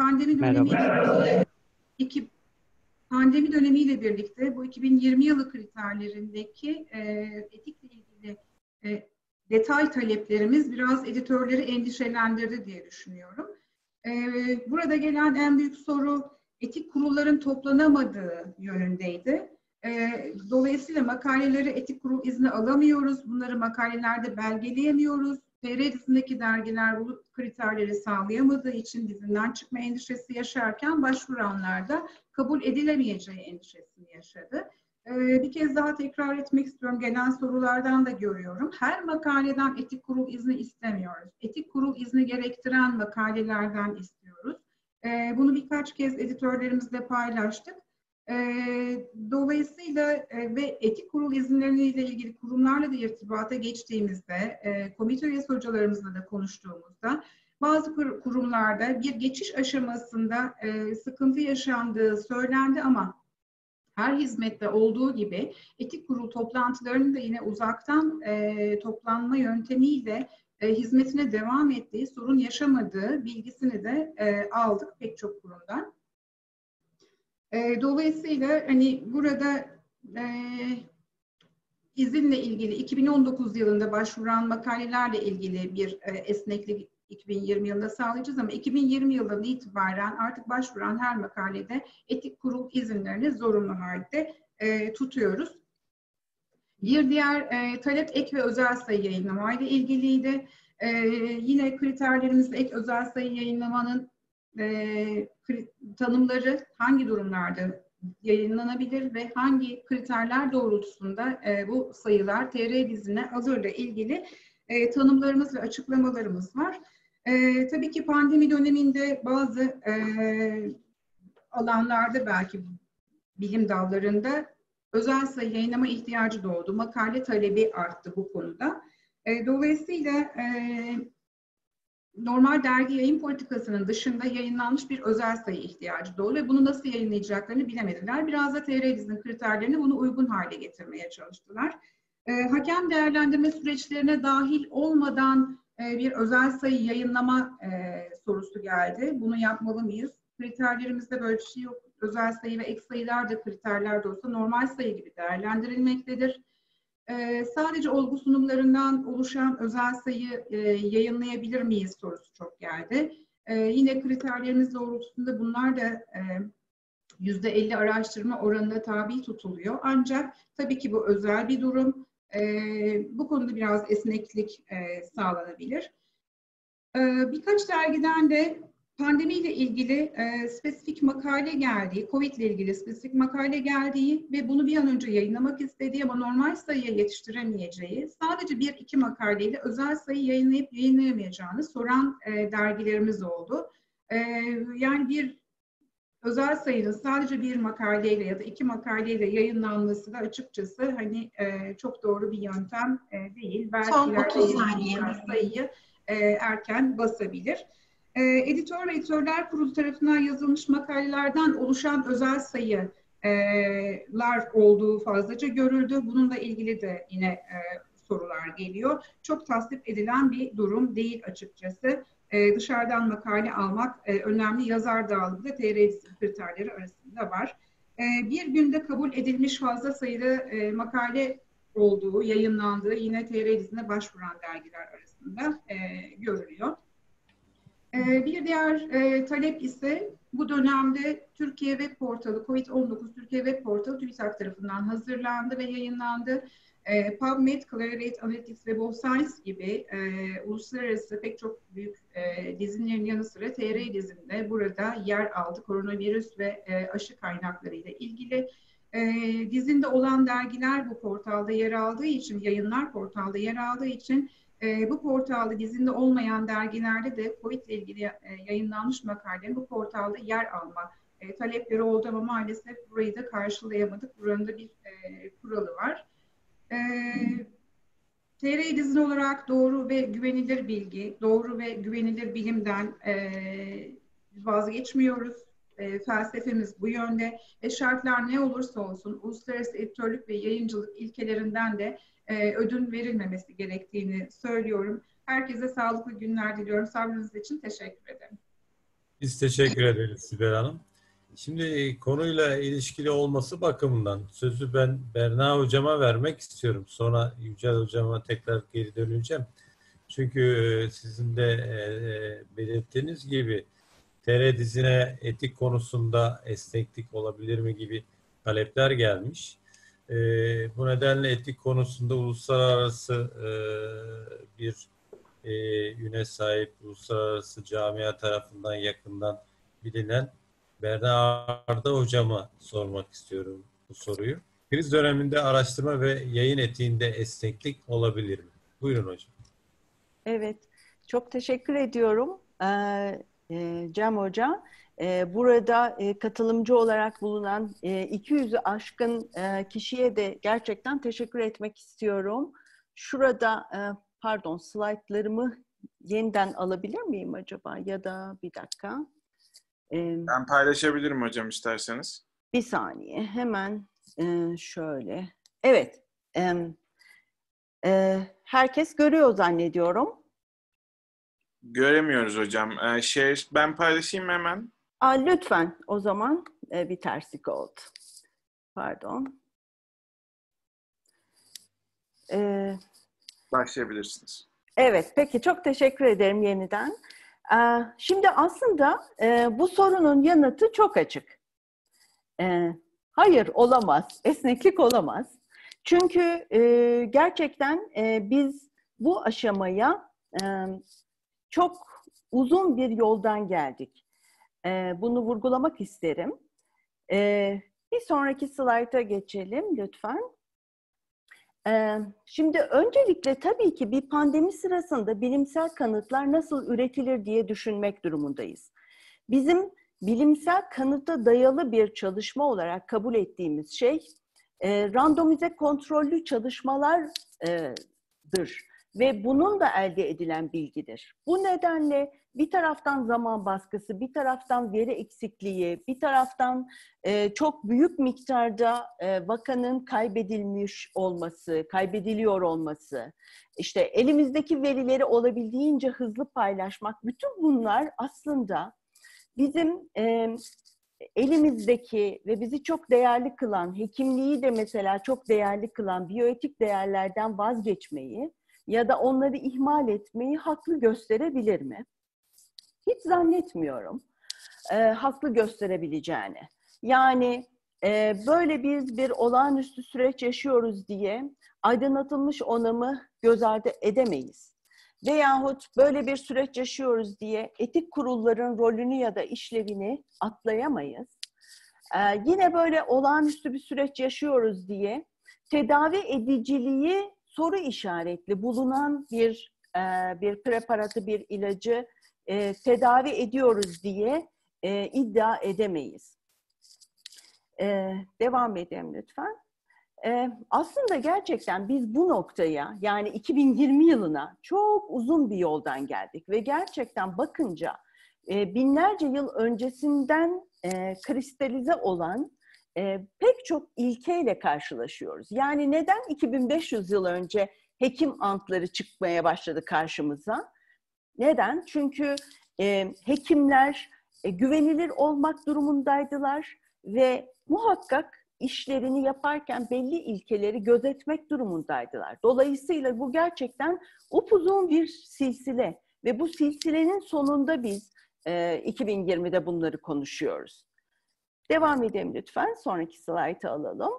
pandemi dönemiyle birlikte bu 2020 yılı kriterlerindeki etikle ilgili detay taleplerimiz biraz editörleri endişelendirdi diye düşünüyorum. Burada gelen en büyük soru etik kurulların toplanamadığı yönündeydi. Dolayısıyla makaleleri etik kurul izni alamıyoruz. Bunları makalelerde belgeleyemiyoruz. TR dizindeki dergiler bu kriterleri sağlayamadığı için dizinden çıkma endişesi yaşarken başvuranlar da kabul edilemeyeceği endişesini yaşadı. Bir kez daha tekrar etmek istiyorum. Gelen sorulardan da görüyorum. Her makaleden etik kurul izni istemiyoruz. Etik kurul izni gerektiren makalelerden istiyoruz. Bunu birkaç kez editörlerimizle paylaştık. Dolayısıyla ve etik kurul izinleriyle ilgili kurumlarla da irtibata geçtiğimizde, komite üyesi hocalarımızla da konuştuğumuzda bazı kurumlarda bir geçiş aşamasında sıkıntı yaşandığı söylendi ama her hizmette olduğu gibi etik kurul toplantılarının da yine uzaktan toplanma yöntemiyle hizmetine devam ettiği, sorun yaşamadığı bilgisini de aldık pek çok kurumdan. Dolayısıyla hani burada izinle ilgili 2019 yılında başvuran makalelerle ilgili bir esneklik 2020 yılında sağlayacağız ama 2020 yılından itibaren artık başvuran her makalede etik kurul izinlerini zorunlu halde tutuyoruz. Bir diğer talep ek ve özel sayı yayınlamayla ilgiliydi. Yine kriterlerimizde ek özel sayı yayınlamanın tanımları hangi durumlarda yayınlanabilir ve hangi kriterler doğrultusunda bu sayılar TR dizine alırla ilgili tanımlarımız ve açıklamalarımız var. Tabii ki pandemi döneminde bazı alanlarda belki bilim dallarında özel sayı yayınlama ihtiyacı doğdu. Makale talebi arttı bu konuda. Dolayısıyla normal dergi yayın politikasının dışında yayınlanmış bir özel sayı ihtiyacı doğdu ve bunu nasıl yayınlayacaklarını bilemediler. Biraz da TR dizinin kriterlerini bunu uygun hale getirmeye çalıştılar. Hakem değerlendirme süreçlerine dahil olmadan bir özel sayı yayınlama sorusu geldi. Bunu yapmalı mıyız? Kriterlerimizde böyle bir şey yok. Özel sayı ve ek sayılar da kriterler de olsa normal sayı gibi değerlendirilmektedir. Sadece olgu sunumlarından oluşan özel sayı yayınlayabilir miyiz sorusu çok geldi. Yine kriterlerimiz doğrultusunda bunlar da %50 araştırma oranına tabi tutuluyor. Ancak tabii ki bu özel bir durum. Bu konuda biraz esneklik sağlanabilir. Birkaç dergiden de pandemiyle ilgili spesifik makale geldiği, COVID ile ilgili spesifik makale geldiği ve bunu bir an önce yayınlamak istediği ama normal sayıya yetiştiremeyeceği, sadece bir iki makaleyle özel sayı yayınlayıp yayınlayamayacağını soran dergilerimiz oldu. Yani bir özel sayının sadece bir makaleyle ya da iki makaleyle yayınlanması da açıkçası hani çok doğru bir yöntem değil. Belki Son 30 saniye. Sayıyı erken basabilir. Editör ve editörler kurulu tarafından yazılmış makalelerden oluşan özel sayılar olduğu fazlaca görüldü. Bununla ilgili de yine sorular geliyor. Çok tasvip edilen bir durum değil açıkçası. Dışarıdan makale almak önemli. Yazar dağılımı da TR kriterleri arasında var. Bir günde kabul edilmiş fazla sayıda makale olduğu, yayınlandığı yine TR dizine başvuran dergiler arasında görülüyor. Bir diğer talep ise bu dönemde Türkiye Web Portalı, COVID-19 Türkiye Web Portalı TÜBİTAK tarafından hazırlandı ve yayınlandı. PubMed, Clarivate Analytics, Web of Science gibi uluslararası pek çok büyük dizinlerin yanı sıra TR dizinde burada yer aldı. Koronavirüs ve aşı kaynakları ile ilgili. Dizinde olan dergiler bu portalda yer aldığı için, yayınlar portalda yer aldığı için bu portalda dizinde olmayan dergilerde de COVID ile ilgili yayınlanmış makalelerin bu portalda yer alma talepleri oldu ama maalesef burayı da karşılayamadık. Buranın da bir kuralı var. TR dizin olarak doğru ve güvenilir bilgi, doğru ve güvenilir bilimden vazgeçmiyoruz. Felsefemiz bu yönde ve şartlar ne olursa olsun uluslararası editörlük ve yayıncılık ilkelerinden de ödün verilmemesi gerektiğini söylüyorum. Herkese sağlıklı günler diliyorum. Sabrınız için teşekkür ederim. Biz teşekkür ederiz Sibel Hanım. Şimdi konuyla ilişkili olması bakımından sözü ben Berna Hocam'a vermek istiyorum. Sonra Yücel Hocam'a tekrar geri döneceğim. Çünkü sizin de belirttiğiniz gibi TR dizine etik konusunda esneklik olabilir mi gibi talepler gelmiş. Bu nedenle etik konusunda uluslararası bir üne sahip, uluslararası camia tarafından yakından bilinen Berna Arda Hocam'a sormak istiyorum bu soruyu. Kriz döneminde araştırma ve yayın etiğinde esneklik olabilir mi? Buyurun hocam. Evet, çok teşekkür ediyorum Cem Hoca. Burada katılımcı olarak bulunan 200'ü aşkın kişiye de gerçekten teşekkür etmek istiyorum. Şurada, pardon, slaytlarımı yeniden alabilir miyim acaba? Ya da bir dakika. Ben paylaşabilirim hocam isterseniz. Bir saniye, hemen şöyle. Evet, herkes görüyor zannediyorum. Göremiyoruz hocam. Ben paylaşayım hemen. Lütfen o zaman bir terslik oldu. Pardon. Başlayabilirsiniz. Evet, peki çok teşekkür ederim yeniden. Şimdi aslında bu sorunun yanıtı çok açık. Hayır, olamaz. Esneklik olamaz. Çünkü gerçekten biz bu aşamaya çok uzun bir yoldan geldik. Bunu vurgulamak isterim. Bir sonraki slayta geçelim lütfen. Şimdi öncelikle tabii ki bir pandemi sırasında bilimsel kanıtlar nasıl üretilir diye düşünmek durumundayız. Bizim bilimsel kanıta dayalı bir çalışma olarak kabul ettiğimiz şey randomize kontrollü çalışmalardır ve bunun da elde edilen bilgidir. Bu nedenle bir taraftan zaman baskısı, bir taraftan veri eksikliği, bir taraftan çok büyük miktarda vakanın kaybedilmiş olması, kaybediliyor olması, işte elimizdeki verileri olabildiğince hızlı paylaşmak, bütün bunlar aslında bizim elimizdeki ve bizi çok değerli kılan, hekimliği de mesela çok değerli kılan biyoetik değerlerden vazgeçmeyi ya da onları ihmal etmeyi haklı gösterebilir mi? Hiç zannetmiyorum haklı gösterebileceğini. Yani böyle bir olağanüstü süreç yaşıyoruz diye aydınlatılmış onamı göz ardı edemeyiz. Veyahut böyle bir süreç yaşıyoruz diye etik kurulların rolünü ya da işlevini atlayamayız. Yine böyle olağanüstü bir süreç yaşıyoruz diye tedavi ediciliği soru işaretli bulunan bir preparatı, bir ilacı tedavi ediyoruz diye iddia edemeyiz. Devam edelim lütfen. Aslında gerçekten biz bu noktaya, yani 2020 yılına çok uzun bir yoldan geldik ve gerçekten bakınca binlerce yıl öncesinden kristalize olan pek çok ilkeyle karşılaşıyoruz. Yani neden 2500 yıl önce hekim antları çıkmaya başladı karşımıza? Neden? Çünkü hekimler güvenilir olmak durumundaydılar ve muhakkak işlerini yaparken belli ilkeleri gözetmek durumundaydılar. Dolayısıyla bu gerçekten upuzun bir silsile ve bu silsilenin sonunda biz 2020'de bunları konuşuyoruz. Devam edelim lütfen. Sonraki slaytı alalım.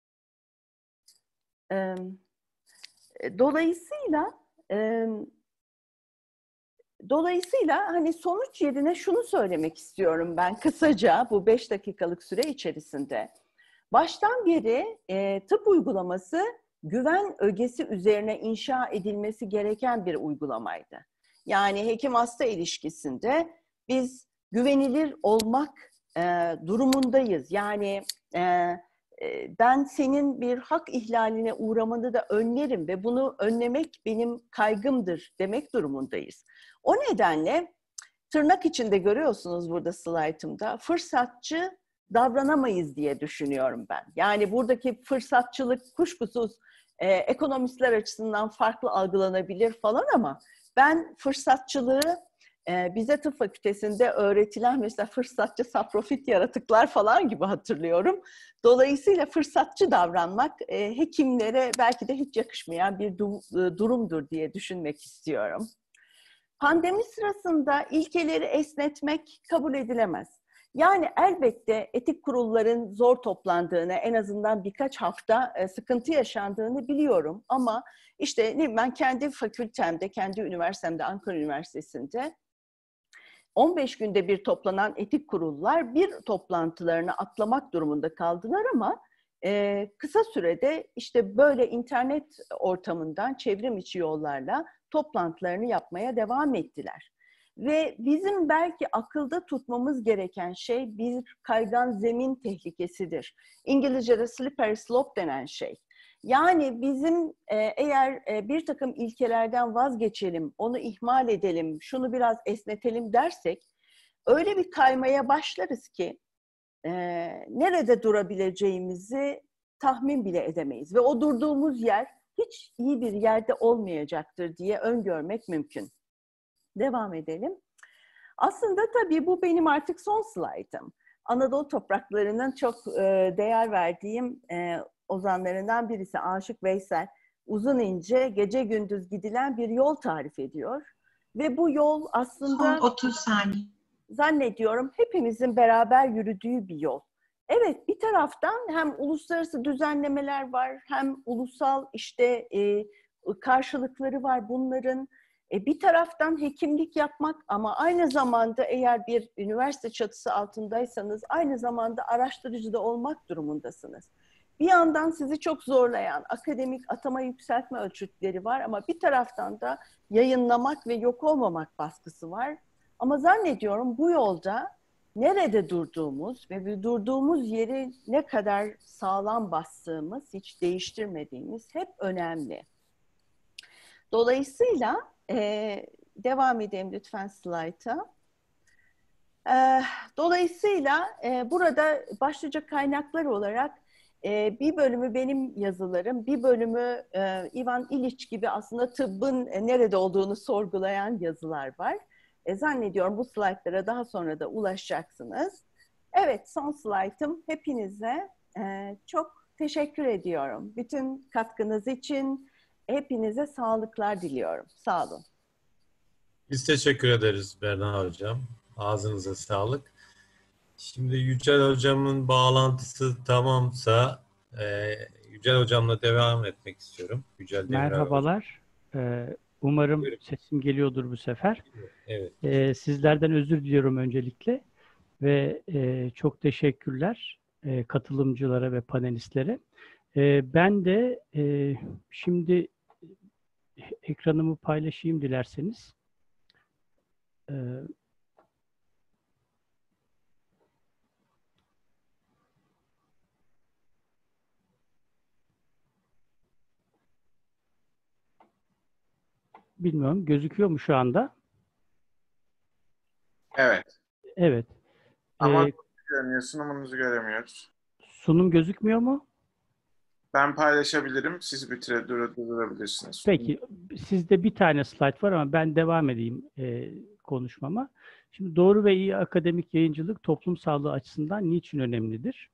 Dolayısıyla hani sonuç yerine şunu söylemek istiyorum ben kısaca bu 5 dakikalık süre içerisinde. Baştan beri tıp uygulaması güven ögesi üzerine inşa edilmesi gereken bir uygulamaydı. Yani hekim-hasta ilişkisinde biz güvenilir olmak durumundayız. Yani ben senin bir hak ihlaline uğramanı da önlerim ve bunu önlemek benim kaygımdır demek durumundayız. O nedenle tırnak içinde görüyorsunuz burada slaytımda fırsatçı davranamayız diye düşünüyorum ben. Yani buradaki fırsatçılık kuşkusuz ekonomistler açısından farklı algılanabilir falan ama ben fırsatçılığı bize tıp fakültesinde öğretilen mesela fırsatçı saprofit yaratıklar falan gibi hatırlıyorum. Dolayısıyla fırsatçı davranmak hekimlere belki de hiç yakışmayan bir durumdur diye düşünmek istiyorum. Pandemi sırasında ilkeleri esnetmek kabul edilemez. Yani elbette etik kurulların zor toplandığını, en azından birkaç hafta sıkıntı yaşandığını biliyorum. Ama işte ben kendi fakültemde, kendi üniversitemde, Ankara Üniversitesi'nde 15 günde bir toplanan etik kurullar bir toplantılarını atlamak durumunda kaldılar ama kısa sürede işte böyle internet ortamından çevrim içi yollarla toplantılarını yapmaya devam ettiler. Ve bizim belki akılda tutmamız gereken şey bir kaygan zemin tehlikesidir. İngilizce'de slippery slope denen şey. Yani bizim eğer bir takım ilkelerden vazgeçelim, onu ihmal edelim, şunu biraz esnetelim dersek, öyle bir kaymaya başlarız ki nerede durabileceğimizi tahmin bile edemeyiz. Ve o durduğumuz yer hiç iyi bir yerde olmayacaktır diye öngörmek mümkün. Devam edelim. Aslında tabii bu benim artık son slaytım. Anadolu topraklarının çok değer verdiğim ozanlarından birisi Aşık Veysel. uzun ince, gece gündüz gidilen bir yol tarif ediyor. Ve bu yol aslında Son 30 saniye. Zannediyorum hepimizin beraber yürüdüğü bir yol. Evet, bir taraftan hem uluslararası düzenlemeler var, hem ulusal karşılıkları var bunların. Bir taraftan hekimlik yapmak ama aynı zamanda eğer bir üniversite çatısı altındaysanız aynı zamanda araştırıcı da olmak durumundasınız. Bir yandan sizi çok zorlayan akademik atama yükseltme ölçütleri var ama bir taraftan da yayınlamak ve yok olmamak baskısı var. Ama zannediyorum bu yolda nerede durduğumuz ve durduğumuz yeri ne kadar sağlam bastığımız, hiç değiştirmediğimiz hep önemli. Dolayısıyla devam edeyim lütfen slayta. Dolayısıyla burada başlıca kaynaklar olarak bir bölümü benim yazılarım, bir bölümü Ivan Illich gibi aslında tıbbın nerede olduğunu sorgulayan yazılar var. Zannediyorum bu slaytlara daha sonra da ulaşacaksınız. Evet, son slaytım. Hepinize çok teşekkür ediyorum. Bütün katkınız için hepinize sağlıklar diliyorum. Sağ olun. Biz teşekkür ederiz Berna Hocam. Ağzınıza sağlık. Şimdi Yücel Hocam'ın bağlantısı tamamsa Yücel Hocam'la devam etmek istiyorum. Yücel Demirer Merhabalar. Umarım sesim geliyordur bu sefer. Evet. Sizlerden özür diliyorum öncelikle ve çok teşekkürler katılımcılara ve panelistlere. Ben de şimdi ekranımı paylaşayım dilerseniz. Bilmiyorum, gözüküyor mu şu anda? Evet. Evet. Ama görünüyor, sunumunuzu göremiyoruz. Sunum gözükmüyor mu? Ben paylaşabilirim, siz durdurabilirsiniz. Peki, sizde bir tane slide var ama ben devam edeyim konuşmama. Şimdi doğru ve iyi akademik yayıncılık toplum sağlığı açısından niçin önemlidir?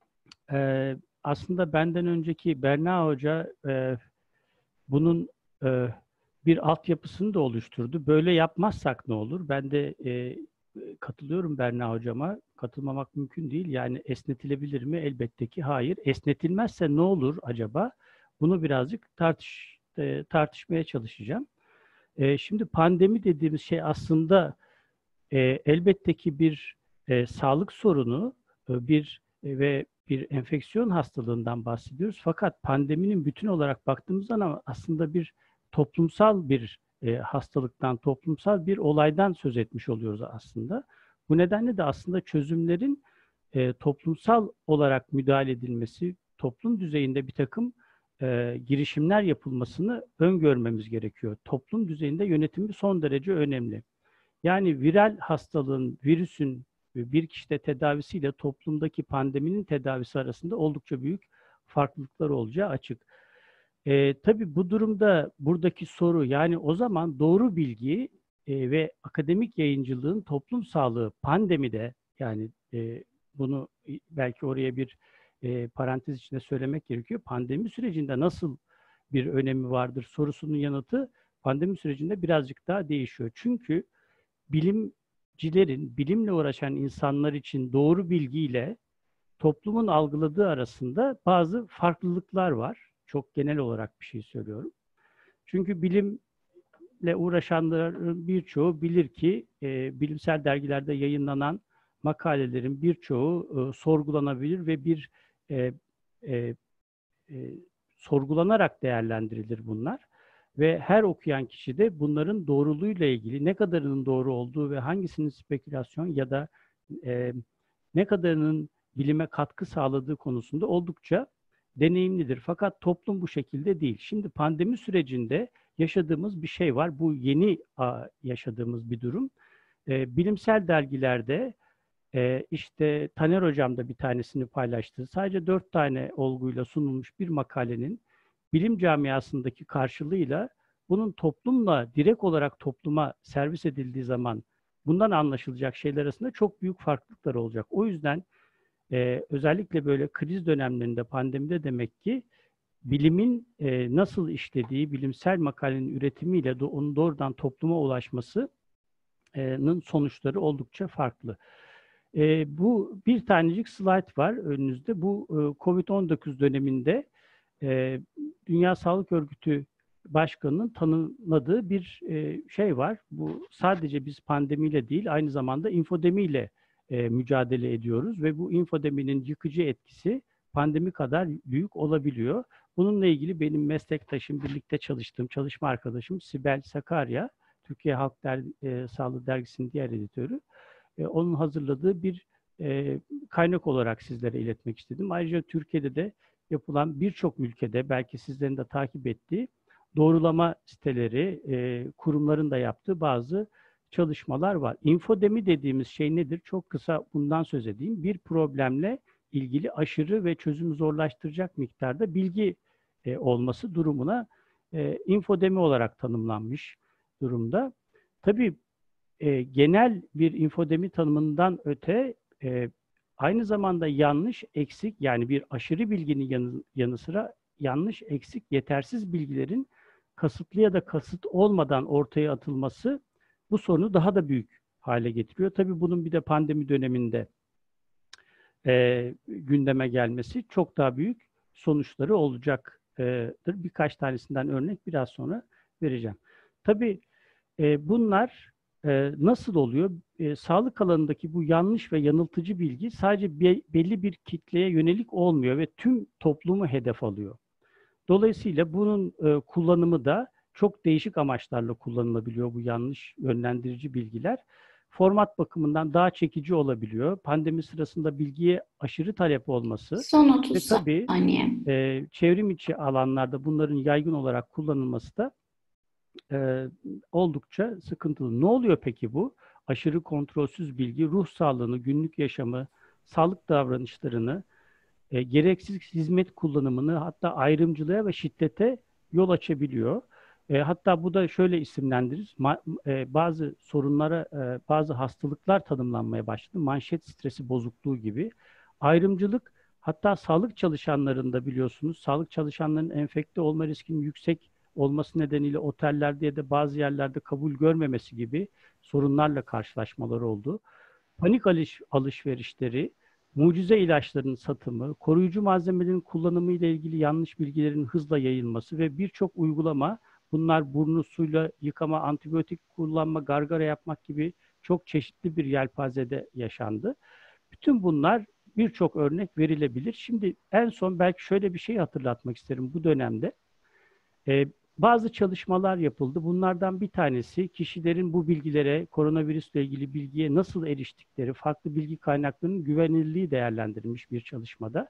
Aslında benden önceki Berna Hoca bunun bir altyapısını da oluşturdu. Böyle yapmazsak ne olur? Ben de katılıyorum Berna Hocama. Katılmamak mümkün değil. Yani esnetilebilir mi? Elbette ki hayır. Esnetilmezse ne olur acaba? Bunu birazcık tartışmaya çalışacağım. Şimdi pandemi dediğimiz şey aslında elbette ki bir sağlık sorunu ve bir enfeksiyon hastalığından bahsediyoruz. Fakat pandeminin bütün olarak baktığımız zaman aslında bir toplumsal bir hastalıktan, toplumsal bir olaydan söz etmiş oluyoruz aslında. Bu nedenle de aslında çözümlerin toplumsal olarak müdahale edilmesi, toplum düzeyinde bir takım girişimler yapılmasını öngörmemiz gerekiyor. Toplum düzeyinde yönetimi son derece önemli. Yani viral hastalığın, virüsün bir kişide tedavisiyle toplumdaki pandeminin tedavisi arasında oldukça büyük farklılıklar olacağı açık. Tabii bu durumda buradaki soru, yani o zaman doğru bilgi ve akademik yayıncılığın toplum sağlığı pandemide, yani bunu belki oraya bir parantez içinde söylemek gerekiyor. Pandemi sürecinde nasıl bir önemi vardır sorusunun yanıtı pandemi sürecinde birazcık daha değişiyor. Çünkü bilimcilerin, bilimle uğraşan insanlar için doğru bilgiyle toplumun algıladığı arasında bazı farklılıklar var. Çok genel olarak bir şey söylüyorum. Çünkü bilimle uğraşanların birçoğu bilir ki bilimsel dergilerde yayınlanan makalelerin birçoğu sorgulanabilir ve sorgulanarak değerlendirilir bunlar. Ve her okuyan kişi de bunların doğruluğuyla ilgili ne kadarının doğru olduğu ve hangisinin spekülasyon ya da ne kadarının bilime katkı sağladığı konusunda oldukça deneyimlidir. Fakat toplum bu şekilde değil. Şimdi pandemi sürecinde yaşadığımız bir şey var. Bu yeni yaşadığımız bir durum. Bilimsel dergilerde işte Taner Hocam da bir tanesini paylaştı. Sadece 4 tane olguyla sunulmuş bir makalenin bilim camiasındaki karşılığıyla bunun toplumla, direkt olarak topluma servis edildiği zaman bundan anlaşılacak şeyler arasında çok büyük farklılıklar olacak. O yüzden özellikle böyle kriz dönemlerinde, pandemide demek ki bilimin nasıl işlediği, bilimsel makalenin üretimiyle onun doğrudan topluma ulaşmasının sonuçları oldukça farklı. Bu bir tanecik slide var önünüzde. Bu COVID-19 döneminde Dünya Sağlık Örgütü Başkanı'nın tanımladığı bir şey var. Bu sadece biz pandemiyle değil, aynı zamanda infodemiyle mücadele ediyoruz ve bu infodeminin yıkıcı etkisi pandemi kadar büyük olabiliyor. Bununla ilgili benim meslektaşım, birlikte çalıştığım çalışma arkadaşım Sibel Sakarya, Türkiye Halk Sağlığı Dergisi'nin diğer editörü, onun hazırladığı bir kaynak olarak sizlere iletmek istedim. Ayrıca Türkiye'de de yapılan birçok ülkede, belki sizlerin de takip ettiği doğrulama siteleri, kurumların da yaptığı bazı çalışmalar var. İnfodemi dediğimiz şey nedir? Çok kısa bundan söz edeyim. Bir problemle ilgili aşırı ve çözümü zorlaştıracak miktarda bilgi olması durumuna infodemi olarak tanımlanmış durumda. Tabii genel bir infodemi tanımından öte aynı zamanda yanlış, eksik, yani bir aşırı bilginin yanı sıra yanlış, eksik, yetersiz bilgilerin kasıtlı ya da kasıt olmadan ortaya atılması bu sorunu daha da büyük hale getiriyor. Tabii bunun bir de pandemi döneminde gündeme gelmesi çok daha büyük sonuçları olacaktır. Birkaç tanesinden örnek biraz sonra vereceğim. Tabii bunlar nasıl oluyor? Sağlık alanındaki bu yanlış ve yanıltıcı bilgi sadece belli bir kitleye yönelik olmuyor ve tüm toplumu hedef alıyor. Dolayısıyla bunun kullanımı da çok değişik amaçlarla kullanılabiliyor, bu yanlış yönlendirici bilgiler. Format bakımından daha çekici olabiliyor. Pandemi sırasında bilgiye aşırı talep olması Son 30 ve tabii saniye. Çevrim içi alanlarda bunların yaygın olarak kullanılması da oldukça sıkıntılı. Ne oluyor peki bu? Aşırı kontrolsüz bilgi ruh sağlığını, günlük yaşamı, sağlık davranışlarını, gereksiz hizmet kullanımını, hatta ayrımcılığa ve şiddete yol açabiliyor. Hatta bu da şöyle isimlendiririz. Bazı sorunlara, bazı hastalıklar tanımlanmaya başladı. Manşet stresi bozukluğu gibi. Ayrımcılık, hatta sağlık çalışanlarında biliyorsunuz, sağlık çalışanlarının enfekte olma riskinin yüksek olması nedeniyle otellerde ya da bazı yerlerde kabul görmemesi gibi sorunlarla karşılaşmaları oldu. Panik alışverişleri, mucize ilaçların satımı, koruyucu malzemelerin kullanımı ile ilgili yanlış bilgilerin hızla yayılması ve birçok uygulama, bunlar burnu suyla yıkama, antibiyotik kullanma, gargara yapmak gibi çok çeşitli bir yelpazede yaşandı. Bütün bunlar birçok örnek verilebilir. Şimdi en son belki şöyle bir şey hatırlatmak isterim bu dönemde. Bazı çalışmalar yapıldı. Bunlardan bir tanesi kişilerin bu bilgilere, koronavirüsle ilgili bilgiye nasıl eriştikleri, farklı bilgi kaynaklarının güvenilirliği değerlendirilmiş bir çalışmada.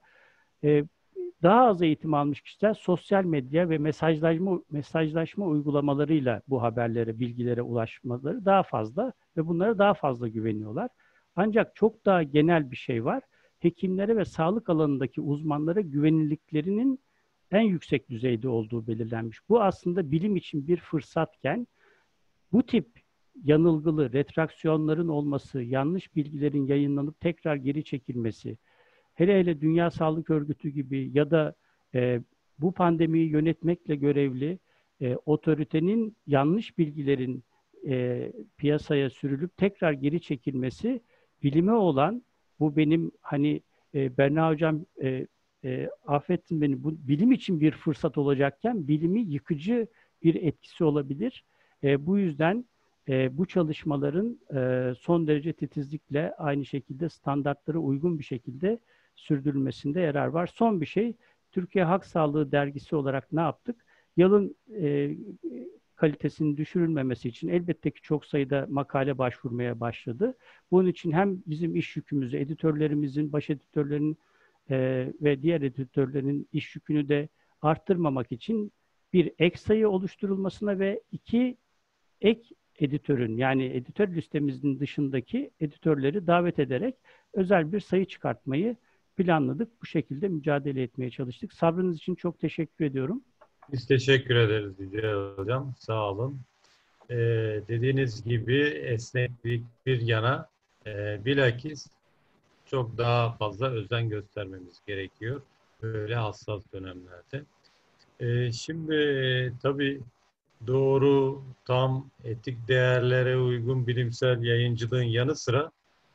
Daha az eğitim almış kişiler sosyal medya ve mesajlaşma uygulamalarıyla bu haberlere, bilgilere ulaşmaları daha fazla ve bunlara daha fazla güveniyorlar. Ancak çok daha genel bir şey var. Hekimlere ve sağlık alanındaki uzmanlara güvenilirliklerinin en yüksek düzeyde olduğu belirlenmiş. Bu aslında bilim için bir fırsatken bu tip yanılgılı retraksiyonların olması, yanlış bilgilerin yayınlanıp tekrar geri çekilmesi, hele Dünya Sağlık Örgütü gibi ya da bu pandemiyi yönetmekle görevli otoritenin yanlış bilgilerin piyasaya sürülüp tekrar geri çekilmesi, bilime olan, bu benim hani Berna Hocam affettin beni, bu bilim için bir fırsat olacakken bilimi yıkıcı bir etkisi olabilir. Bu yüzden bu çalışmaların son derece titizlikle, aynı şekilde standartlara uygun bir şekilde sürdürülmesinde yarar var. Son bir şey, Türkiye Halk Sağlığı Dergisi olarak ne yaptık? Yalın kalitesinin düşürülmemesi için elbette ki çok sayıda makale başvurmaya başladı. Bunun için hem bizim iş yükümüzü, editörlerimizin, baş editörlerin ve diğer editörlerin iş yükünü de arttırmamak için bir ek sayı oluşturulmasına ve 2 ek editörün, yani editör listemizin dışındaki editörleri davet ederek özel bir sayı çıkartmayı planladık. Bu şekilde mücadele etmeye çalıştık. Sabrınız için çok teşekkür ediyorum. Biz teşekkür ederiz Yücel Hocam. Sağ olun. Dediğiniz gibi esneklik bir yana bilakis çok daha fazla özen göstermemiz gerekiyor böyle hassas dönemlerde. Şimdi tabii doğru, tam, etik değerlere uygun bilimsel yayıncılığın yanı sıra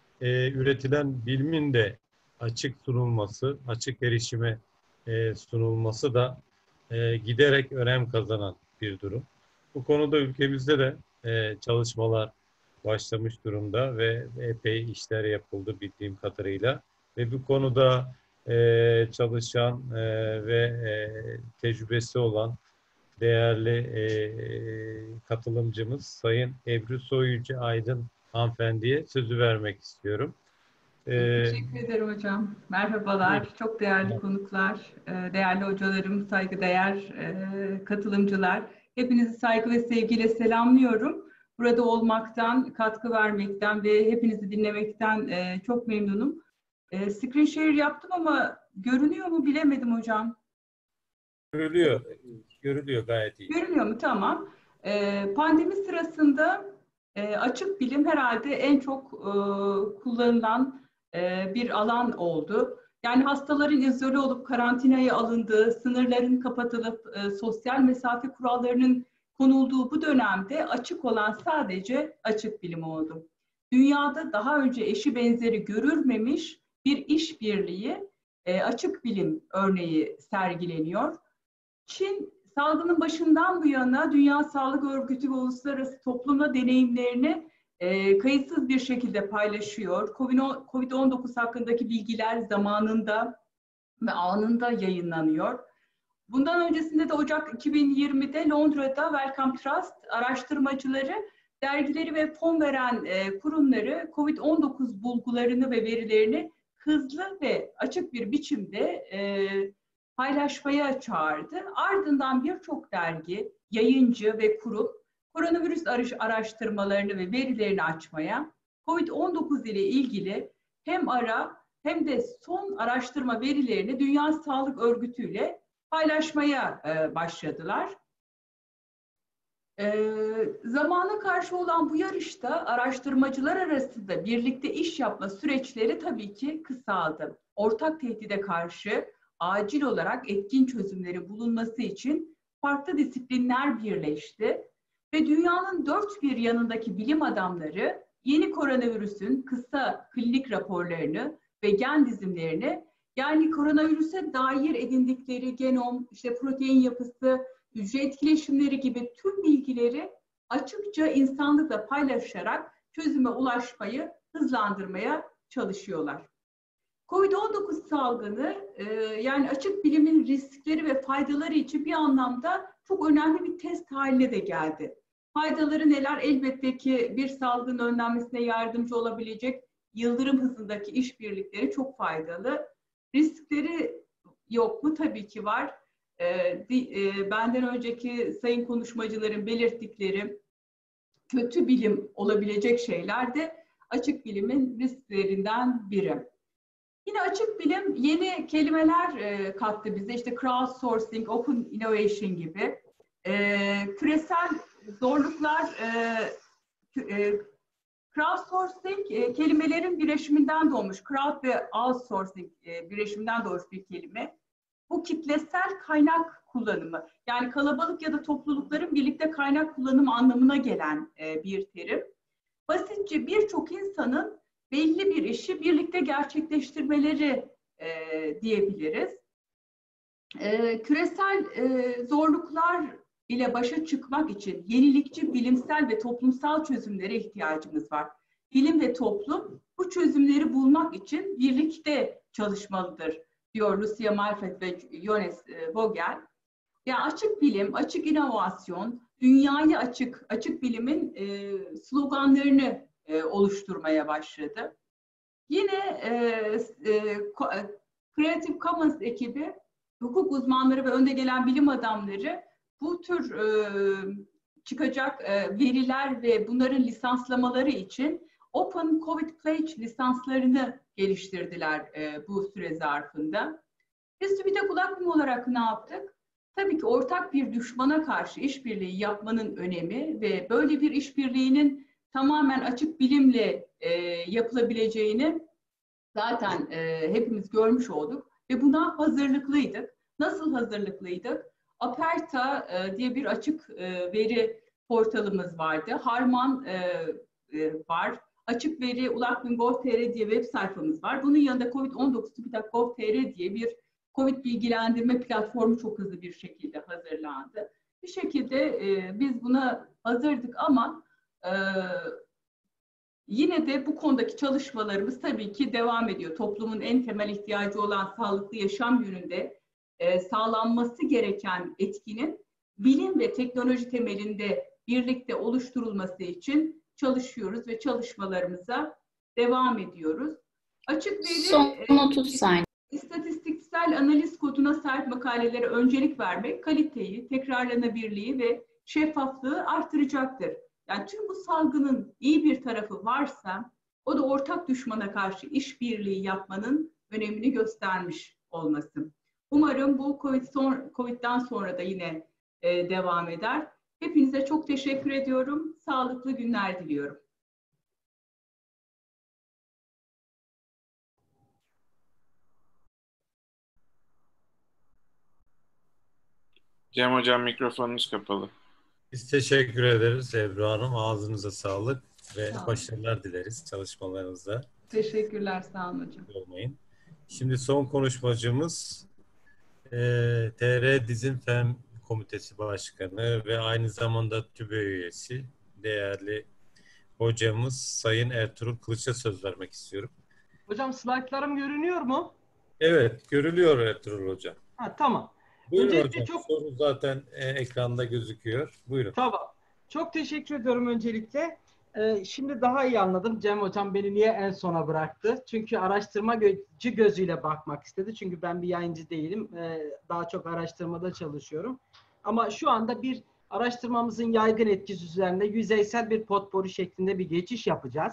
üretilen bilimin de açık sunulması, açık erişime sunulması da giderek önem kazanan bir durum. Bu konuda ülkemizde de çalışmalar başlamış durumda ve epey işler yapıldı bildiğim kadarıyla. Ve bu konuda çalışan ve tecrübesi olan değerli katılımcımız Sayın Ebru Soyucu Aydın hanımefendiye sözü vermek istiyorum. Teşekkür ederim hocam. Merhabalar. Evet. Çok değerli konuklar, değerli hocalarım, saygıdeğer katılımcılar. Hepinizi saygı ve sevgiyle selamlıyorum. Burada olmaktan, katkı vermekten ve hepinizi dinlemekten çok memnunum. Screen share yaptım ama görünüyor mu bilemedim hocam. Görülüyor. Görülüyor gayet iyi. Görünüyor mu? Tamam. Pandemi sırasında açık bilim herhalde en çok kullanılan bir alan oldu. Yani hastaların izole olup karantinaya alındığı, sınırların kapatılıp sosyal mesafe kurallarının konulduğu bu dönemde açık olan sadece açık bilim oldu. Dünyada daha önce eşi benzeri görülmemiş bir işbirliği, açık bilim örneği sergileniyor. Çin salgının başından bu yana Dünya Sağlık Örgütü ve uluslararası toplumla deneyimlerini kayıtsız bir şekilde paylaşıyor. Covid-19 hakkındaki bilgiler zamanında ve anında yayınlanıyor. Bundan öncesinde de Ocak 2020'de Londra'da Wellcome Trust araştırmacıları, dergileri ve fon veren kurumları Covid-19 bulgularını ve verilerini hızlı ve açık bir biçimde paylaşmaya çağırdı. Ardından birçok dergi, yayıncı ve kurum koronavirüs araştırmalarını ve verilerini açmaya, Covid-19 ile ilgili hem ara hem de son araştırma verilerini Dünya Sağlık Örgütü ile paylaşmaya başladılar. Zamana karşı olan bu yarışta araştırmacılar arasında birlikte iş yapma süreçleri tabii ki kısaldı. Ortak tehdide karşı acil olarak etkin çözümleri bulunması için farklı disiplinler birleşti ve dünyanın dört bir yanındaki bilim adamları yeni koronavirüsün kısa klinik raporlarını ve gen dizimlerini, yani koronavirüse dair edindikleri genom, protein yapısı, hücre etkileşimleri gibi tüm bilgileri açıkça insanlıkla paylaşarak çözüme ulaşmayı hızlandırmaya çalışıyorlar. Covid-19 salgını yani açık bilimin riskleri ve faydaları için bir anlamda çok önemli bir test haline de geldi. Faydaları neler? Elbette ki bir salgının önlenmesine yardımcı olabilecek yıldırım hızındaki işbirlikleri çok faydalı. Riskleri yok mu? Tabii ki var. Benden önceki sayın konuşmacıların belirttikleri kötü bilim olabilecek şeyler de açık bilimin risklerinden biri. Yine açık bilim yeni kelimeler kattı bize. İşte crowdsourcing, open innovation gibi. Küresel zorluklar, crowdsourcing kelimelerin birleşiminden doğmuş. Crowd ve outsourcing birleşiminden doğmuş bir kelime. Bu kitlesel kaynak kullanımı, yani kalabalık ya da toplulukların birlikte kaynak kullanımı anlamına gelen bir terim. Basitçe birçok insanın belli bir işi birlikte gerçekleştirmeleri diyebiliriz. Küresel zorluklar ile başa çıkmak için yenilikçi bilimsel ve toplumsal çözümlere ihtiyacımız var. Bilim ve toplum bu çözümleri bulmak için birlikte çalışmalıdır, diyor Lucia Malfet ve Jonas Vogel. Yani açık bilim, açık inovasyon, dünyaya açık bilimin sloganlarını oluşturmaya başladı. Yine Creative Commons ekibi, hukuk uzmanları ve önde gelen bilim adamları bu tür çıkacak veriler ve bunların lisanslamaları için Open COVID Pledge lisanslarını geliştirdiler bu süre zarfında. Biz TÜBİTAK Kulakbim olarak ne yaptık? Tabii ki ortak bir düşmana karşı işbirliği yapmanın önemi ve böyle bir işbirliğinin tamamen açık bilimle yapılabileceğini zaten hepimiz görmüş olduk ve buna hazırlıklıydık. Nasıl hazırlıklıydık? Aperta diye bir açık veri portalımız vardı. Harman var. Açık veri ulakmin.gov.tr diye web sayfamız var. Bunun yanında COVID-19.gov.tr diye bir COVID bilgilendirme platformu çok hızlı bir şekilde hazırlandı. Bir şekilde biz buna hazırdık ama yine de bu konudaki çalışmalarımız tabii ki devam ediyor. Toplumun en temel ihtiyacı olan sağlıklı yaşam yönünde sağlanması gereken etkinin bilim ve teknoloji temelinde birlikte oluşturulması için çalışıyoruz ve çalışmalarımıza devam ediyoruz. Açık veri Son 30 saniye. İstatistiksel analiz koduna sahip makalelere öncelik vermek kaliteyi, tekrarlanabilirliği ve şeffaflığı artıracaktır. Yani tüm bu salgının iyi bir tarafı varsa o da ortak düşmana karşı işbirliği yapmanın önemini göstermiş olması. Umarım bu Covid'den sonra da yine devam eder. Hepinize çok teşekkür ediyorum. Sağlıklı günler diliyorum. Cem Hocam mikrofonunuz kapalı. Biz teşekkür ederiz Ebru Hanım. Ağzınıza sağlık ve başarılar dileriz çalışmalarınızda. Teşekkürler, sağ olun hocam. Olmayın. Şimdi son konuşmacımız TR Dizin Fen Komitesi Başkanı ve aynı zamanda TÜBE üyesi değerli hocamız Sayın Ertuğrul Kılıç'a söz vermek istiyorum. Hocam slaytlarım görünüyor mu? Evet, görülüyor Ertuğrul Hocam. Ha, tamam. Buyurun Öncelikle hocam, soru zaten ekranda gözüküyor. Buyurun. Tamam. Çok teşekkür ediyorum öncelikle. Şimdi daha iyi anladım. Cem Hocam beni niye en sona bıraktı? Çünkü araştırmacı gözüyle bakmak istedi. Çünkü ben bir yayıncı değilim. Daha çok araştırmada çalışıyorum. Ama şu anda bir araştırmamızın yaygın etkisi üzerinde yüzeysel bir potpori şeklinde bir geçiş yapacağız.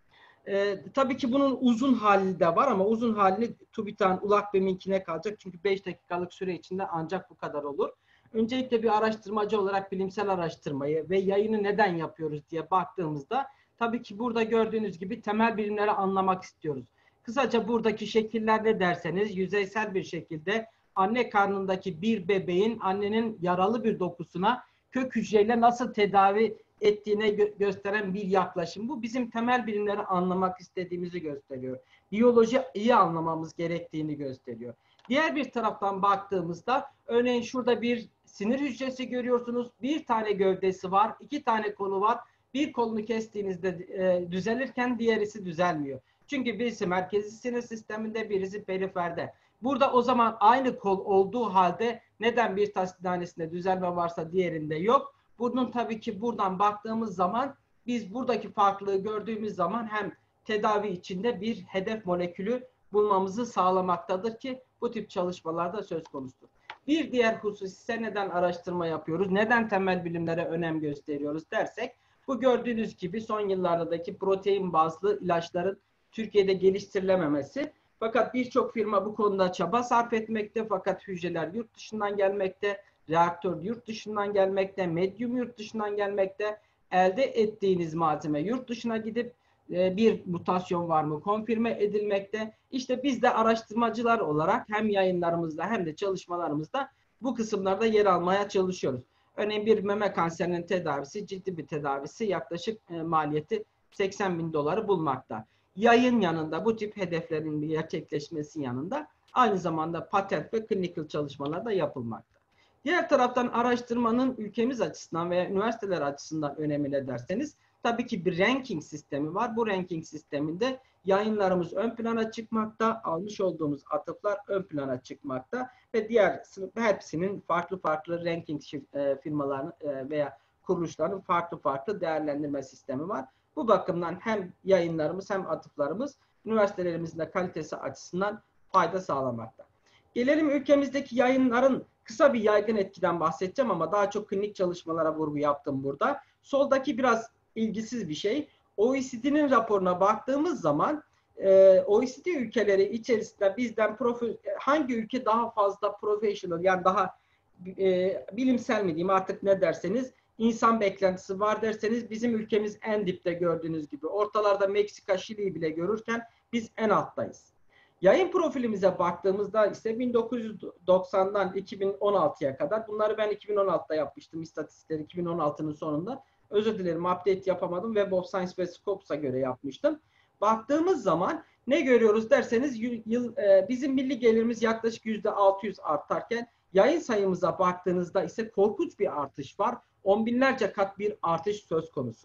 Tabii ki bunun uzun hali de var ama uzun halini TÜBİTAK'ın ULAKBİM'inkine kalacak. Çünkü 5 dakikalık süre içinde ancak bu kadar olur. Öncelikle bir araştırmacı olarak bilimsel araştırmayı ve yayını neden yapıyoruz diye baktığımızda tabii ki burada gördüğünüz gibi temel bilimleri anlamak istiyoruz. Kısaca buradaki şekiller ne derseniz yüzeysel bir şekilde anne karnındaki bir bebeğin annenin yaralı bir dokusuna kök hücreyle nasıl tedavi ettiğine gösteren bir yaklaşım. Bu bizim temel bilimleri anlamak istediğimizi gösteriyor. Biyolojiyi anlamamız gerektiğini gösteriyor. Diğer bir taraftan baktığımızda örneğin şurada bir sinir hücresi görüyorsunuz. Bir tane gövdesi var, 2 tane kolu var. Bir kolunu kestiğinizde düzelirken diğerisi düzelmiyor. Çünkü birisi merkezi sinir sisteminde, birisi periferde. Burada o zaman aynı kol olduğu halde neden bir tanesinde düzelme varsa diğerinde yok? Bunun tabii ki buradan baktığımız zaman biz buradaki farklılığı gördüğümüz zaman hem tedavi içinde bir hedef molekülü bulmamızı sağlamaktadır ki bu tip çalışmalarda söz konusudur. Bir diğer husus ise neden araştırma yapıyoruz, neden temel bilimlere önem gösteriyoruz dersek, bu gördüğünüz gibi son yıllardaki protein bazlı ilaçların Türkiye'de geliştirilememesi. Fakat birçok firma bu konuda çaba sarf etmekte fakat hücreler yurt dışından gelmekte, reaktör yurt dışından gelmekte, medyum yurt dışından gelmekte, elde ettiğiniz malzeme yurt dışına gidip bir mutasyon var mı konfirme edilmekte. İşte biz de araştırmacılar olarak hem yayınlarımızda hem de çalışmalarımızda bu kısımlarda yer almaya çalışıyoruz. Örneğin bir meme kanserinin tedavisi, ciddi bir tedavisi yaklaşık maliyeti $80.000 bulmakta. Yayın yanında bu tip hedeflerin gerçekleşmesi yanında aynı zamanda patent ve clinical çalışmalar da yapılmakta. Diğer taraftan araştırmanın ülkemiz açısından veya üniversiteler açısından önemine derseniz tabii ki bir ranking sistemi var. Bu ranking sisteminde yayınlarımız ön plana çıkmakta, almış olduğumuz atıflar ön plana çıkmakta ve diğer hepsinin farklı ranking firmaların veya kuruluşların farklı değerlendirme sistemi var. Bu bakımdan hem yayınlarımız hem atıflarımız üniversitelerimizin de kalitesi açısından fayda sağlamakta. Gelelim ülkemizdeki yayınların kısa bir yaygın etkiden bahsedeceğim ama daha çok klinik çalışmalara vurgu yaptım burada. Soldaki biraz ilgisiz bir şey. OECD'nin raporuna baktığımız zaman OECD ülkeleri içerisinde bizden hangi ülke daha fazla professional yani daha bilimsel mi diyeyim artık ne derseniz insan beklentisi var derseniz bizim ülkemiz en dipte gördüğünüz gibi. Ortalarda Meksika, Şili'yi bile görürken biz en alttayız. Yayın profilimize baktığımızda ise 1990'dan 2016'ya kadar, bunları ben 2016'da yapmıştım, istatistikleri 2016'nın sonunda. Özür dilerim, update yapamadım. Web of Science ve Scopus'a göre yapmıştım. Baktığımız zaman ne görüyoruz derseniz, bizim milli gelirimiz yaklaşık %600 artarken yayın sayımıza baktığınızda ise korkunç bir artış var. 10 binlerce kat bir artış söz konusu.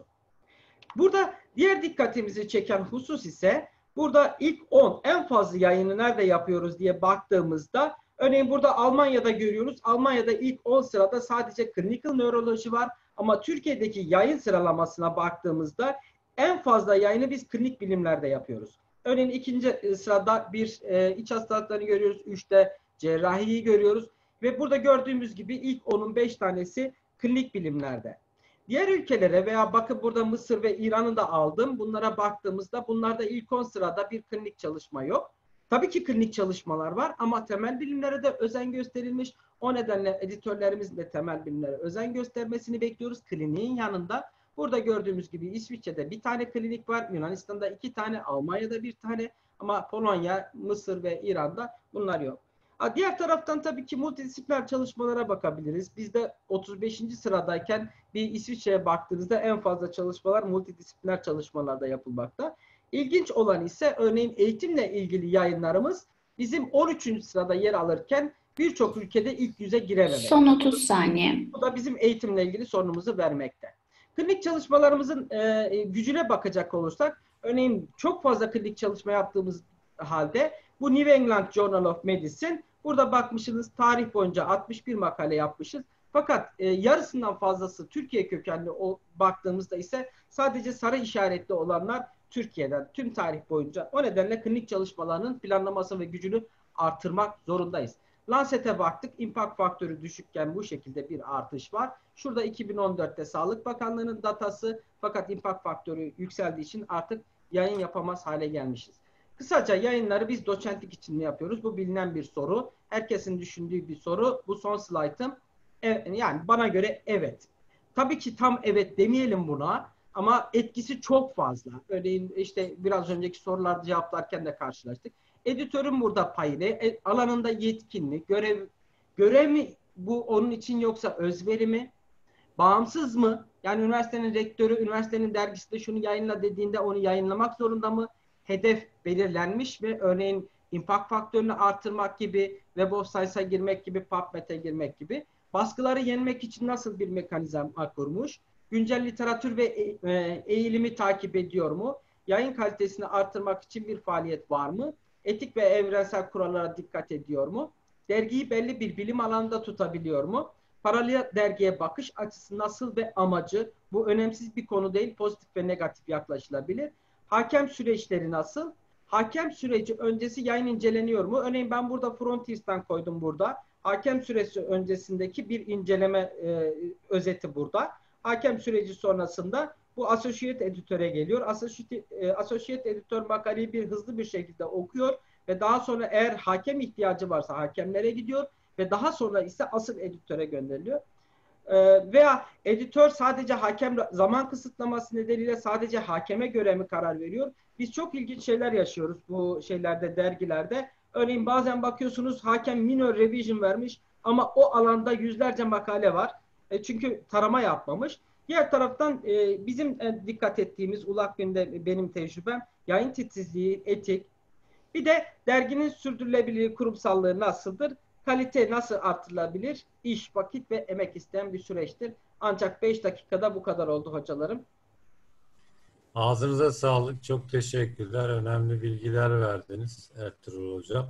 Burada diğer dikkatimizi çeken husus ise burada ilk 10 en fazla yayını nerede yapıyoruz diye baktığımızda, örneğin burada Almanya'da görüyoruz. Almanya'da ilk 10 sırada sadece clinical nöroloji var. Ama Türkiye'deki yayın sıralamasına baktığımızda en fazla yayını biz klinik bilimlerde yapıyoruz. Örneğin ikinci sırada iç hastalıklarını görüyoruz. 3'te cerrahiyi görüyoruz. Ve burada gördüğümüz gibi ilk 10'un 5 tanesi klinik bilimlerde. Diğer ülkelere veya bakın burada Mısır ve İran'ı da aldım. Bunlara baktığımızda bunlarda ilk 10 sırada bir klinik çalışma yok. Tabii ki klinik çalışmalar var ama temel bilimlere de özen gösterilmiş. O nedenle editörlerimizin de temel bilimlere özen göstermesini bekliyoruz. Kliniğin yanında burada gördüğümüz gibi İsviçre'de bir tane klinik var. Yunanistan'da 2 tane, Almanya'da 1 tane ama Polonya, Mısır ve İran'da bunlar yok. Diğer taraftan tabii ki multidisipliner çalışmalara bakabiliriz. Biz de 35. sıradayken bir İsviçre'ye baktığınızda en fazla çalışmalar multidisipliner çalışmalarda yapılmakta. İlginç olan ise örneğin eğitimle ilgili yayınlarımız bizim 13. sırada yer alırken birçok ülkede ilk 100'e girememek. Son 30 saniye. Bu da bizim eğitimle ilgili sorunumuzu vermekte. Klinik çalışmalarımızın gücüne bakacak olursak, örneğin çok fazla klinik çalışma yaptığımız halde bu New England Journal of Medicine, burada bakmışsınız tarih boyunca 61 makale yapmışız. Fakat yarısından fazlası Türkiye kökenli baktığımızda ise sadece sarı işaretli olanlar Türkiye'den tüm tarih boyunca. O nedenle klinik çalışmalarının planlaması ve gücünü artırmak zorundayız. Lancet'e baktık. İmpact faktörü düşükken bu şekilde bir artış var. Şurada 2014'te Sağlık Bakanlığı'nın datası, fakat impact faktörü yükseldiği için artık yayın yapamaz hale gelmişiz. Kısaca yayınları biz doçentlik için mi yapıyoruz? Bu bilinen bir soru. Herkesin düşündüğü bir soru. Bu son slaytım. Yani bana göre evet. Tabii ki tam evet demeyelim buna ama etkisi çok fazla. Örneğin işte biraz önceki sorularda cevaplarken de karşılaştık. Editörün burada payı ne? Alanında yetkin mi? Görev mi bu onun için, yoksa özveri mi? Bağımsız mı? Yani üniversitenin rektörü, üniversitenin dergisinde şunu yayınla dediğinde onu yayınlamak zorunda mı? Hedef belirlenmiş mi? Örneğin impact faktörünü artırmak gibi, Web of Science'a girmek gibi, PubMed'e girmek gibi. Baskıları yenmek için nasıl bir mekanizma kurmuş? Güncel literatür ve eğilimi takip ediyor mu? Yayın kalitesini artırmak için bir faaliyet var mı? Etik ve evrensel kurallara dikkat ediyor mu? Dergiyi belli bir bilim alanında tutabiliyor mu? Paralel dergiye bakış açısı nasıl ve amacı? Bu önemsiz bir konu değil, pozitif ve negatif yaklaşılabilir. Hakem süreçleri nasıl? Hakem süreci öncesi yayın inceleniyor mu? Örneğin ben burada Frontiers'tan koydum burada. Hakem süresi öncesindeki bir inceleme özeti burada. Hakem süreci sonrasında bu Associate Editöre geliyor. Associate Editör makaleyi hızlı bir şekilde okuyor ve daha sonra eğer hakem ihtiyacı varsa hakemlere gidiyor ve daha sonra ise asıl editöre gönderiliyor. Veya editör sadece hakem zaman kısıtlaması nedeniyle sadece hakeme göre mi karar veriyor? Biz çok ilginç şeyler yaşıyoruz bu şeylerde, dergilerde. Örneğin bazen bakıyorsunuz hakem minor revision vermiş ama o alanda yüzlerce makale var. Çünkü tarama yapmamış. Diğer taraftan bizim dikkat ettiğimiz ULAKBİM'de benim tecrübem yayın titizliği, etik. Bir de derginin sürdürülebilirliği, kurumsallığı nasıldır? Kalite nasıl artırılabilir? İş, vakit ve emek isteyen bir süreçtir. Ancak 5 dakikada bu kadar oldu hocalarım. Ağzınıza sağlık. Çok teşekkürler. Önemli bilgiler verdiniz Ertuğrul Hocam.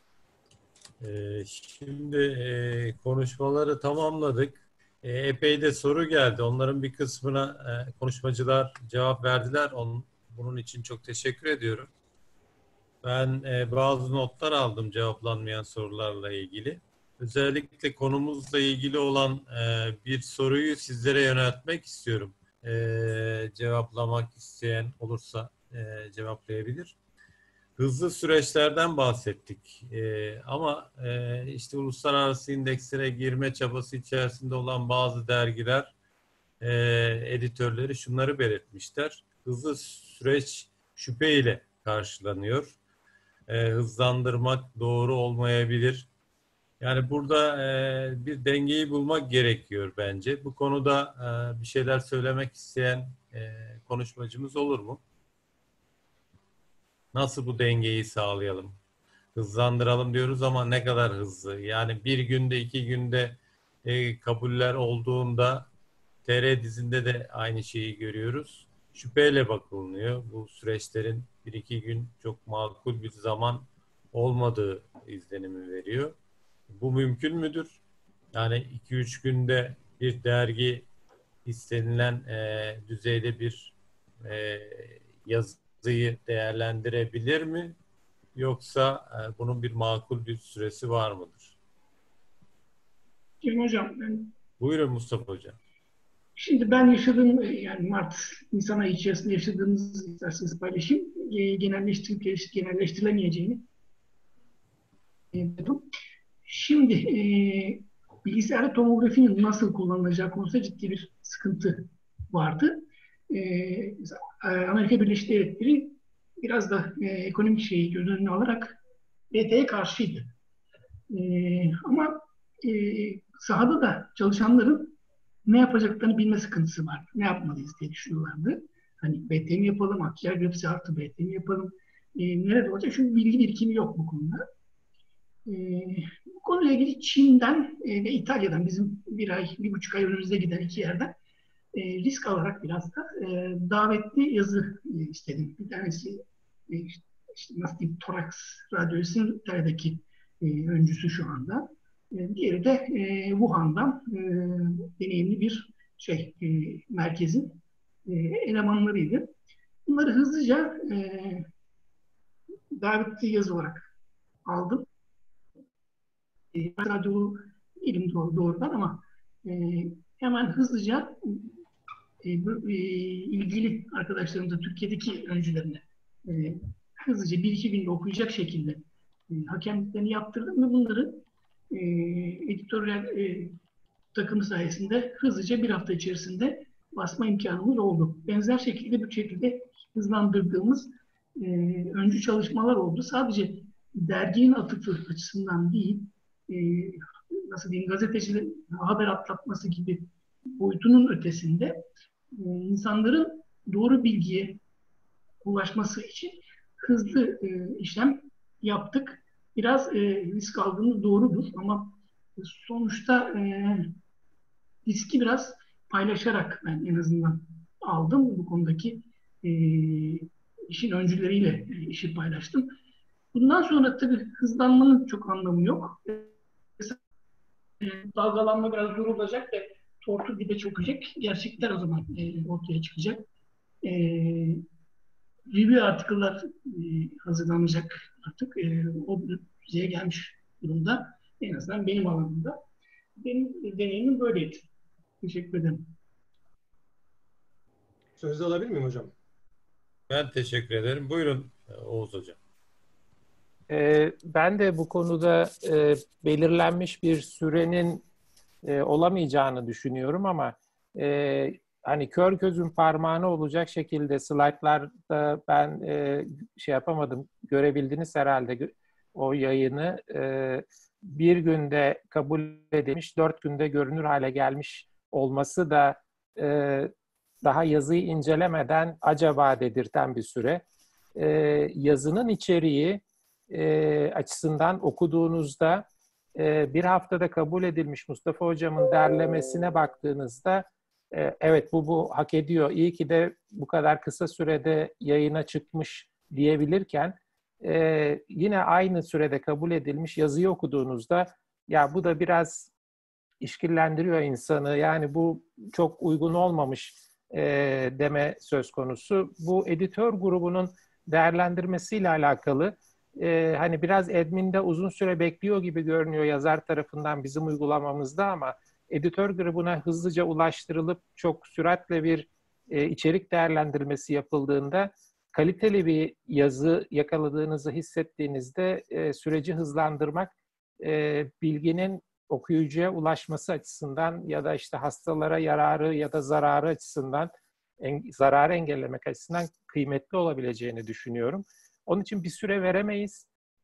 Şimdi konuşmaları tamamladık. Epey de soru geldi. Onların bir kısmına konuşmacılar cevap verdiler. Bunun için çok teşekkür ediyorum. Ben bazı notlar aldım cevaplanmayan sorularla ilgili. Özellikle konumuzla ilgili olan bir soruyu sizlere yöneltmek istiyorum. Cevaplamak isteyen olursa cevaplayabilir. Hızlı süreçlerden bahsettik. Ama işte uluslararası indekslere girme çabası içerisinde olan bazı dergiler, editörleri şunları belirtmişler. Hızlı süreç şüpheyle karşılanıyor. hızlandırmak doğru olmayabilir. Yani burada bir dengeyi bulmak gerekiyor bence. Bu konuda bir şeyler söylemek isteyen konuşmacımız olur mu? Nasıl bu dengeyi sağlayalım? Hızlandıralım diyoruz ama ne kadar hızlı? Yani bir günde, 2 günde kabuller olduğunda TR dizinde de aynı şeyi görüyoruz. Şüpheyle bakılıyor. Bu süreçlerin 1-2 gün çok makul bir zaman olmadığı izlenimi veriyor. Bu mümkün müdür? Yani 2-3 günde bir dergi istenilen düzeyde bir yazıyı değerlendirebilir mi? Yoksa bunun bir makul bir süresi var mıdır? Cem Hocam, Buyurun Mustafa Hocam. şimdi ben yaşadığım, yani Mart-Nisan ayı içerisinde yaşadığımız isterseniz paylaşayım. Genelleştirilemeyeceğini dedim. Şimdi bilgisayarda tomografinin nasıl kullanılacağı konusunda ciddi bir sıkıntı vardı. Amerika Birleşik Devletleri biraz da ekonomik şeyi göz önüne alarak BT'ye karşıydı. Ama sahada da çalışanların ne yapacaklarını bilme sıkıntısı var. Ne yapmalıyız diye düşünüyorlardı. Hani BT mi yapalım, akciğer biyopsi artı BT mi yapalım, nerede olacak? Çünkü bilgi birikimi yok bu konuda. Bu konuyla ilgili Çin'den ve İtalya'dan bizim 1,5 ay önümüzde giden 2 yerden risk alarak biraz da davetli yazı istedim. Bir tanesi işte nasıl diyeyim, Thorax Radyosu'nun İtalya'daki öncüsü şu anda. Diğeri de Wuhan'dan deneyimli bir merkezin elemanlarıydı. Bunları hızlıca davetli yazı olarak aldım. Radyolu değilim doğrudan ama hemen hızlıca ilgili arkadaşlarımıza, Türkiye'deki öncülerine hızlıca 1-2 günde okuyacak şekilde hakemliklerini yaptırdım ve bunları editoryal takımı sayesinde hızlıca bir hafta içerisinde basma imkanımız oldu. Benzer şekilde bu şekilde hızlandırdığımız öncü çalışmalar oldu. Sadece derginin atıfı açısından değil, nasıl diyeyim, gazetecilerin haber atlatması gibi boyutunun ötesinde insanların doğru bilgiye ulaşması için hızlı işlem yaptık. Biraz risk aldığımız doğrudur ama sonuçta riski biraz paylaşarak ben en azından aldım. Bu konudaki işin öncüleriyle işi paylaştım. Bundan sonra tabii hızlanmanın çok anlamı yok. Dalgalanma biraz durulacak ve tortu dibe çökecek. Gerçekler o zaman ortaya çıkacak. Review article'lar hazırlanacak artık. O düzeye gelmiş durumda. En azından benim alanımda. Benim deneyimim böyleydi. Teşekkür ederim. Sözü alabilir miyim hocam? Ben teşekkür ederim. Buyurun Oğuz Hocam. Ben de bu konuda belirlenmiş bir sürenin olamayacağını düşünüyorum ama hani kör gözün parmağına olacak şekilde slaytlarda ben yapamadım. Görebildiniz herhalde o yayını. Bir günde kabul edilmiş, 4 günde görünür hale gelmiş olması da daha yazıyı incelemeden acaba dedirten bir süre. Yazının içeriği açısından okuduğunuzda bir haftada kabul edilmiş Mustafa Hocam'ın derlemesine baktığınızda evet bu hak ediyor. İyi ki de bu kadar kısa sürede yayına çıkmış diyebilirken yine aynı sürede kabul edilmiş yazıyı okuduğunuzda ya bu da biraz işkillendiriyor insanı. Yani bu çok uygun olmamış deme söz konusu. Bu editör grubunun değerlendirmesiyle alakalı hani biraz admin'de uzun süre bekliyor gibi görünüyor yazar tarafından bizim uygulamamızda ama editör grubuna hızlıca ulaştırılıp çok süratle bir içerik değerlendirmesi yapıldığında kaliteli bir yazı yakaladığınızı hissettiğinizde süreci hızlandırmak bilginin okuyucuya ulaşması açısından ya da işte hastalara yararı ya da zararı açısından zararı engellemek açısından kıymetli olabileceğini düşünüyorum. Onun için bir süre veremeyiz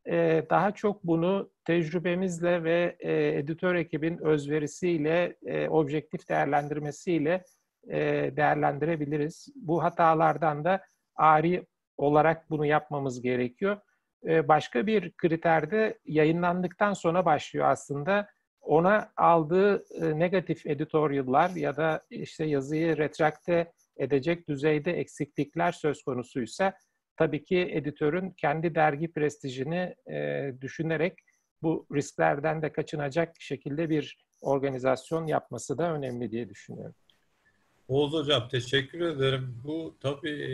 daha çok bunu tecrübemizle ve editör ekibin özverisiyle, objektif değerlendirmesiyle değerlendirebiliriz. Bu hatalardan da ari olarak bunu yapmamız gerekiyor. Başka bir kriter de yayınlandıktan sonra başlıyor aslında. Ona aldığı negatif editorial'lar ya da işte yazıyı retrakte edecek düzeyde eksiklikler söz konusuysa tabii ki editörün kendi dergi prestijini düşünerek bu risklerden de kaçınacak şekilde bir organizasyon yapması da önemli diye düşünüyorum. Oğuz Hocam teşekkür ederim. Bu tabii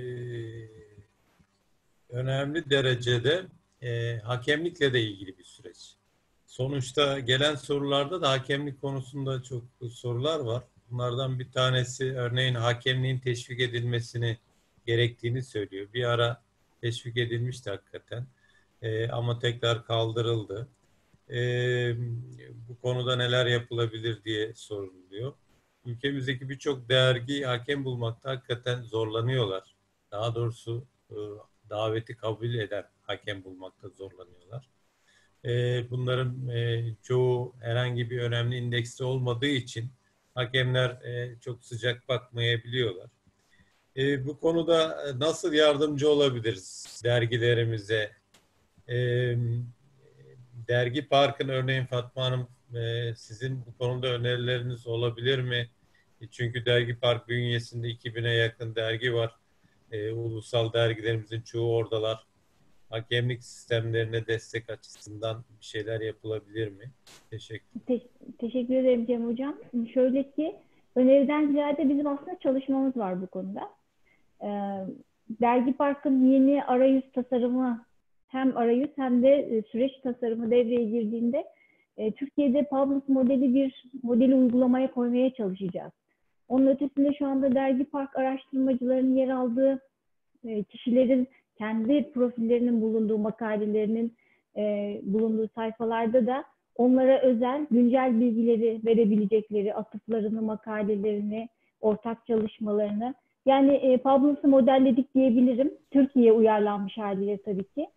önemli derecede hakemlikle de ilgili bir süreç. Sonuçta gelen sorularda da hakemlik konusunda çok sorular var. Bunlardan bir tanesi örneğin hakemliğin teşvik edilmesini gerektiğini söylüyor. Bir ara teşvik edilmişti hakikaten. Ama tekrar kaldırıldı. Bu konuda neler yapılabilir diye soruluyor. Ülkemizdeki birçok dergi hakem bulmakta hakikaten zorlanıyorlar. Daha doğrusu daveti kabul eden hakem bulmakta zorlanıyorlar. Bunların çoğu herhangi bir önemli indekste olmadığı için hakemler çok sıcak bakmayabiliyorlar. Bu konuda nasıl yardımcı olabiliriz dergilerimize? Dergi Park'ın örneğin Fatma Hanım sizin bu konuda önerileriniz olabilir mi? Çünkü Dergi Park bünyesinde 2000'e yakın dergi var. Ulusal dergilerimizin çoğu oradalar. Hakemlik sistemlerine destek açısından bir şeyler yapılabilir mi? Teşekkür ederim Cem Hocam. Şöyle ki öneriden ziyade bizim aslında çalışmamız var bu konuda. Dergi Park'ın yeni arayüz tasarımı hem arayüz hem de süreç tasarımı devreye girdiğinde Türkiye'de Public modeli uygulamaya koymaya çalışacağız. Onun ötesinde şu anda Dergi Park araştırmacılarının yer aldığı kişilerin kendi profillerinin bulunduğu makalelerinin bulunduğu sayfalarda da onlara özel güncel bilgileri verebilecekleri atıflarını, makalelerini, ortak çalışmalarını yani Publis'ı modelledik diyebilirim. Türkiye'ye uyarlanmış haliyle tabii ki.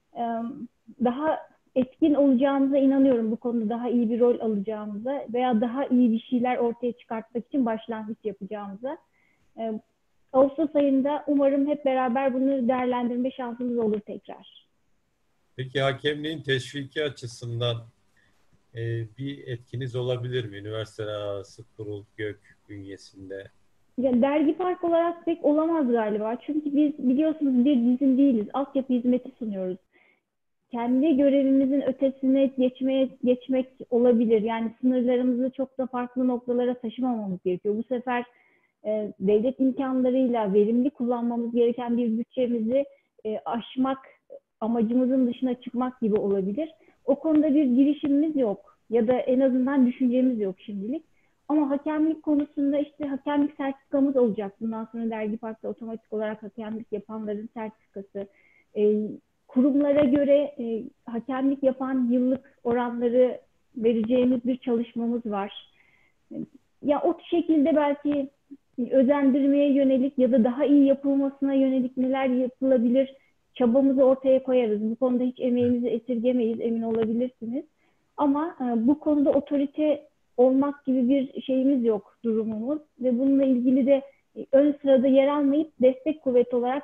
Daha etkin olacağımıza inanıyorum. Bu konuda daha iyi bir rol alacağımıza veya daha iyi bir şeyler ortaya çıkartmak için başlangıç yapacağımıza. Ağustos ayında umarım hep beraber bunu değerlendirme şansımız olur tekrar. Peki hakemliğin teşviki açısından bir etkiniz olabilir mi? Üniversiteler arası kurul GÖK bünyesinde. Ya, Dergi Park olarak pek olamaz galiba. Çünkü biz biliyorsunuz bir dizin değiliz. Altyapı hizmeti sunuyoruz. Kendi görevimizin ötesine geçmek olabilir. Yani sınırlarımızı çok da farklı noktalara taşımamamız gerekiyor. Bu sefer devlet imkanlarıyla verimli kullanmamız gereken bir bütçemizi aşmak, amacımızın dışına çıkmak gibi olabilir. O konuda bir girişimimiz yok ya da en azından düşüncemiz yok şimdilik. Ama hakemlik konusunda işte hakemlik sertifikamız olacak. Bundan sonra Dergi Park'ta otomatik olarak hakemlik yapanların sertifikası. Kurumlara göre hakemlik yapan yıllık oranları vereceğimiz bir çalışmamız var. Ya o şekilde belki özendirmeye yönelik ya da daha iyi yapılmasına yönelik neler yapılabilir çabamızı ortaya koyarız. Bu konuda hiç emeğimizi esirgemeyiz, emin olabilirsiniz. Ama bu konuda otorite olmak gibi bir şeyimiz yok, durumumuz. Ve bununla ilgili de ön sırada yer almayıp destek kuvveti olarak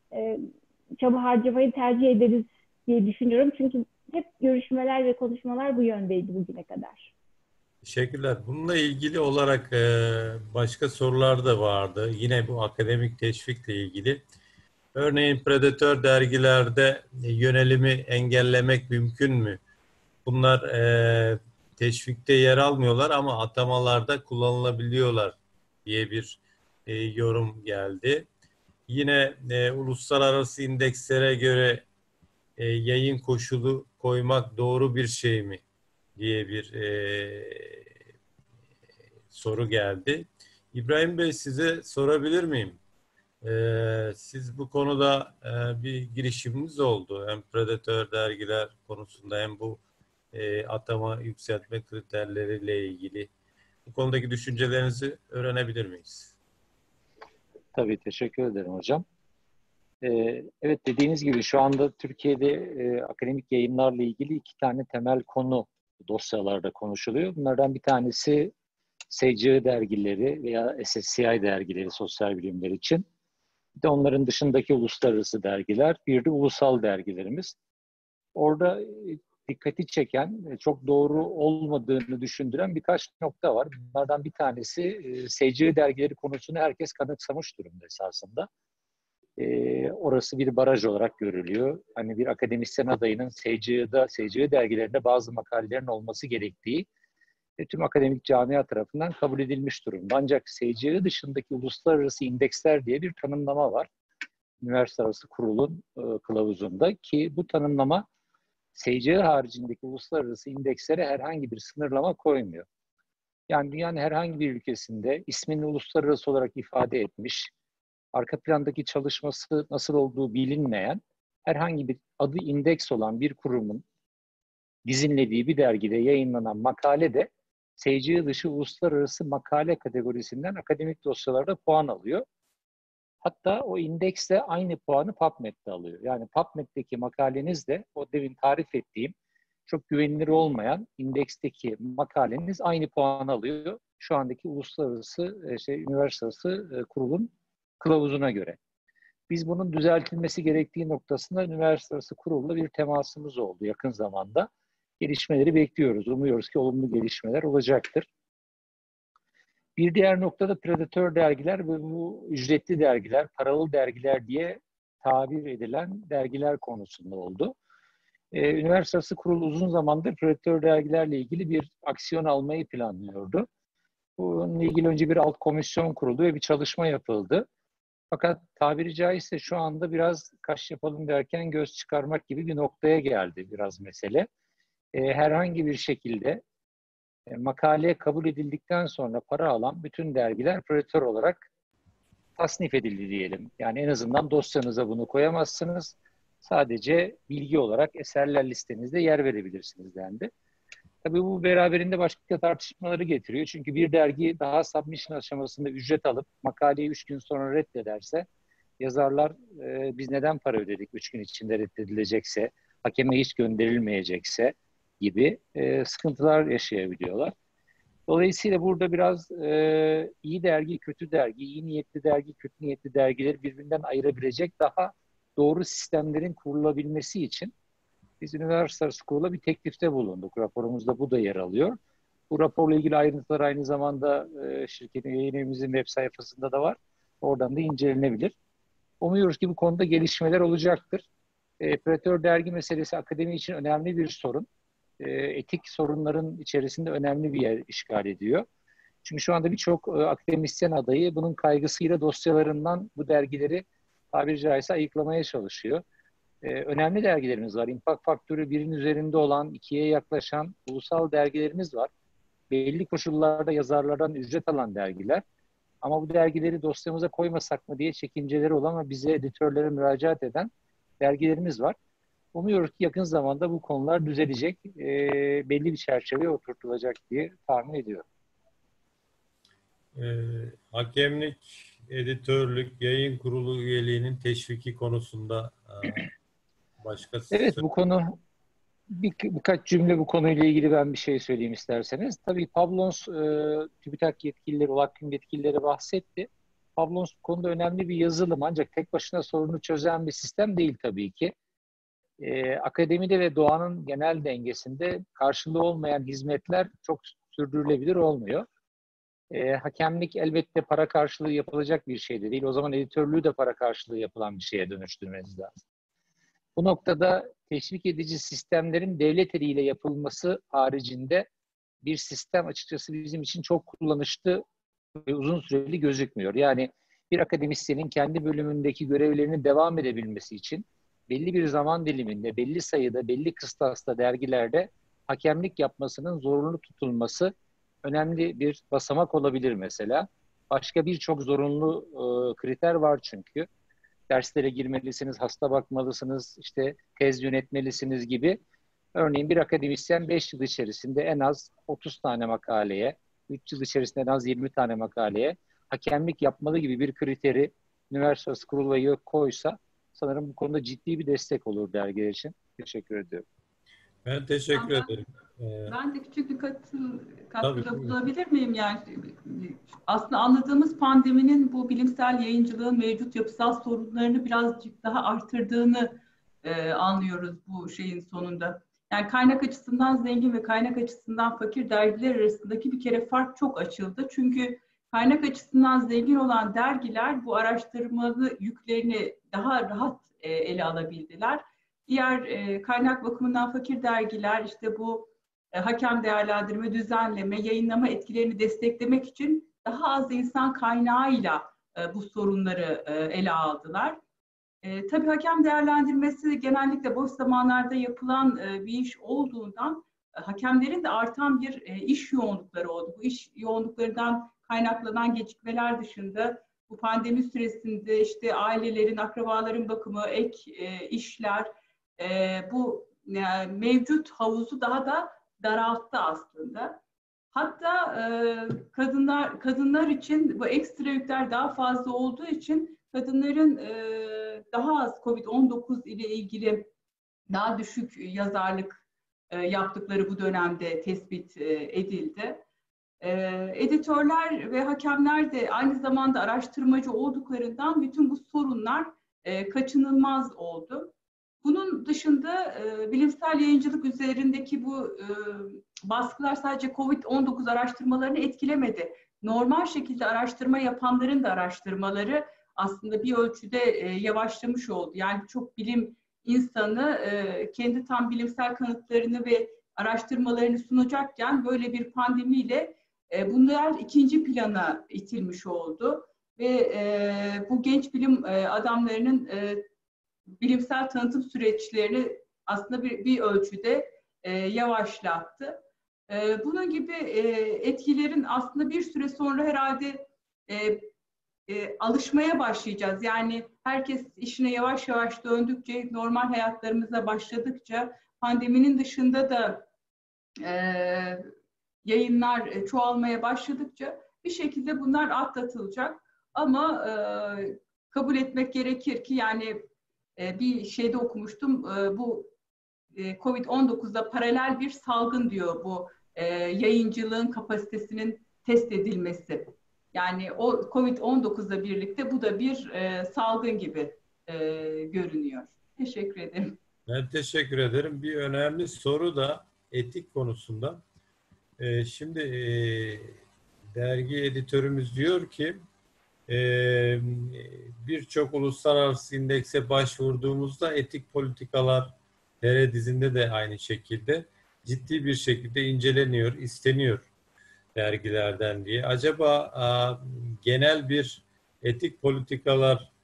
çaba harcamayı tercih ederiz diye düşünüyorum. Çünkü hep görüşmeler ve konuşmalar bu yöndeydi bugüne kadar. Teşekkürler. Bununla ilgili olarak başka sorular da vardı. Yine bu akademik teşvikle ilgili. Örneğin predatör dergilerde yönelimi engellemek mümkün mü? Bunlar teşvikte yer almıyorlar ama atamalarda kullanılabiliyorlar diye bir yorum geldi. Yine uluslararası indekslere göre yayın koşulu koymak doğru bir şey mi diye bir soru geldi. İbrahim Bey size sorabilir miyim? Siz bu konuda bir girişiminiz oldu. Hem predatör dergiler konusunda hem bu atama yükseltme kriterleriyle ilgili. Bu konudaki düşüncelerinizi öğrenebilir miyiz? Tabii teşekkür ederim hocam. Evet, dediğiniz gibi şu anda Türkiye'de akademik yayınlarla ilgili 2 tane temel konu dosyalarda konuşuluyor. Bunlardan bir tanesi SCI dergileri veya SSCI dergileri sosyal bilimler için. Bir de onların dışındaki uluslararası dergiler, bir de ulusal dergilerimiz. Orada dikkati çeken, çok doğru olmadığını düşündüren birkaç nokta var. Bunlardan bir tanesi SCI dergileri konusunu herkes kanıksamış durumda esasında. Orası bir baraj olarak görülüyor. Hani bir akademisyen adayının SCI dergilerinde bazı makalelerin olması gerektiği tüm akademik camia tarafından kabul edilmiş durumda. Ancak SCI dışındaki uluslararası indeksler diye bir tanımlama var. Üniversite Arası Kurul'un kılavuzunda ki bu tanımlama SCI haricindeki uluslararası indekslere herhangi bir sınırlama koymuyor. Yani dünyanın herhangi bir ülkesinde ismini uluslararası olarak ifade etmiş, arka plandaki çalışması nasıl olduğu bilinmeyen, herhangi bir adı indeks olan bir kurumun dizinlediği bir dergide yayınlanan makale de SCI dışı uluslararası makale kategorisinden akademik dosyalarda puan alıyor. Hatta o indeksle aynı puanı PubMed'de alıyor. Yani PubMed'deki makaleniz de o demin tarif ettiğim çok güvenilir olmayan indeksteki makaleniz aynı puan alıyor. Şu andaki uluslararası üniversitesi kurulun kılavuzuna göre. Biz bunun düzeltilmesi gerektiği noktasında üniversite arası kurulla bir temasımız oldu yakın zamanda. Gelişmeleri bekliyoruz. Umuyoruz ki olumlu gelişmeler olacaktır. Bir diğer noktada predatör dergiler ve bu ücretli dergiler, paralı dergiler diye tabir edilen dergiler konusunda oldu. Üniversite arası kurul uzun zamandır predatör dergilerle ilgili bir aksiyon almayı planlıyordu. Bununla ilgili önce bir alt komisyon kuruldu ve bir çalışma yapıldı. Fakat tabiri caizse şu anda biraz kaş yapalım derken göz çıkarmak gibi bir noktaya geldi biraz mesele. Herhangi bir şekilde makale kabul edildikten sonra para alan bütün dergiler predatör olarak tasnif edildi diyelim. Yani en azından dosyanıza bunu koyamazsınız. Sadece bilgi olarak eserler listenizde yer verebilirsiniz dendi. Tabii bu beraberinde başka tartışmaları getiriyor. Çünkü bir dergi daha submission aşamasında ücret alıp makaleyi 3 gün sonra reddederse yazarlar biz neden para ödedik 3 gün içinde reddedilecekse, hakeme hiç gönderilmeyecekse gibi sıkıntılar yaşayabiliyorlar. Dolayısıyla burada biraz iyi dergi, kötü dergi, iyi niyetli dergi, kötü niyetli dergileri birbirinden ayırabilecek daha doğru sistemlerin kurulabilmesi için biz üniversite arası kurula bir teklifte bulunduk. Raporumuzda bu da yer alıyor. Bu raporla ilgili ayrıntılar aynı zamanda şirketin yayın evimizin web sayfasında da var. Oradan da incelenebilir. Umuyoruz ki bu konuda gelişmeler olacaktır. Predatör dergi meselesi akademi için önemli bir sorun. Etik sorunların içerisinde önemli bir yer işgal ediyor. Çünkü şu anda birçok akademisyen adayı bunun kaygısıyla dosyalarından bu dergileri tabiri caizse ayıklamaya çalışıyor. Önemli dergilerimiz var. İmpact faktörü 1'in üzerinde olan, 2'ye yaklaşan ulusal dergilerimiz var. Belli koşullarda yazarlardan ücret alan dergiler. Ama bu dergileri dosyamıza koymasak mı diye çekinceleri olan ama bize editörlere müracaat eden dergilerimiz var. Umuyoruz ki yakın zamanda bu konular düzelecek, belli bir çerçeveye oturtulacak diye tahmin ediyorum. Hakemlik, editörlük, yayın kurulu üyeliğinin teşviki konusunda başka... Evet, bu konu birkaç cümle bu konuyla ilgili ben bir şey söyleyeyim isterseniz. Tabii Pablons TÜBİTAK yetkilileri, ULAKİM yetkilileri bahsetti. Pablons bu konuda önemli bir yazılım ancak tek başına sorunu çözen bir sistem değil tabii ki. Akademide ve doğanın genel dengesinde karşılığı olmayan hizmetler çok sürdürülebilir olmuyor. Hakemlik elbette para karşılığı yapılacak bir şey de değil. O zaman editörlüğü de para karşılığı yapılan bir şeye dönüştürmeniz lazım. Bu noktada teşvik edici sistemlerin devlet eliyle yapılması haricinde bir sistem açıkçası bizim için çok kullanışlı ve uzun süreli gözükmüyor. Yani bir akademisyenin kendi bölümündeki görevlerini devam edebilmesi için belli bir zaman diliminde, belli sayıda, belli kıstasta dergilerde hakemlik yapmasının zorunlu tutulması önemli bir basamak olabilir mesela. Başka birçok zorunlu kriter var çünkü. Derslere girmelisiniz, hasta bakmalısınız, işte tez yönetmelisiniz gibi. Örneğin bir akademisyen 5 yıl içerisinde en az 30 tane makaleye, 3 yıl içerisinde en az 20 tane makaleye hakemlik yapmalı gibi bir kriteri üniversite kurulu koysa sanırım bu konuda ciddi bir destek olur dergiler için. Teşekkür ediyorum. Ben teşekkür ederim. Ben de küçük bir Tabii, katkıda buyurun. bulunabilir miyim? Yani aslında anladığımız pandeminin bu bilimsel yayıncılığın mevcut yapısal sorunlarını birazcık daha artırdığını anlıyoruz bu şeyin sonunda. Yani kaynak açısından zengin ve kaynak açısından fakir dergiler arasındaki bir kere fark çok açıldı. Çünkü kaynak açısından zengin olan dergiler bu araştırmalı yüklerini daha rahat ele alabildiler. Diğer kaynak bakımından fakir dergiler işte bu hakem değerlendirme, düzenleme, yayınlama etkilerini desteklemek için daha az insan kaynağıyla bu sorunları ele aldılar. Tabii hakem değerlendirmesi genellikle boş zamanlarda yapılan bir iş olduğundan hakemlerin de artan bir iş yoğunlukları oldu. Bu iş yoğunluklarından kaynaklanan gecikmeler dışında bu pandemi süresinde işte ailelerin, akrabaların bakımı, ek işler bu mevcut havuzu daha da daralttı aslında. Hatta kadınlar için bu ekstra yükler daha fazla olduğu için kadınların daha az COVID-19 ile ilgili daha düşük yazarlık yaptıkları bu dönemde tespit edildi. Editörler ve hakemler de aynı zamanda araştırmacı olduklarından bütün bu sorunlar kaçınılmaz oldu. Bunun dışında bilimsel yayıncılık üzerindeki bu baskılar sadece COVID-19 araştırmalarını etkilemedi. Normal şekilde araştırma yapanların da araştırmaları aslında bir ölçüde yavaşlamış oldu. Yani çok bilim insanı kendi tam bilimsel kanıtlarını ve araştırmalarını sunacakken böyle bir pandemiyle bunlar ikinci plana itilmiş oldu. Ve bu genç bilim adamlarının bilimsel tanıtım süreçlerini aslında bir ölçüde yavaşlattı. Bunun gibi etkilerin aslında bir süre sonra herhalde alışmaya başlayacağız. Yani herkes işine yavaş yavaş döndükçe, normal hayatlarımıza başladıkça, pandeminin dışında da yayınlar çoğalmaya başladıkça bir şekilde bunlar atlatılacak. Ama kabul etmek gerekir ki yani bir şeyde okumuştum, bu COVID-19'da paralel bir salgın diyor bu yayıncılığın kapasitesinin test edilmesi. Yani o COVID-19'la birlikte bu da bir salgın gibi görünüyor. Teşekkür ederim. Ben teşekkür ederim. Bir önemli soru da etik konusunda. Şimdi dergi editörümüz diyor ki birçok uluslararası indekse başvurduğumuzda etik politikalar dizinde de aynı şekilde ciddi bir şekilde inceleniyor, isteniyor dergilerden diye. Acaba genel bir etik politikalar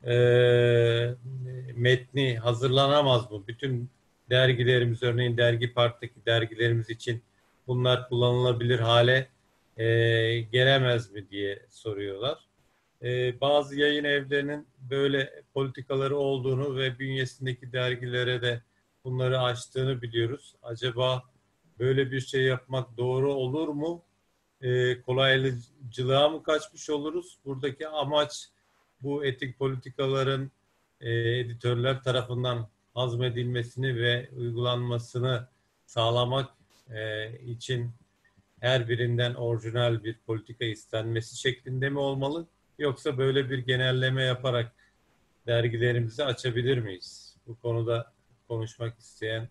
metni hazırlanamaz mı? Bütün dergilerimiz, örneğin Dergi Park'taki dergilerimiz için bunlar kullanılabilir hale gelemez mi diye soruyorlar. Bazı yayın evlerinin böyle politikaları olduğunu ve bünyesindeki dergilere de bunları açtığını biliyoruz. Acaba böyle bir şey yapmak doğru olur mu? Kolaycılığa mı kaçmış oluruz? Buradaki amaç bu etik politikaların editörler tarafından hazmedilmesini ve uygulanmasını sağlamak için her birinden orijinal bir politika istenmesi şeklinde mi olmalı? Yoksa böyle bir genelleme yaparak dergilerimizi açabilir miyiz? Bu konuda konuşmak isteyen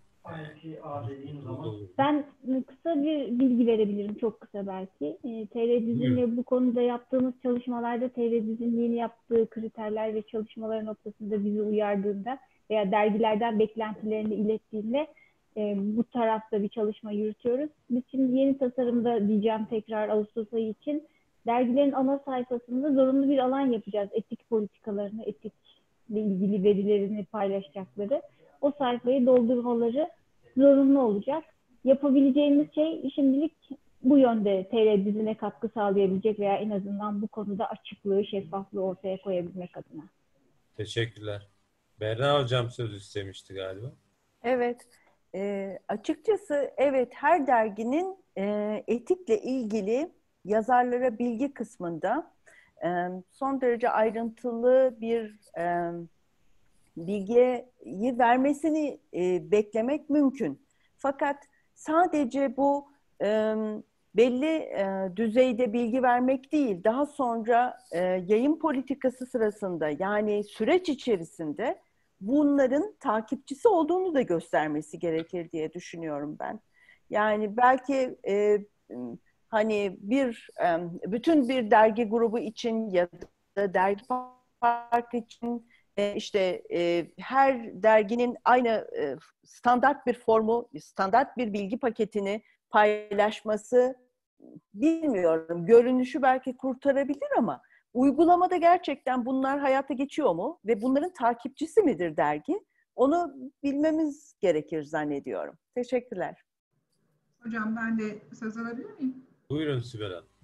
Ben kısa bir bilgi verebilirim, çok kısa belki. TR Dizin'le bu konuda yaptığımız çalışmalarda TR Dizin'in yeni yaptığı kriterler ve çalışmalar noktasında bizi uyardığında veya dergilerden beklentilerini ilettiğinde bu tarafta bir çalışma yürütüyoruz. Biz şimdi yeni tasarımda diyeceğim tekrar Ağustos ayı için dergilerin ana sayfasında zorunlu bir alan yapacağız. Etik politikalarını, etikle ilgili verilerini paylaşacakları. O sayfayı doldurmaları zorunlu olacak. Yapabileceğimiz şey şimdilik bu yönde TR Dizin'e katkı sağlayabilecek veya en azından bu konuda açıklığı, şeffaflığı ortaya koyabilmek adına. Teşekkürler. Berna Hocam söz istemişti galiba. Evet. Açıkçası evet, her derginin etikle ilgili yazarlara bilgi kısmında son derece ayrıntılı bir bilgiyi vermesini beklemek mümkün. Fakat sadece bu belli düzeyde bilgi vermek değil, daha sonra yayın politikası sırasında, yani süreç içerisinde bunların takipçisi olduğunu da göstermesi gerekir diye düşünüyorum ben. Yani belki hani bütün bir dergi grubu için ya da dergi park için işte her derginin aynı standart bir formu, standart bir bilgi paketini paylaşması, bilmiyorum. Görünüşü belki kurtarabilir ama uygulamada gerçekten bunlar hayata geçiyor mu? Ve bunların takipçisi midir dergi? Onu bilmemiz gerekir zannediyorum. Teşekkürler. Hocam ben de söz alabilir miyim? Buyurun Sibel Hanım.